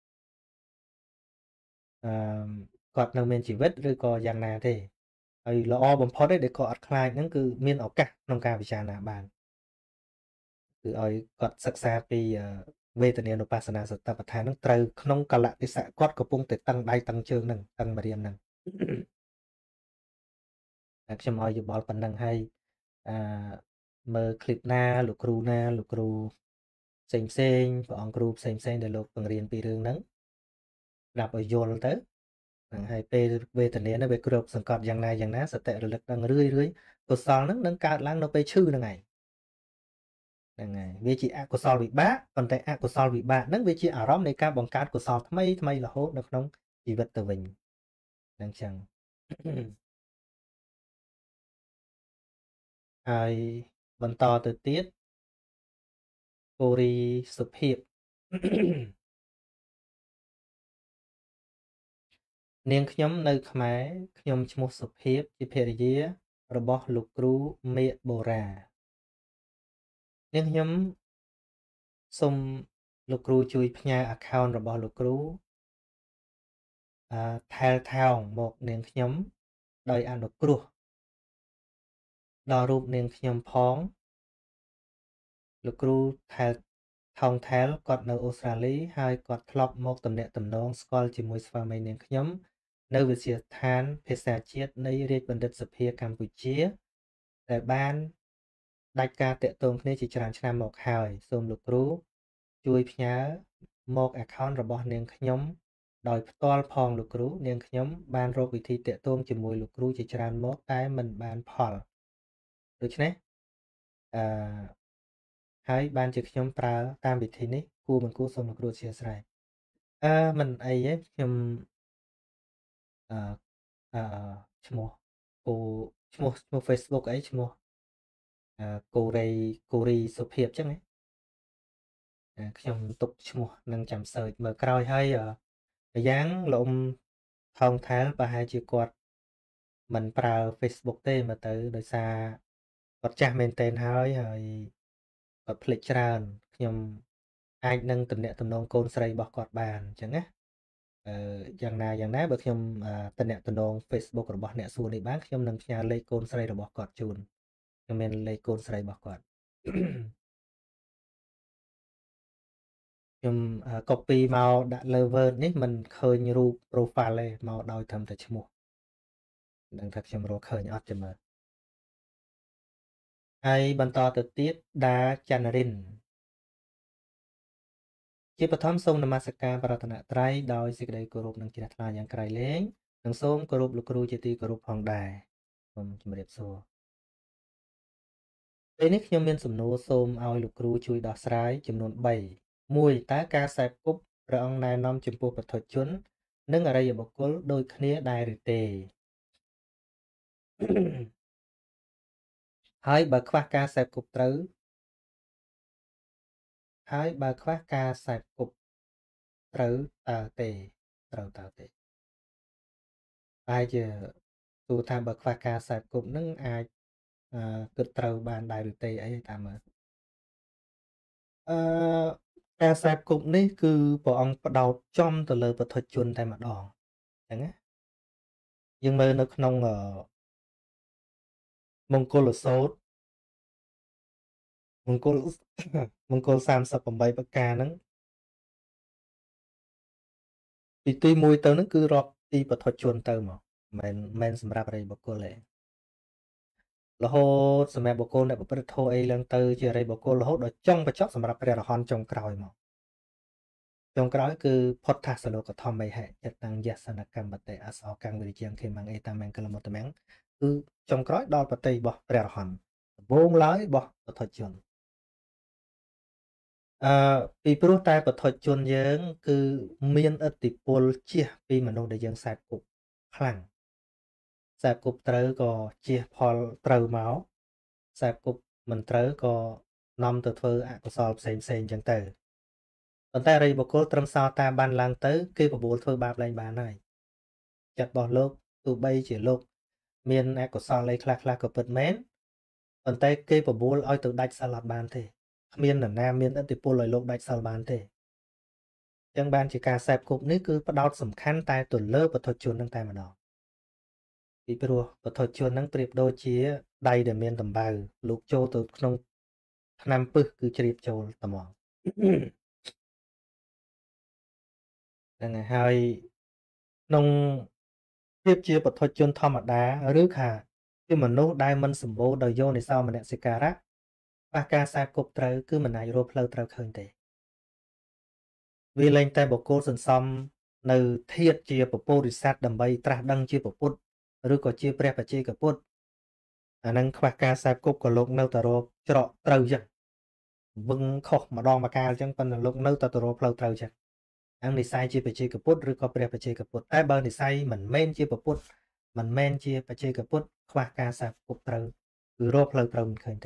អឺគាត់នៅមានជីវិតឬក៏យ៉ាងណាទេហើយល្អបំផុតទេដែលគាត់អត់ខ្លាចហ្នឹងគឺមានឱកាសក្នុងការពិចារណាបានគឺឲ្យគាត់សិក្សាពីវេទនានុបស្សនាសតិប្បដ្ឋានហ្នឹងត្រូវក្នុងកលៈទេសៈគាត់កំពុងតែតឹងដៃតឹងជើងហ្នឹងតឹងម្រាមហ្នឹងតែខ្ញុំឲ្យយោបល់ប៉ុណ្ណឹងហើយអឺមើលคลิปណាលោកគ្រូណាលោកគ្រូផ្សេងផ្សេងព្រះអង្គគ្រូផ្សេងផ្សេងដែលលោកបង្រៀនពីរឿងហ្នឹងស្ដាប់ឲ្យយល់ទៅហ្នឹងហើយពេលវេទនាហ្នឹងវាគ្របសង្កត់យ៉ាងណាយ៉ាងណាសតិរលឹកដឹងរឿយរឿយកុសលហ្នឹងនឹងកើតឡើងនៅពេលឈឺហ្នឹងឯងហ្នឹងហើយវាជាអកុសលវិបាកប៉ុន្តែអកុសលវិបាកហ្នឹងវាជាអារម្មណ៍នៃការបង្កើតកុសលថ្មីថ្មីរហូតនៅក្នុងជីវិតទៅវិញហ្នឹងចឹងហើយបន្តទៅទៀតពូរីសុភាពនាងខ្ញុំនៅខ្មែរខ្ញុំឈ្មោះសុភាពជាភរិយារបស់លោកគ្រូមេបូរានាងខ្ញុំសូមលោកគ្រូជួយផ្ញើ account របស់លោកគ្រូអឺថែលថោងមកនាងខ្ញុំដោយអនុគ្រោះដល់រូបនាងខ្ញុំផងលោកគ្រូថែថងថែលគាត់នៅអូស្ត្រាលីហើយគាត់ធ្លាប់មកតំណាក់តំណងស្គាល់ជាមួយស្វាមីនាងខ្ញុំនៅវិទ្យាស្ថានភាសាជាតិនៃរាជបណ្ឌិតសភាកម្ពុជាដែលបានដាច់ការតាក់ទងគ្នាជាច្រើនឆ្នាំមកហើយសូមលោកគ្រូជួយផ្ញើមក account របស់នាងខ្ញុំដោយផ្ទាល់ផងលោកគ្រូនាងខ្ញុំបានរកវិធីតាក់ទងជាមួយលោកគ្រូជាច្រើនមកតែមិនបានផលដូច្នេះអឺហើយបានជាខ្ញុំប្រើតាមវិធីនេះគួរមិនគួរសូមលោកគ្រូអធិស្ឋានអឺមិនអីទេខ្ញុំអឺអឺឈ្មោះគូឈ្មោះឈ្មោះ Facebook អីឈ្មោះអឺកូរ៉េកូរីសុភាពអញ្ចឹងណាខ្ញុំទុកឈ្មោះនឹងចាំសើចមើលក្រោយហើយម្យ៉ាងលោកថងថែលប្រហែលជាគាត់មិនប្រើ Facebook ទេមើលទៅដោយសារគាត់ចាស់មែនទែនហើយហើយគាត់ភ្លេចច្រើនខ្ញុំអាចនឹងតំណាក់តំណងកូនស្រីរបស់គាត់បានអញ្ចឹងណាអឺយ៉ាងណាយ៉ាងណាបើខ្ញុំតំណាក់តំណង Facebook របស់អ្នកសួរនេះបានខ្ញុំនឹងផ្ញើលេខកូនស្រីរបស់គាត់ជូនខ្ញុំមានលេខកូនស្រីរបស់គាត់ខ្ញុំ copy មកដាក់លើ Word នេះមិនឃើញរូប profile ទេមកដោយត្រឹមតែឈ្មោះដឹងថាខ្ញុំរកឃើញអត់ចាំមើលហើយបន្តទៅទៀតដាច័ន្ទរិនជាបឋមសូមនមស្ការប្រតនត្រ័យដោយសេចក្តីគោរពនិងជ្រះថ្លាយ៉ាងក្រៃលែងនិងសូមគោរពលោកគ្រូជាទីគោរពផងដែរសូមជម្រាបសួរពេលនេះខ្ញុំមានសំណួរសូមឲ្យលោកគ្រូជួយដោះស្រាយចំនួនបីមួយតើការសែបគប់ព្រះអង្គណែនាំចំពោះពុទ្ធជននិងអរិយបុគ្គលដូចគ្នាដែរឬទេហើយបើខ្វះការសែបគប់ត្រូវហើយបើខ្វះការសែបគប់ត្រូវតើទេត្រូវតើទេតែជាទូថាបើខ្វះការសែបគប់នឹងអាចគិតត្រូវបានដែរឬទេអីតាមមើលអឺការសែបគប់នេះគឺព្រះអង្គផ្ដោតចំទៅលើពុទ្ធជនតែម្ដងអញ្ចឹងណាយើងមើលនៅក្នុងមង្គលសូត្រមង្គលមង្គលសាមសិបប្រាំបីប្រការហ្នឹងពីទីមួយទៅហ្នឹងគឺរាប់ទីពុទ្ធជនទៅមកមិនមែនសម្រាប់អរិយបុគ្គលទេរហូតសម្រាប់បុគ្គលអ្នកប្រព្រឹត្តធម៌អីឡើងទៅជាអរិយបុគ្គលរហូតដល់ចុងបញ្ចប់សម្រាប់ព្រះអរហន្តចុងក្រោយមកចុងក្រោយគឺផុតថាសលោកធម្មឯហេចិត្តតាំងយសនកម្មបតិអសោកាំងវិរិជាងខេមង្អេតាមង្គលមតមង្គគឺចុងក្រោយដល់បតិរបស់ព្រះអរហន្តដំបូងឡើយរបស់ពុទ្ធជនអឺពីព្រោះតែពុទ្ធជនយើងគឺមានឥទ្ធិពលជះពីមនុស្សដែលយើងសែបគប់ខ្លាំងសែបគប់ត្រូវក៏ជះផលត្រូវមកសែបគប់មិនត្រូវក៏នាំទៅធ្វើអកុសលផ្សេងផ្សេងអញ្ចឹងទៅប៉ុន្តែអរិយបុគ្គលត្រឹមសោតាបានឡើងទៅគេបបួលធ្វើបាបលែងបានហើយចិត្តរបស់លោកទោះបីជាលោកមានអកុសលអីខ្លះខ្លះក៏ពិតមែនប៉ុន្តែគេបបួលឲ្យទៅដាច់សិលអត់បានទេគ្មាននរណាមានឥទ្ធិពលឲ្យលោកដាច់សិលបានទេអញ្ចឹងបានជាការសែបគប់នេះគឺផ្ដោតសំខាន់តែទៅលើពុទ្ធជននឹងតែម្ដងពីព្រោះពុទ្ធជននឹងប្រៀបដូចជាដៃដែលមានតម្បៅលោកចូលទៅក្នុងឆ្នាំពឹសគឺជ្រាបចូលត្មងហ្នឹងហើយក្នុងភាពជាពុទ្ធជនធម្មតាឬថាជាមនុស្សដែលមិនសម្បូរដោយយោនិសោមនសិការៈប៉ះការសែបគប់ត្រូវគឺមិនអាចរកផ្លូវត្រូវឃើញទេវាលែងតែបុគ្គលសន្សំនៅធាតុជាពពោធិសត្វដើម្បីត្រាស់ដឹងជាពុទ្ធឬក៏ជាព្រះបច្ចេកពុទ្ធអានឹងខ្វះការសែបគប់ក៏លោកនៅតែរកច្រកត្រូវចឹងវឹងខុសម្ដងម្កាលចឹងប៉ុន្តែលោកនៅតែទៅរកផ្លូវត្រូវចឹងអានិស័យជាបច្ចេកពុទ្ធឬក៏ព្រះបច្ចេកពុទ្ធតែបើនិស័យមិនមែនជាពុទ្ធមិនមែនជាបច្ចេកពុទ្ធខ្វះការសែបគប់ត្រូវគឺរកផ្លូវត្រូវមិនឃើញទេ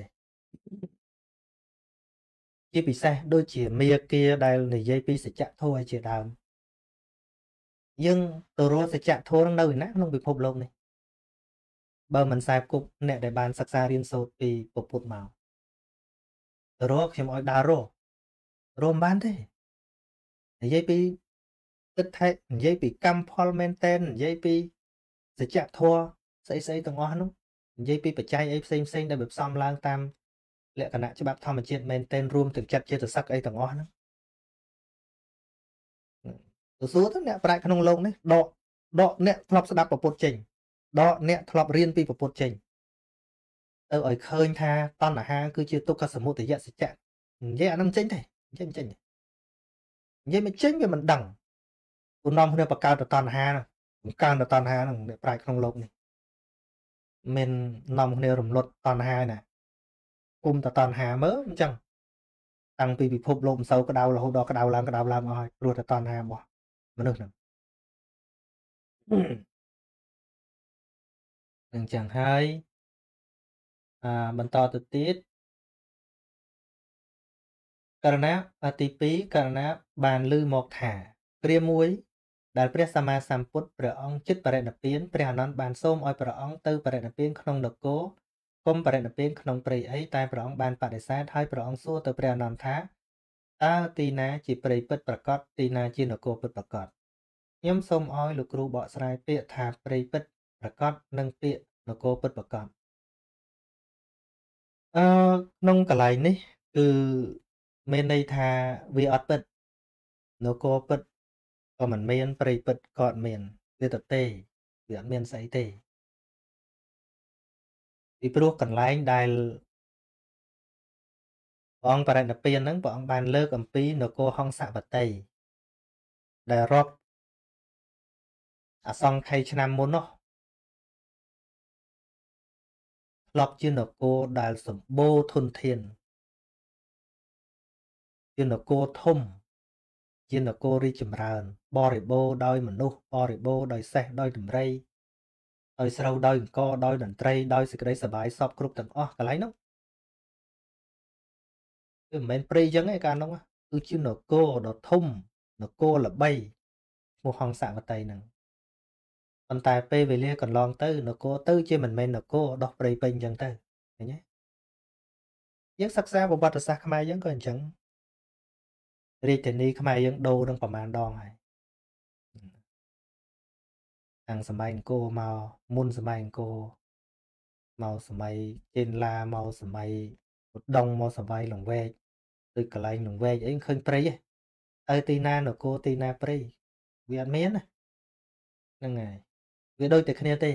ជាពិសេសដូចជាមាគាដែលនិយាយពីសច្ចធម៌ជាដើមយើងទៅរកសច្ចធម៌នៅឯណាក្នុងពិភពលោកនេះបើមិនសែបគប់អ្នកដែលបានសិក្សារៀនសូត្រពីពុទ្ធមកទៅរកខ្ញុំឲ្យដើររករកមិនបានទេនិយាយពីគិតថានិយាយពីកម្មផលមែនតែននិយាយពីសច្ចធម៌ស្អីស្អីទាំងអស់នោះនិយាយពីបច្ច័យអីផ្សេងផ្សេងដែលវាផ្សំឡើងតាម lẽ cả nạ cho bác thăm chết men tên room từng chặt chết từ sắc ấy tầng on từ số thế nè phải khăn lông đấy đọ đọ nè thọp sẽ đạp vào bột trình đọ nè thọp riêng pi vào bột trình ở ở khơi tha ton là ha cứ chưa tôi có sở mộ thể hiện sẽ chạm dễ năm chính thế chính chính dễ mới chính về mình đẳng tụi non không được bạc cao được ton ha cao được ton ha để phải khăn lông này mình nằm không được luật ton ha nè cùng ta ton hà mớ chẳng tăng pi bị phụp lộn sâu cái đau là hôm đó cái đau làm cái đau làm rồi rồi ta ton hà bỏ mà được nè đừng chẳng hay à mình to từ tiết cả nát à tí pí cả nát bàn lư một thả kia muối đạiព្រះសម្មាសម្ពុទ្ធព្រះអង្គចិត្តបរិណិព្វានព្រះអនន្តបានសូមឲ្យព្រះអង្គទៅបរិណិព្វានក្នុងនគរគុំបរិណិព្វានក្នុងព្រៃអីតែព្រះអង្គបានបដិសេធហើយព្រះអង្គសួរទៅព្រះអនន្តថាតើទីណាជាព្រៃពិតប្រកបទីណាជានគរពិតប្រកបខ្ញុំសូមឲ្យលោកគ្រូបកស្រាយពាក្យថាព្រៃពិតប្រកបនិងពាក្យនគរពិតប្រកបអឺក្នុងកន្លែងនេះគឺមានន័យថាវាអត់ពិតនគរពិតក៏មិនមានព្រៃពិតក៏អត់មានវាទៅទេវាអត់មានស្អីទេពីព្រោះកន្លែងដែលព្រះអង្គបរិណិព្វានហ្នឹងព្រះអង្គបានលើកអំពីនគរហង្សវតីដែលរាប់អសង្ខ័យឆ្នាំមុននោះធ្លាប់ជានគរដែលសម្បូរធនធានជានគរធំជានគររីចម្រើនបរិបូរដោយមនុស្សបរិបូរដោយសេះដោយដំរីដោយស្រូវដោយអង្គដោយតន្ត្រីដោយសេចក្តីសប្បាយសពគ្រប់ទាំងអស់កន្លែងនោះគឺមិនមែនព្រៃអញ្ចឹងទេកាលនោះគឺជានគរដ៏ធំនគរល្បីឈ្មោះហង្សវតីហ្នឹងប៉ុន្តែពេលវេលាកន្លងទៅនគរទៅជាមិនមែននគរដោះព្រៃពេញអញ្ចឹងទៅឃើញទេយើងសិក្សាប្រវត្តិសាស្ត្រខ្មែរយើងក៏អញ្ចឹងរាជធានីខ្មែរយើងដូរនឹងប្រមាណដងហើយតាំងសម័យអង្គរមកមុនសម័យអង្គរមកសម័យចេនឡាមកសម័យឧដុង្គមកសម័យលង្វែកដូចកន្លែងលង្វែកអីឃើញព្រៃឯទៅទីណានគរទីណាព្រៃវាអត់មានហ្នឹងហើយវាដូចតែគ្នាទេ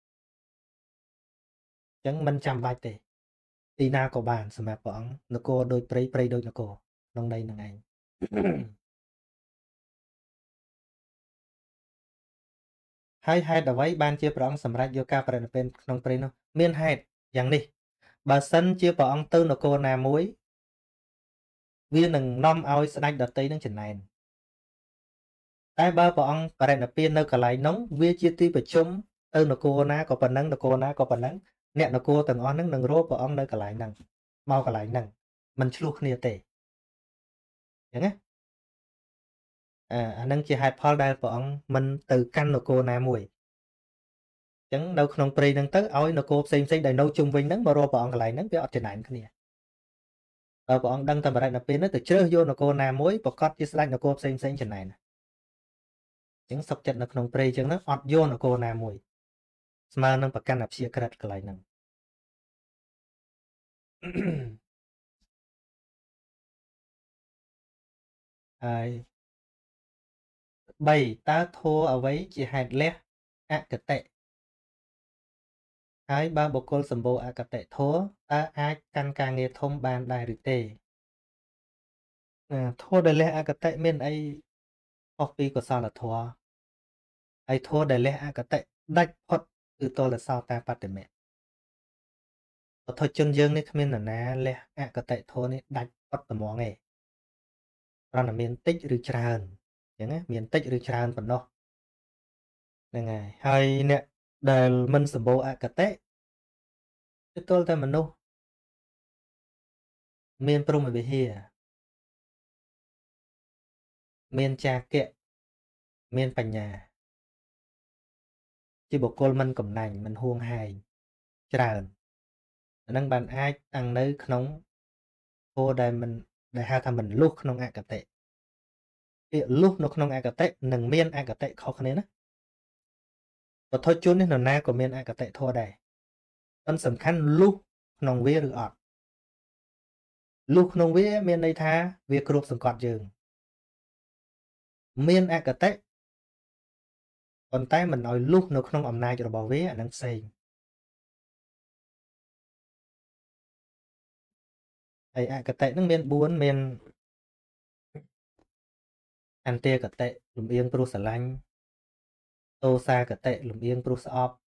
អញ្ចឹងមិនចាំបាច់ទេទីណាក៏បានសម្រាប់ព្រះអង្គនគរដូចព្រៃព្រៃដូចនគរក្នុងន័យហ្នឹងឯងហើយហេតុអ្វីបានជាព្រះអង្គសម្រេចយកការបរិនិព្វានក្នុងព្រៃនោះមានហេតុយ៉ាងនេះបើសិនជាព្រះអង្គទៅនគរណាមួយវានឹងនាំឲ្យស្ដេចដតីនឹងចំណែនតែបើព្រះអង្គបរិនិព្វាននៅកន្លែងនោះវាជាទីប្រជុំទៅនគរណាក៏ប៉ុណ្ណឹងនគរណាក៏ប៉ុណ្ណឹងអ្នកនគរទាំងអស់ហ្នឹងនឹងរកព្រះអង្គនៅកន្លែងហ្នឹងមកកន្លែងហ្នឹងមិនឆ្លោះគ្នាទេអញ្ចឹងណាអាអាហ្នឹងជាហេតុផលដែលព្រះអង្គមិនទៅកាន់នគរណាមួយអញ្ចឹងនៅក្នុងព្រៃហ្នឹងទៅឲ្យនគរផ្សេងផ្សេងដែលនៅជុំវិញហ្នឹងមករកព្រះអង្គកន្លែងហ្នឹងវាអត់ចំណែនគ្នាបើព្រះអង្គដឹងតែបរិនិព្វានទៅជ្រើសយកនគរណាមួយប្រកាសជាស្ដេចនគរផ្សេងផ្សេងចំណែនអញ្ចឹងសុខចិត្តនៅក្នុងព្រៃអញ្ចឹងហ្នឹងអត់យកនគរណាមួយស្មើនឹងប្រកាន់អព្យាក្រឹតកន្លែងហ្នឹងហើយបីតើធัวអ្វីជាហេតុលះអកតិហើយបើបុគ្គលសម្បូរអកតិធัวតើអាចកាន់ការងារធំបានដែរឬទេធัวដែលលះអកតិមានអីខុសពីកុសលធัวហើយធัวដែលលះអកតិដាច់ផុតគឺទលសោតាបតិមៈពុទ្ធជនយើងនេះគ្មាននរណាលះអកតិធัวនេះដាច់ផុតត្មងទេគ្រាន់តែមានតិចឬច្រើនអញ្ចឹងណាមានតិចឬច្រើនប៉ុណ្ណោះហ្នឹងហើយហើយអ្នកដែលមិនសម្បូរអកតិគឺទល់តែមនុស្សមានព្រហ្មវិហារមានចាគៈមានបញ្ញាជាបុគ្គលមិនកំណាញ់មិនហួងហែងច្រើនអានឹងបានអាចតាំងនៅក្នុងធัวដែលមិនដែលហៅថាមិនលុះក្នុងអកតិពាក្យលុះនៅក្នុងអកតិនិងមានអកតិខុសគ្នាណាពុទ្ធជននេះនរណាក៏មានអកតិធัวដែរប៉ុន្តែសំខាន់លុះក្នុងវាឬអត់ lúc nông vía miền đây tha việc cướp sừng quạt dường miền ác tệ còn tay mình nói lúc nó không ẩm nay cho bảo vía năng xây ai ác tệ nó miền buôn miền ăn tia cả tệ lùm yên pro sả lanh tô xa cả tệ lùm yên pro sọp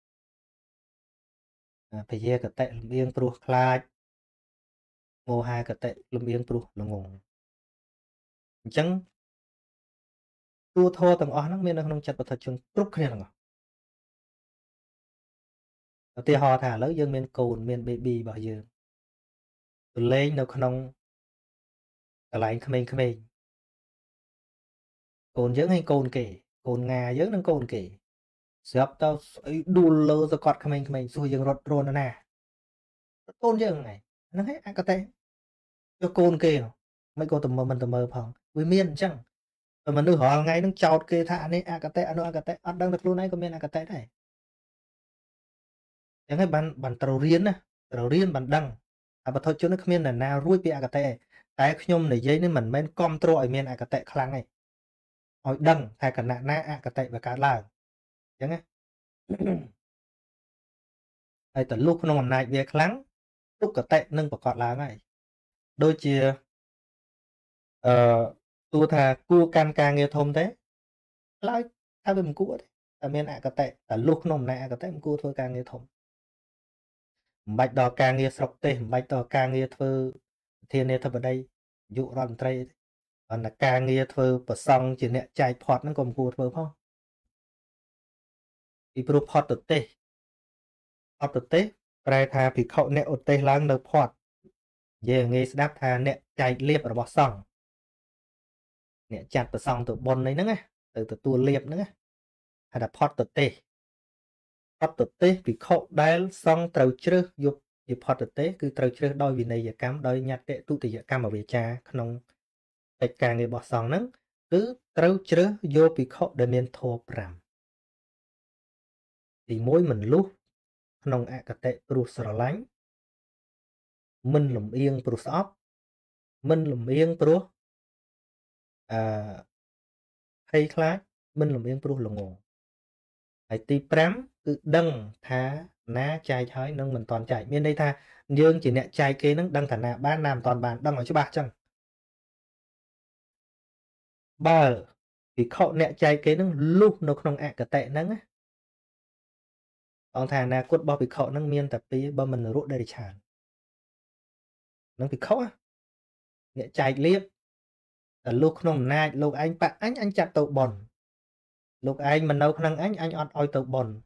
phải dê cả tệ lùm yên pro khai ngô hai cả tệ lùm yên pro là ngùng chẳng tua thô tầng ó nó miền nó không chặt vào thật chung trúc kia là tia hò thả lớn dương miền cồn miền baby bảo dương lên nó không cả lại không không cồn dưỡng hay cồn kể cồn ngà dưỡng nó cồn kể sắp tao đu lơ ra quạt không không xui dương rốt rôn nè cồn dương này nó hết ăn cái tệ cho cồn kê mấy cô tầm mơ mình tầm mơ phòng với miên chăng rồi mình đưa họ ngay nó chọt kê thả này ăn cái tệ ăn cái tệ ăn đang được luôn này có miên ăn cái tệ này chẳng hay bạn bạn tàu riêng nè tàu riêng bạn đăng à bà thôi cho nó không miên là nào ruồi bị ăn cái tệ cái nhôm này giấy nên mình men control miên ăn cái tệ khăn này hỏi đăng hay cả nạn na ăn cái tệ và cả là chẳng ấy hay từ lúc nó làm này về kháng lúc cái tệ nâng vào cọt là này đôi chia ờ tu thà cu can ca nghe thông thế lại thay vì mình cũ đấy tại miền ạ cái tệ tại lúc nó nè cái tệ mình cũ thôi ca nghe thông bạch đò ca nghe sọc tê bạch đò ca nghe thơ thiên nê thơ vào đây dụ rọn tray còn là ca nghe thơ và xong chỉ nè chạy phọt nó còn cũ thơ không thì pro phọt tự tê phọt tự tê Rai thà vì khẩu nè ột tê lăng nợ phọt giờ nghe đáp thà nè chạy liệp ở bọc xong nè chặt từ xong từ bồn đấy nữa từ từ tua liệp nữa hay là phọt tự tê phọt tự tê vì khẩu đáy xong trâu chứa dục dục phọt tự tê cứ trâu chứa đôi vì này giờ cam đôi nhặt tệ tu tỷ giờ cam ở về cha không tại càng người bọc xong nữa cứ trâu chứa vô vì khẩu để miền thô pram thì mỗi mình lúc không ạ cái tệ pro sờ lánh mình lùm yên pro shop mình lùm yên pro à hay khác mình lùm yên pro là ngộ hay tí pram cứ đăng thá ná chai thái nâng mình toàn chạy bên đây tha dương chỉ nẹ chai kế nâng đăng thả nạ ba nam toàn bàn đăng ở chỗ ba chăng ba thì khẩu nẹ chai kế nâng lúc nó không ạ cái tệ nâng á còn thà nà quất bao bị khẩu nâng miên tập tí bao mình rút đây chán nâng bị khẩu á nẹ chai liếp ở lúc không nai lúc anh bạn anh anh chặt tàu bòn lúc anh mình đâu năng anh anh on oi tàu bòn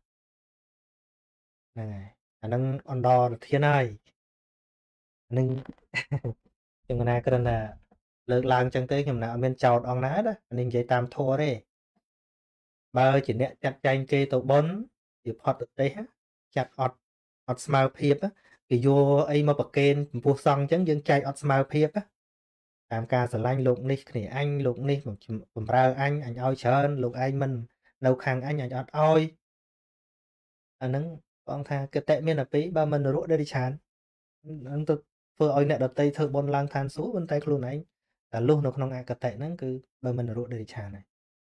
này anh đang on đo thiên ơi nâng chừng này cái là lực lang chân tới nhầm nào bên chào on ná đó nên dây tam thua đấy ba chỉ nè chặt tranh kê tàu bón thì phật được đấy chặt ọt ọt smile phiệp á thì vô ấy mà bậc kênh vô xong chẳng dương chạy ọt smile phiệp á làm ca sở lanh lục đi thì anh lục đi một một ra anh anh oi chơn lục anh mình nấu khang anh anh ọt oi anh nâng con tha cái tệ miên là phí ba mình rút đây đi chán anh tôi vừa oi nè đợt tây thợ bon lang than số bên tay luôn anh là luôn nó không ai cái tệ nâng cứ ba mình rút đây đi chán này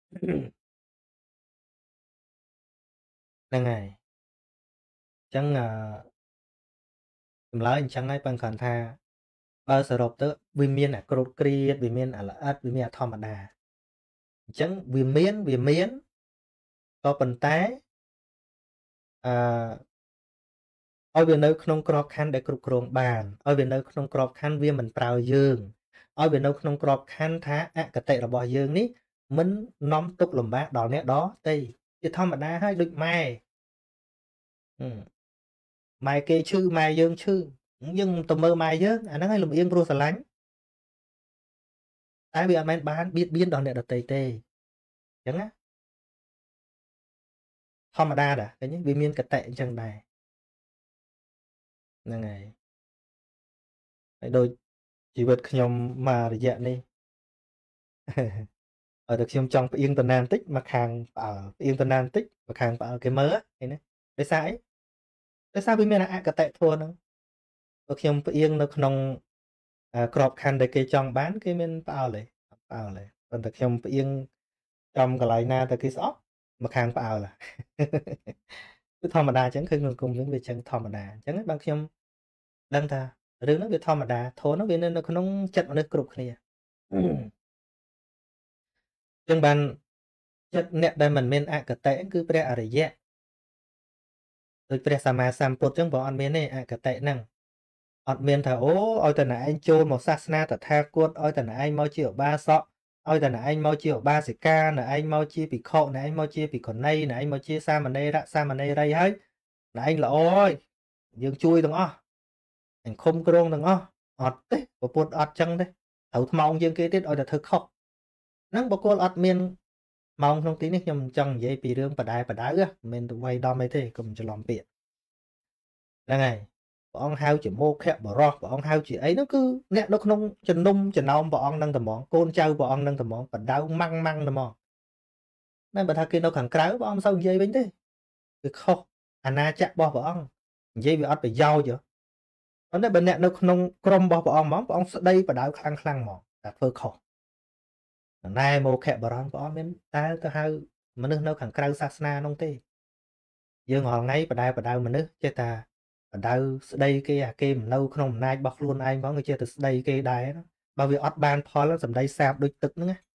này chẳng à nói chẳng ai bằng còn tha bao giờ rộp tớ vì miên à cột kia vì miên à là ớt vì miên à thom đà chẳng vì miên vì miên có phần té à ôi vì nơi không crop khăn để cột cồn bàn ôi vì nơi không crop khăn vì mình prao dương ôi vì nơi không crop khăn thá à cái tệ là bò dương ní mình nóm tục lùm bát đó nè đó tây chứ thom đà hay được mai mai kê chư mai dương chư nhưng tụi mơ mai chứ anh nói hay lùm yên pro sờ lánh ai bị anh bán biết biết đòn nè đợt tây tê chẳng á thom đa đã cái những vì miên cái tệ chẳng này là ngày đôi chỉ vật nhom mà để dạng đi ở được xem trong yên tuần nan tích mà hàng ở yên tuần nan tích và hàng ở cái mớ này nè để sao ấy để sao vì miên là cái tệ thua nó được xem yên nó không ក្របខ័ណ្ឌដែលគេចង់បានគេមានផ្អើលទេផ្អើលទេប៉ុន្តែខ្ញុំផ្អៀងចំកន្លែងណាតែគេស្អប់មកខាងផ្អើលគឺធម្មតាអញ្ចឹងគឺក្នុងសង្គមយើងវាអញ្ចឹងធម្មតាអញ្ចឹងបានខ្ញុំដឹងថារឿងហ្នឹងវាធម្មតាធម៌ហ្នឹងវានៅក្នុងចិត្តមនុស្សគ្រប់គ្នាអញ្ចឹងបានចិត្តអ្នកដែលមិនមានអកតេគឺព្រះអរិយៈដូចព្រះសម្មាសម្ពុទ្ធអញ្ចឹងបងអត់មានទេអកតេហ្នឹងអត់មានថាអូឲ្យតែណែឯងចូលមកសាសនាតថាគតឲ្យតែណែឯងមកជាឧបាសកឲ្យតែណែឯងមកជាឧបាសិកាណែឯងមកជាភិក្ខុណែឯងមកជាភិក្ខុនីណែឯងមកជាសាមណេរៈសាមណេរីហើយណែឯងល្អហើយយើងជួយទាំងអស់អញខំក្រងទាំងអស់អត់ទេប្រពុតអត់ចឹងទេត្រូវថ្មោងជាងគេទៀតឲ្យតែធ្វើខុសហ្នឹងបុគ្គលអត់មានម៉ោងក្នុងទីនេះខ្ញុំចង់និយាយពីរឿងបដែបដៅមិនមែនទៅវាយដំអីទេកុំច្រឡំពាក្យហ្នឹងហើយព្រះអង្គហៅជាមោខៈបរោះព្រះអង្គហៅជាអីនោះគឺអ្នកនៅក្នុងជំនុំចំណោមព្រះអង្គនឹងត្មងកូនចៅព្រះអង្គនឹងត្មងបដៅម៉ាំងម៉ាំងត្មងតែបើថាគេនៅខាងក្រៅព្រះអង្គមិនសូវនិយាយវិញទេគឺខុសអាណាចក្ររបស់ព្រះអង្គនិយាយវាអត់ប្រយោជន៍ប៉ុន្តែបើអ្នកនៅក្នុងក្រុមរបស់ព្រះអង្គហ្មងព្រះអង្គស្ដីបដៅខ្លាំងខ្លាំងហ្មងតែធ្វើខុសណែមោខៈបរោះព្រះអង្គមានតែទៅហៅមនុស្សនៅខាងក្រៅសាសនានោះទេយើងរាល់ថ្ងៃបដៅបដៅមនុស្សចេះតែបដៅស្ដីគេអាគេមិននៅក្នុងអំណាចរបស់ខ្លួនឯងផងក៏ចេះតែស្ដីគេដែរបើវាអត់បានផលសម្ដីសាបដូចទឹកហ្នឹងណា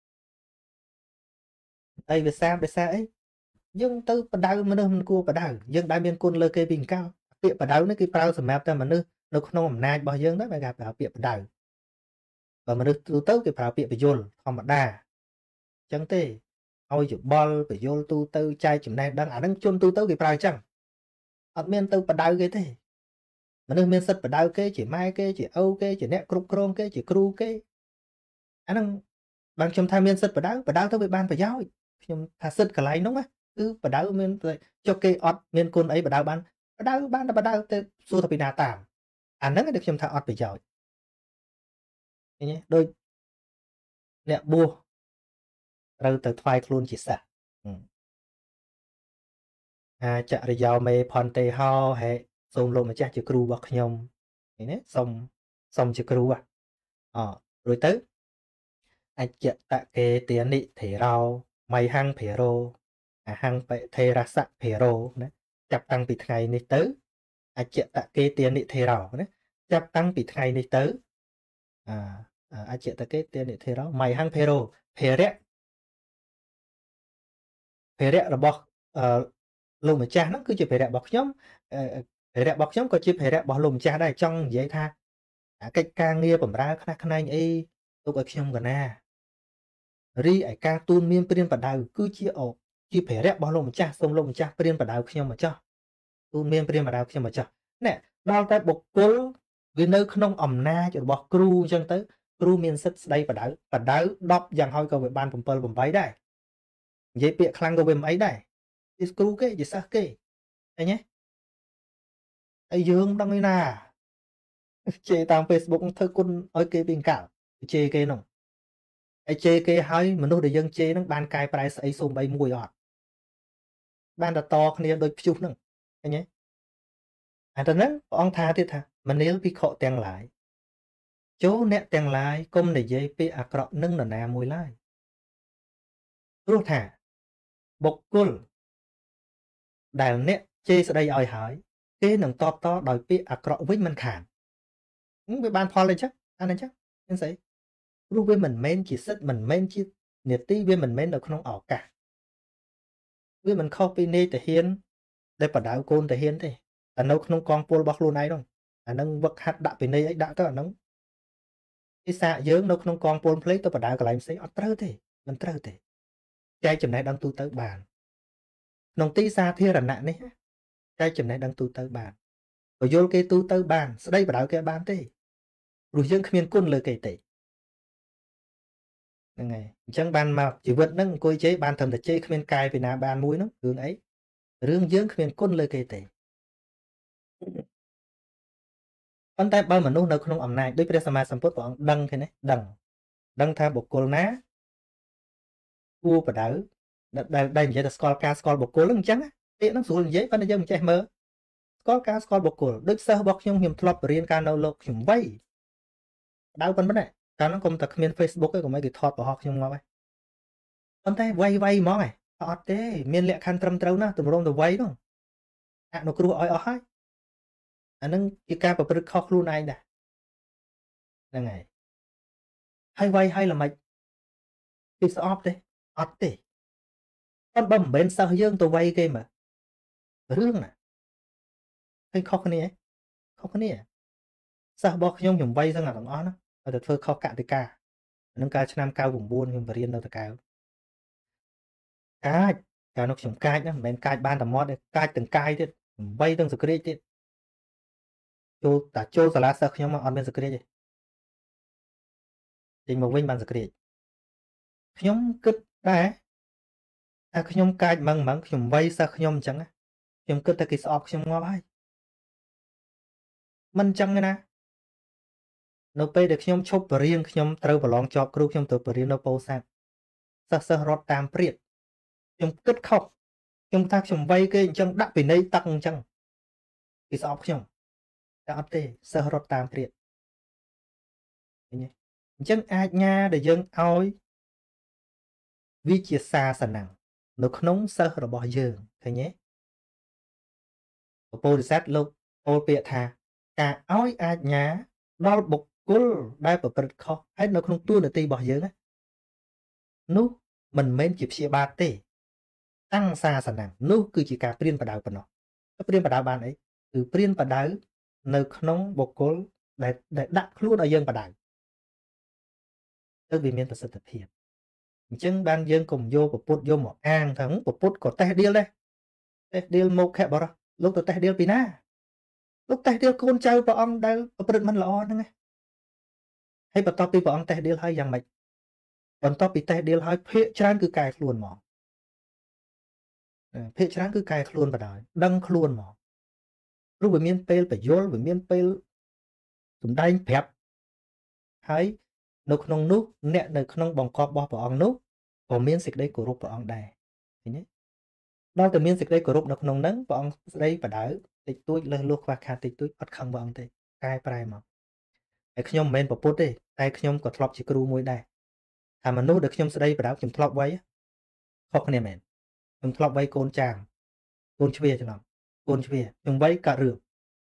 អីវាសាបដោយសារអីយើងទៅបដៅមនុស្សមិនគួរបដៅយើងដែលមានគុណលើគេពីអង្កលពាក្យបដៅនេះគេប្រើសម្រាប់តែមនុស្សនៅក្នុងអំណាចរបស់យើងដែរគេប្រើពាក្យបដៅបើមនុស្សទូទៅគេប្រើពាក្យបញ្យលធម្មតាអញ្ចឹងទេឲ្យយោបល់បញ្យលទូទៅចែកចំណេះដឹងអាហ្នឹងជនទូទៅគេប្រើអញ្ចឹងអត់មានទៅបដៅគេទេមនុស្សមានសិទ្ធិបដៅគេជាម៉ែគេជាឪគេជាអ្នកគ្រប់គ្រងគេជាគ្រូគេអាហ្នឹងបានខ្ញុំថាមានសិទ្ធិបដៅបដៅទៅវាបានប្រយោជន៍ខ្ញុំថាសិទ្ធិកន្លែងហ្នឹងគឺបដៅមានចុះគេអត់មានគុណអីបដៅបានបដៅបានតែបដៅទៅសួរទៅពីណាតាមអាហ្នឹងដែលខ្ញុំថាអត់ប្រយោជន៍ឃើញទេដូចអ្នកបួសត្រូវទៅថ្វាយខ្លួនជាសិស្សអាចរិយោមេផនតេហោហេសូមលោកម្ចាស់ជាគ្រូរបស់ខ្ញុំឃើញទេសូមសូមជាគ្រូអរួចទៅអច្ចតកេទានិធេរោមៃហੰភេរោអហੰបិថេរសៈភេរោណាចាប់តាំងពីថ្ងៃនេះទៅអច្ចតកេទានិធេរោណាចាប់តាំងពីថ្ងៃនេះទៅអអច្ចតកេទានិធេរោមៃហੰភេរោភេរៈភេរៈរបស់អឺលោកម្ចាស់ហ្នឹងគឺជាភេរៈរបស់ខ្ញុំភេរៈរបស់ខ្ញុំក៏ជាភេរៈរបស់លោកម្ចាស់ដែរចង់និយាយថាអាកិច្ចការងារបម្រើខ្លះខ្នែងអីទុកឲ្យខ្ញុំកណារីឯការទូនមានព្រានបដៅគឺជាអជាភេរៈរបស់លោកម្ចាស់សូមលោកម្ចាស់ព្រានបដៅខ្ញុំមកចោះទូនមានព្រានបដៅខ្ញុំមកចោះណែដល់តែបុគ្គលវានៅក្នុងអំណាចរបស់គ្រូអញ្ចឹងទៅគ្រូមានសិទ្ធិស្ដីបដៅបដៅដប់យ៉ាងហោចក៏វាបាន7 8ដែរនិយាយពាក្យខ្លាំងក៏វាមិនអីដែរជាគ្រូគេជាសិស្សគេឃើញទេហើយយើងដឹងឯណាជេរតាម Facebook ធ្វើគុណឲ្យគេពីអង្កលជេរគេនោះហើយជេរគេហើយមនុស្សដែលយើងជេរហ្នឹងបានកែប្រែស្អីសូម្បីមួយអត់បានតែតគ្នាដូចព្យុះហ្នឹងឃើញទេអាទៅហ្នឹងព្រះអង្គថាទៀតថាមនាលភិក្ខុទាំងឡាយចូលអ្នកទាំងឡាយកុំនិយាយពាក្យអាក្រក់នឹងនរណាមួយឡើយព្រោះថាបុគ្គលដែលអ្នកជេរស្ដីឲ្យហើយគេនឹងតបតដោយពាក្យអាក្រក់វិញមិនខានវាបានផលអីចឹងអានអញ្ចឹងមានស្អីព្រោះវាមិនមែនជាសិទ្ធិមិនមែនជានីតិវាមិនមែននៅក្នុងឱកាសវាមិនខុសពីនេទាហានដែលបដៅកូនទាហានទេតែនៅក្នុងកងពលរបស់ខ្លួនឯងនោះអានឹងវឹកហាត់ដាក់ពីនៃអីដាក់ទៅអានឹងភាសាយើងនៅក្នុងកងពលភ្លេងទៅបដៅកន្លែងផ្សេងអត់ត្រូវទេមិនត្រូវទេចែកចំណេះដឹងទូទៅបានក្នុងទីសាធារណៈនេះចែកចំណេះដឹងទូទៅបានបើយល់គេទូទៅបានស្ដីបដៅគេបានទេព្រោះយើងគ្មានគុណលើគេទេហ្នឹងហើយអញ្ចឹងបានមកជីវិតហ្នឹងអង្គុយជេរបានត្រឹមតែជេរគ្មានកាយពីណាបានមួយហ្នឹងរឿងអីរឿងយើងគ្មានគុណលើគេទេប៉ុន្តែបើមនុស្សនៅក្នុងអំណាចដូចព្រះសម្មាសម្ពុទ្ធព្រះអង្គដឹងឃើញទេដឹងដឹងថាបុគ្គលណាគួរបដៅដែលដែលនិយាយថាស្គាល់ការស្គាល់បុគ្គលហ្នឹងអញ្ចឹងពាក្យហ្នឹងស្រួលនិយាយប៉ុន្តែយើងមិនចេះមើលស្គាល់ការស្គាល់បុគ្គលដូចសិស្សរបស់ខ្ញុំខ្ញុំធ្លាប់រៀនការនៅលោកខ្ញុំវៃ đau phân vấn này cả nó cũng tập miền Facebook ấy của mấy cái thọt của họ không ngó ấy con tay vay vay mó này họ thế miền lệ khăn trầm trâu na tụi rong tụi vay đúng à nó cứ oi ở hai anh nâng cái ca của bật khóc luôn anh đã là ngày hay vay hay là mày cái shop đấy ọt thế con bầm bên sao dương tụi vay kia mà rương nè hay khóc cái này khóc cái này sao bọc nhung nhung vay sang là thằng ó nó ở được phơi khóc cạn thì ca nâng ca năm cao vùng buôn nhưng mà riêng đâu ta cao cá cá nó chúng cai nhá men cai ban tầm mót đấy cai từng cai thế vay từng sợi thế châu ta châu sả lá sơ nhưng mà ăn bên sợi thế trình một vinh bàn sợi nhóm kích đấy à nhóm cai măng măng nhóm vay sao nhóm chẳng á nhóm kích ta cái sọp nhóm ngó bay mình chẳng nè nó bây được nhóm chụp riêng nhóm trâu và lon chọc kêu nhóm tự riêng nó bao sang sơ sơ rót tam priệt nhóm kích khóc nhóm ta nhóm vay cái chẳng đặt về đây tăng chẳng cái sọp nhóm đã tê sơ rót tam priệt chẳng ai nha để dân oi vì chia xa sẵn nặng nó không sơ rồi bỏ dường thấy nhé bố sát lúc ô bịa thà cả oi ai nhá đo bục cú đai bật bật khó hết nó không tua được ti bỏ dường á nú mình men chụp xe ba tê tăng xa sẵn nặng nú cứ chỉ cả priên và đào phần nó priên và đào bàn ấy từ priên và đào nơi không bục cú để để đặt luôn ở dân và đào tức vì miền thật sự thực hiện chân ban dân cùng vô của put vô một an thắng của put có tay điêu đây tay điêu một khẽ bỏ ra lúc tôi tay điêu pina lúc tay điêu con trai vợ ông đang ở bên mình lo nữa nghe hay bật top đi vợ ông tay điêu hay rằng mày còn top bị tay điêu hay phía trán cứ cài luôn mỏ phía trán cứ cài luôn vào đời đăng luôn mỏ lúc về miền tây phải vô về miền tây chúng ta anh phép hay nó không nút nè nó không bằng cọp bỏ vào ông nút còn miếng xịt đây của rụp vào ông đây thế nhé đó từ miếng xịt đây của rụp nó không nắng vào ông đây và đỡ tịch túi lên luôn qua khá tịch túi bắt không vào ông thế cai prai mà cái nhom men vào put đi tay nhom có thọp chỉ kêu môi đây à mà nút được nhom đây và đỡ chúng thọp quay không cái này men chúng thọp quay côn chàng côn chia cho lòng côn chia chúng quay cả rượu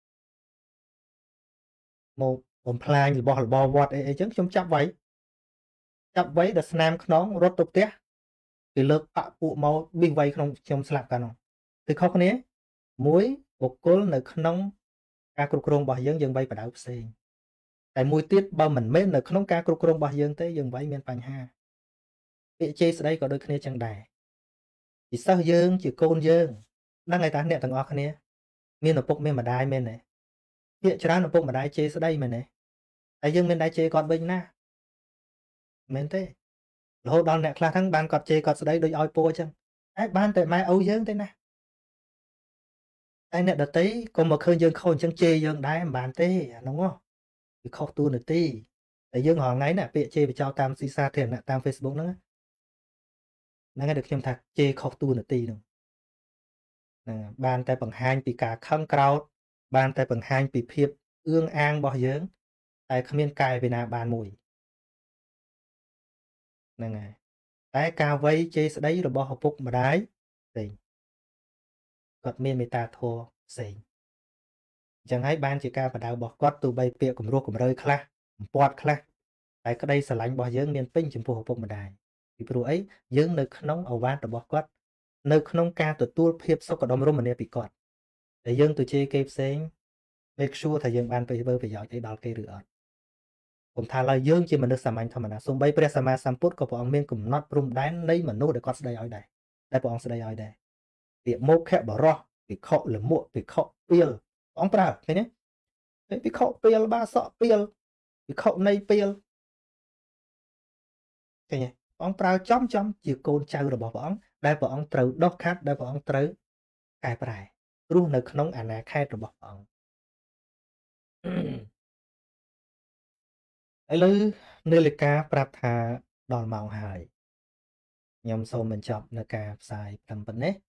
một một plan bỏ bỏ vọt ấy chứ chúng chấp vậy chấp vậy là snap nó rót tục té thì lực bạ phụ máu bình vay không trong slap cả nó thì khó khăn nhé muối một cối là không ca cục rong bỏ dân dân bay và đảo xe tại mùi tiết bao mình mấy là không ca cục rong bỏ dân tới dân vay miền Pành ha bị chê đây có đôi khi chẳng đài thì sao dân chỉ côn dân đang ngày ta nè thằng óc này miền ở bốc miền mà đai miền này hiện cho nó bốc mà đai chê đây mà này tại dân miền đai chê còn bên na miền thế lô đòn nè là thằng ban cọt chê cọt đây đôi oi po chăng ai ban tại mai âu dân thế nè ai nè đợt tí còn một khơi dân khôn chân chê dân đai em bàn tê đúng không thì khóc tu nữa tí tại dân họ ngay nè bị chê bị trao tam si sa thiền nè tam Facebook nữa nó nghe được thêm thật chê khóc tu nữa tí nữa bàn tại bằng hai bị cả khăn cao bàn tại bằng hai bị phiệp ương an bỏ dưỡng tại không miên cài về nào bàn mùi nè nè tại cao vây chê sẽ đấy rồi bỏ học phục mà đái thì gọt miên người ta thua xỉ chẳng hay ban chỉ ca và đào bỏ quát tụ bay bịa cùng ruột cùng rơi khla bọt khla tại cái đây sẽ lạnh bỏ dưỡng miên pinh chừng phù hợp phục mà đài thì pro ấy dưỡng nơi nóng ở van rồi bỏ quát nơi nông ca từ tua phiệp sau có đom rôm mà nè bị cọt để dương từ chê kê xén make sure thầy dương ban phải bơ phải giỏi cái đó cây rửaผมថាឡើយយើងជាមនុស្សសាមញ្ញធម្មតាសូម្បីព្រះសម្មាសម្ពុទ្ធក៏ព្រះអង្គមានកំណត់ព្រំដែននៃមនុស្សដែលគាត់ស្ដីឲ្យដែរដែលព្រះអង្គស្ដីឲ្យដែរពាក្យមុខបរោះពិខុលមួកពិខុពីលព្រះអង្គប្រើឃើញទេពិខុពីលបាសក់ពីលពិខុនៃពីលឃើញទេព្រះអង្គប្រើចំចំជាកូនចៅរបស់ព្រះអង្គដែលព្រះអង្គត្រូវដោះខាត់ដែលព្រះអង្គត្រូវកែប្រែរស់នៅក្នុងអាណាខេត្តរបស់ព្រះអង្គឥឡូវនាឡិកាប្រាប់ថាដល់ម៉ោងហើយខ្ញុំសូមបញ្ចប់នៅការផ្សាយតាមប៉ុណ្ណេះ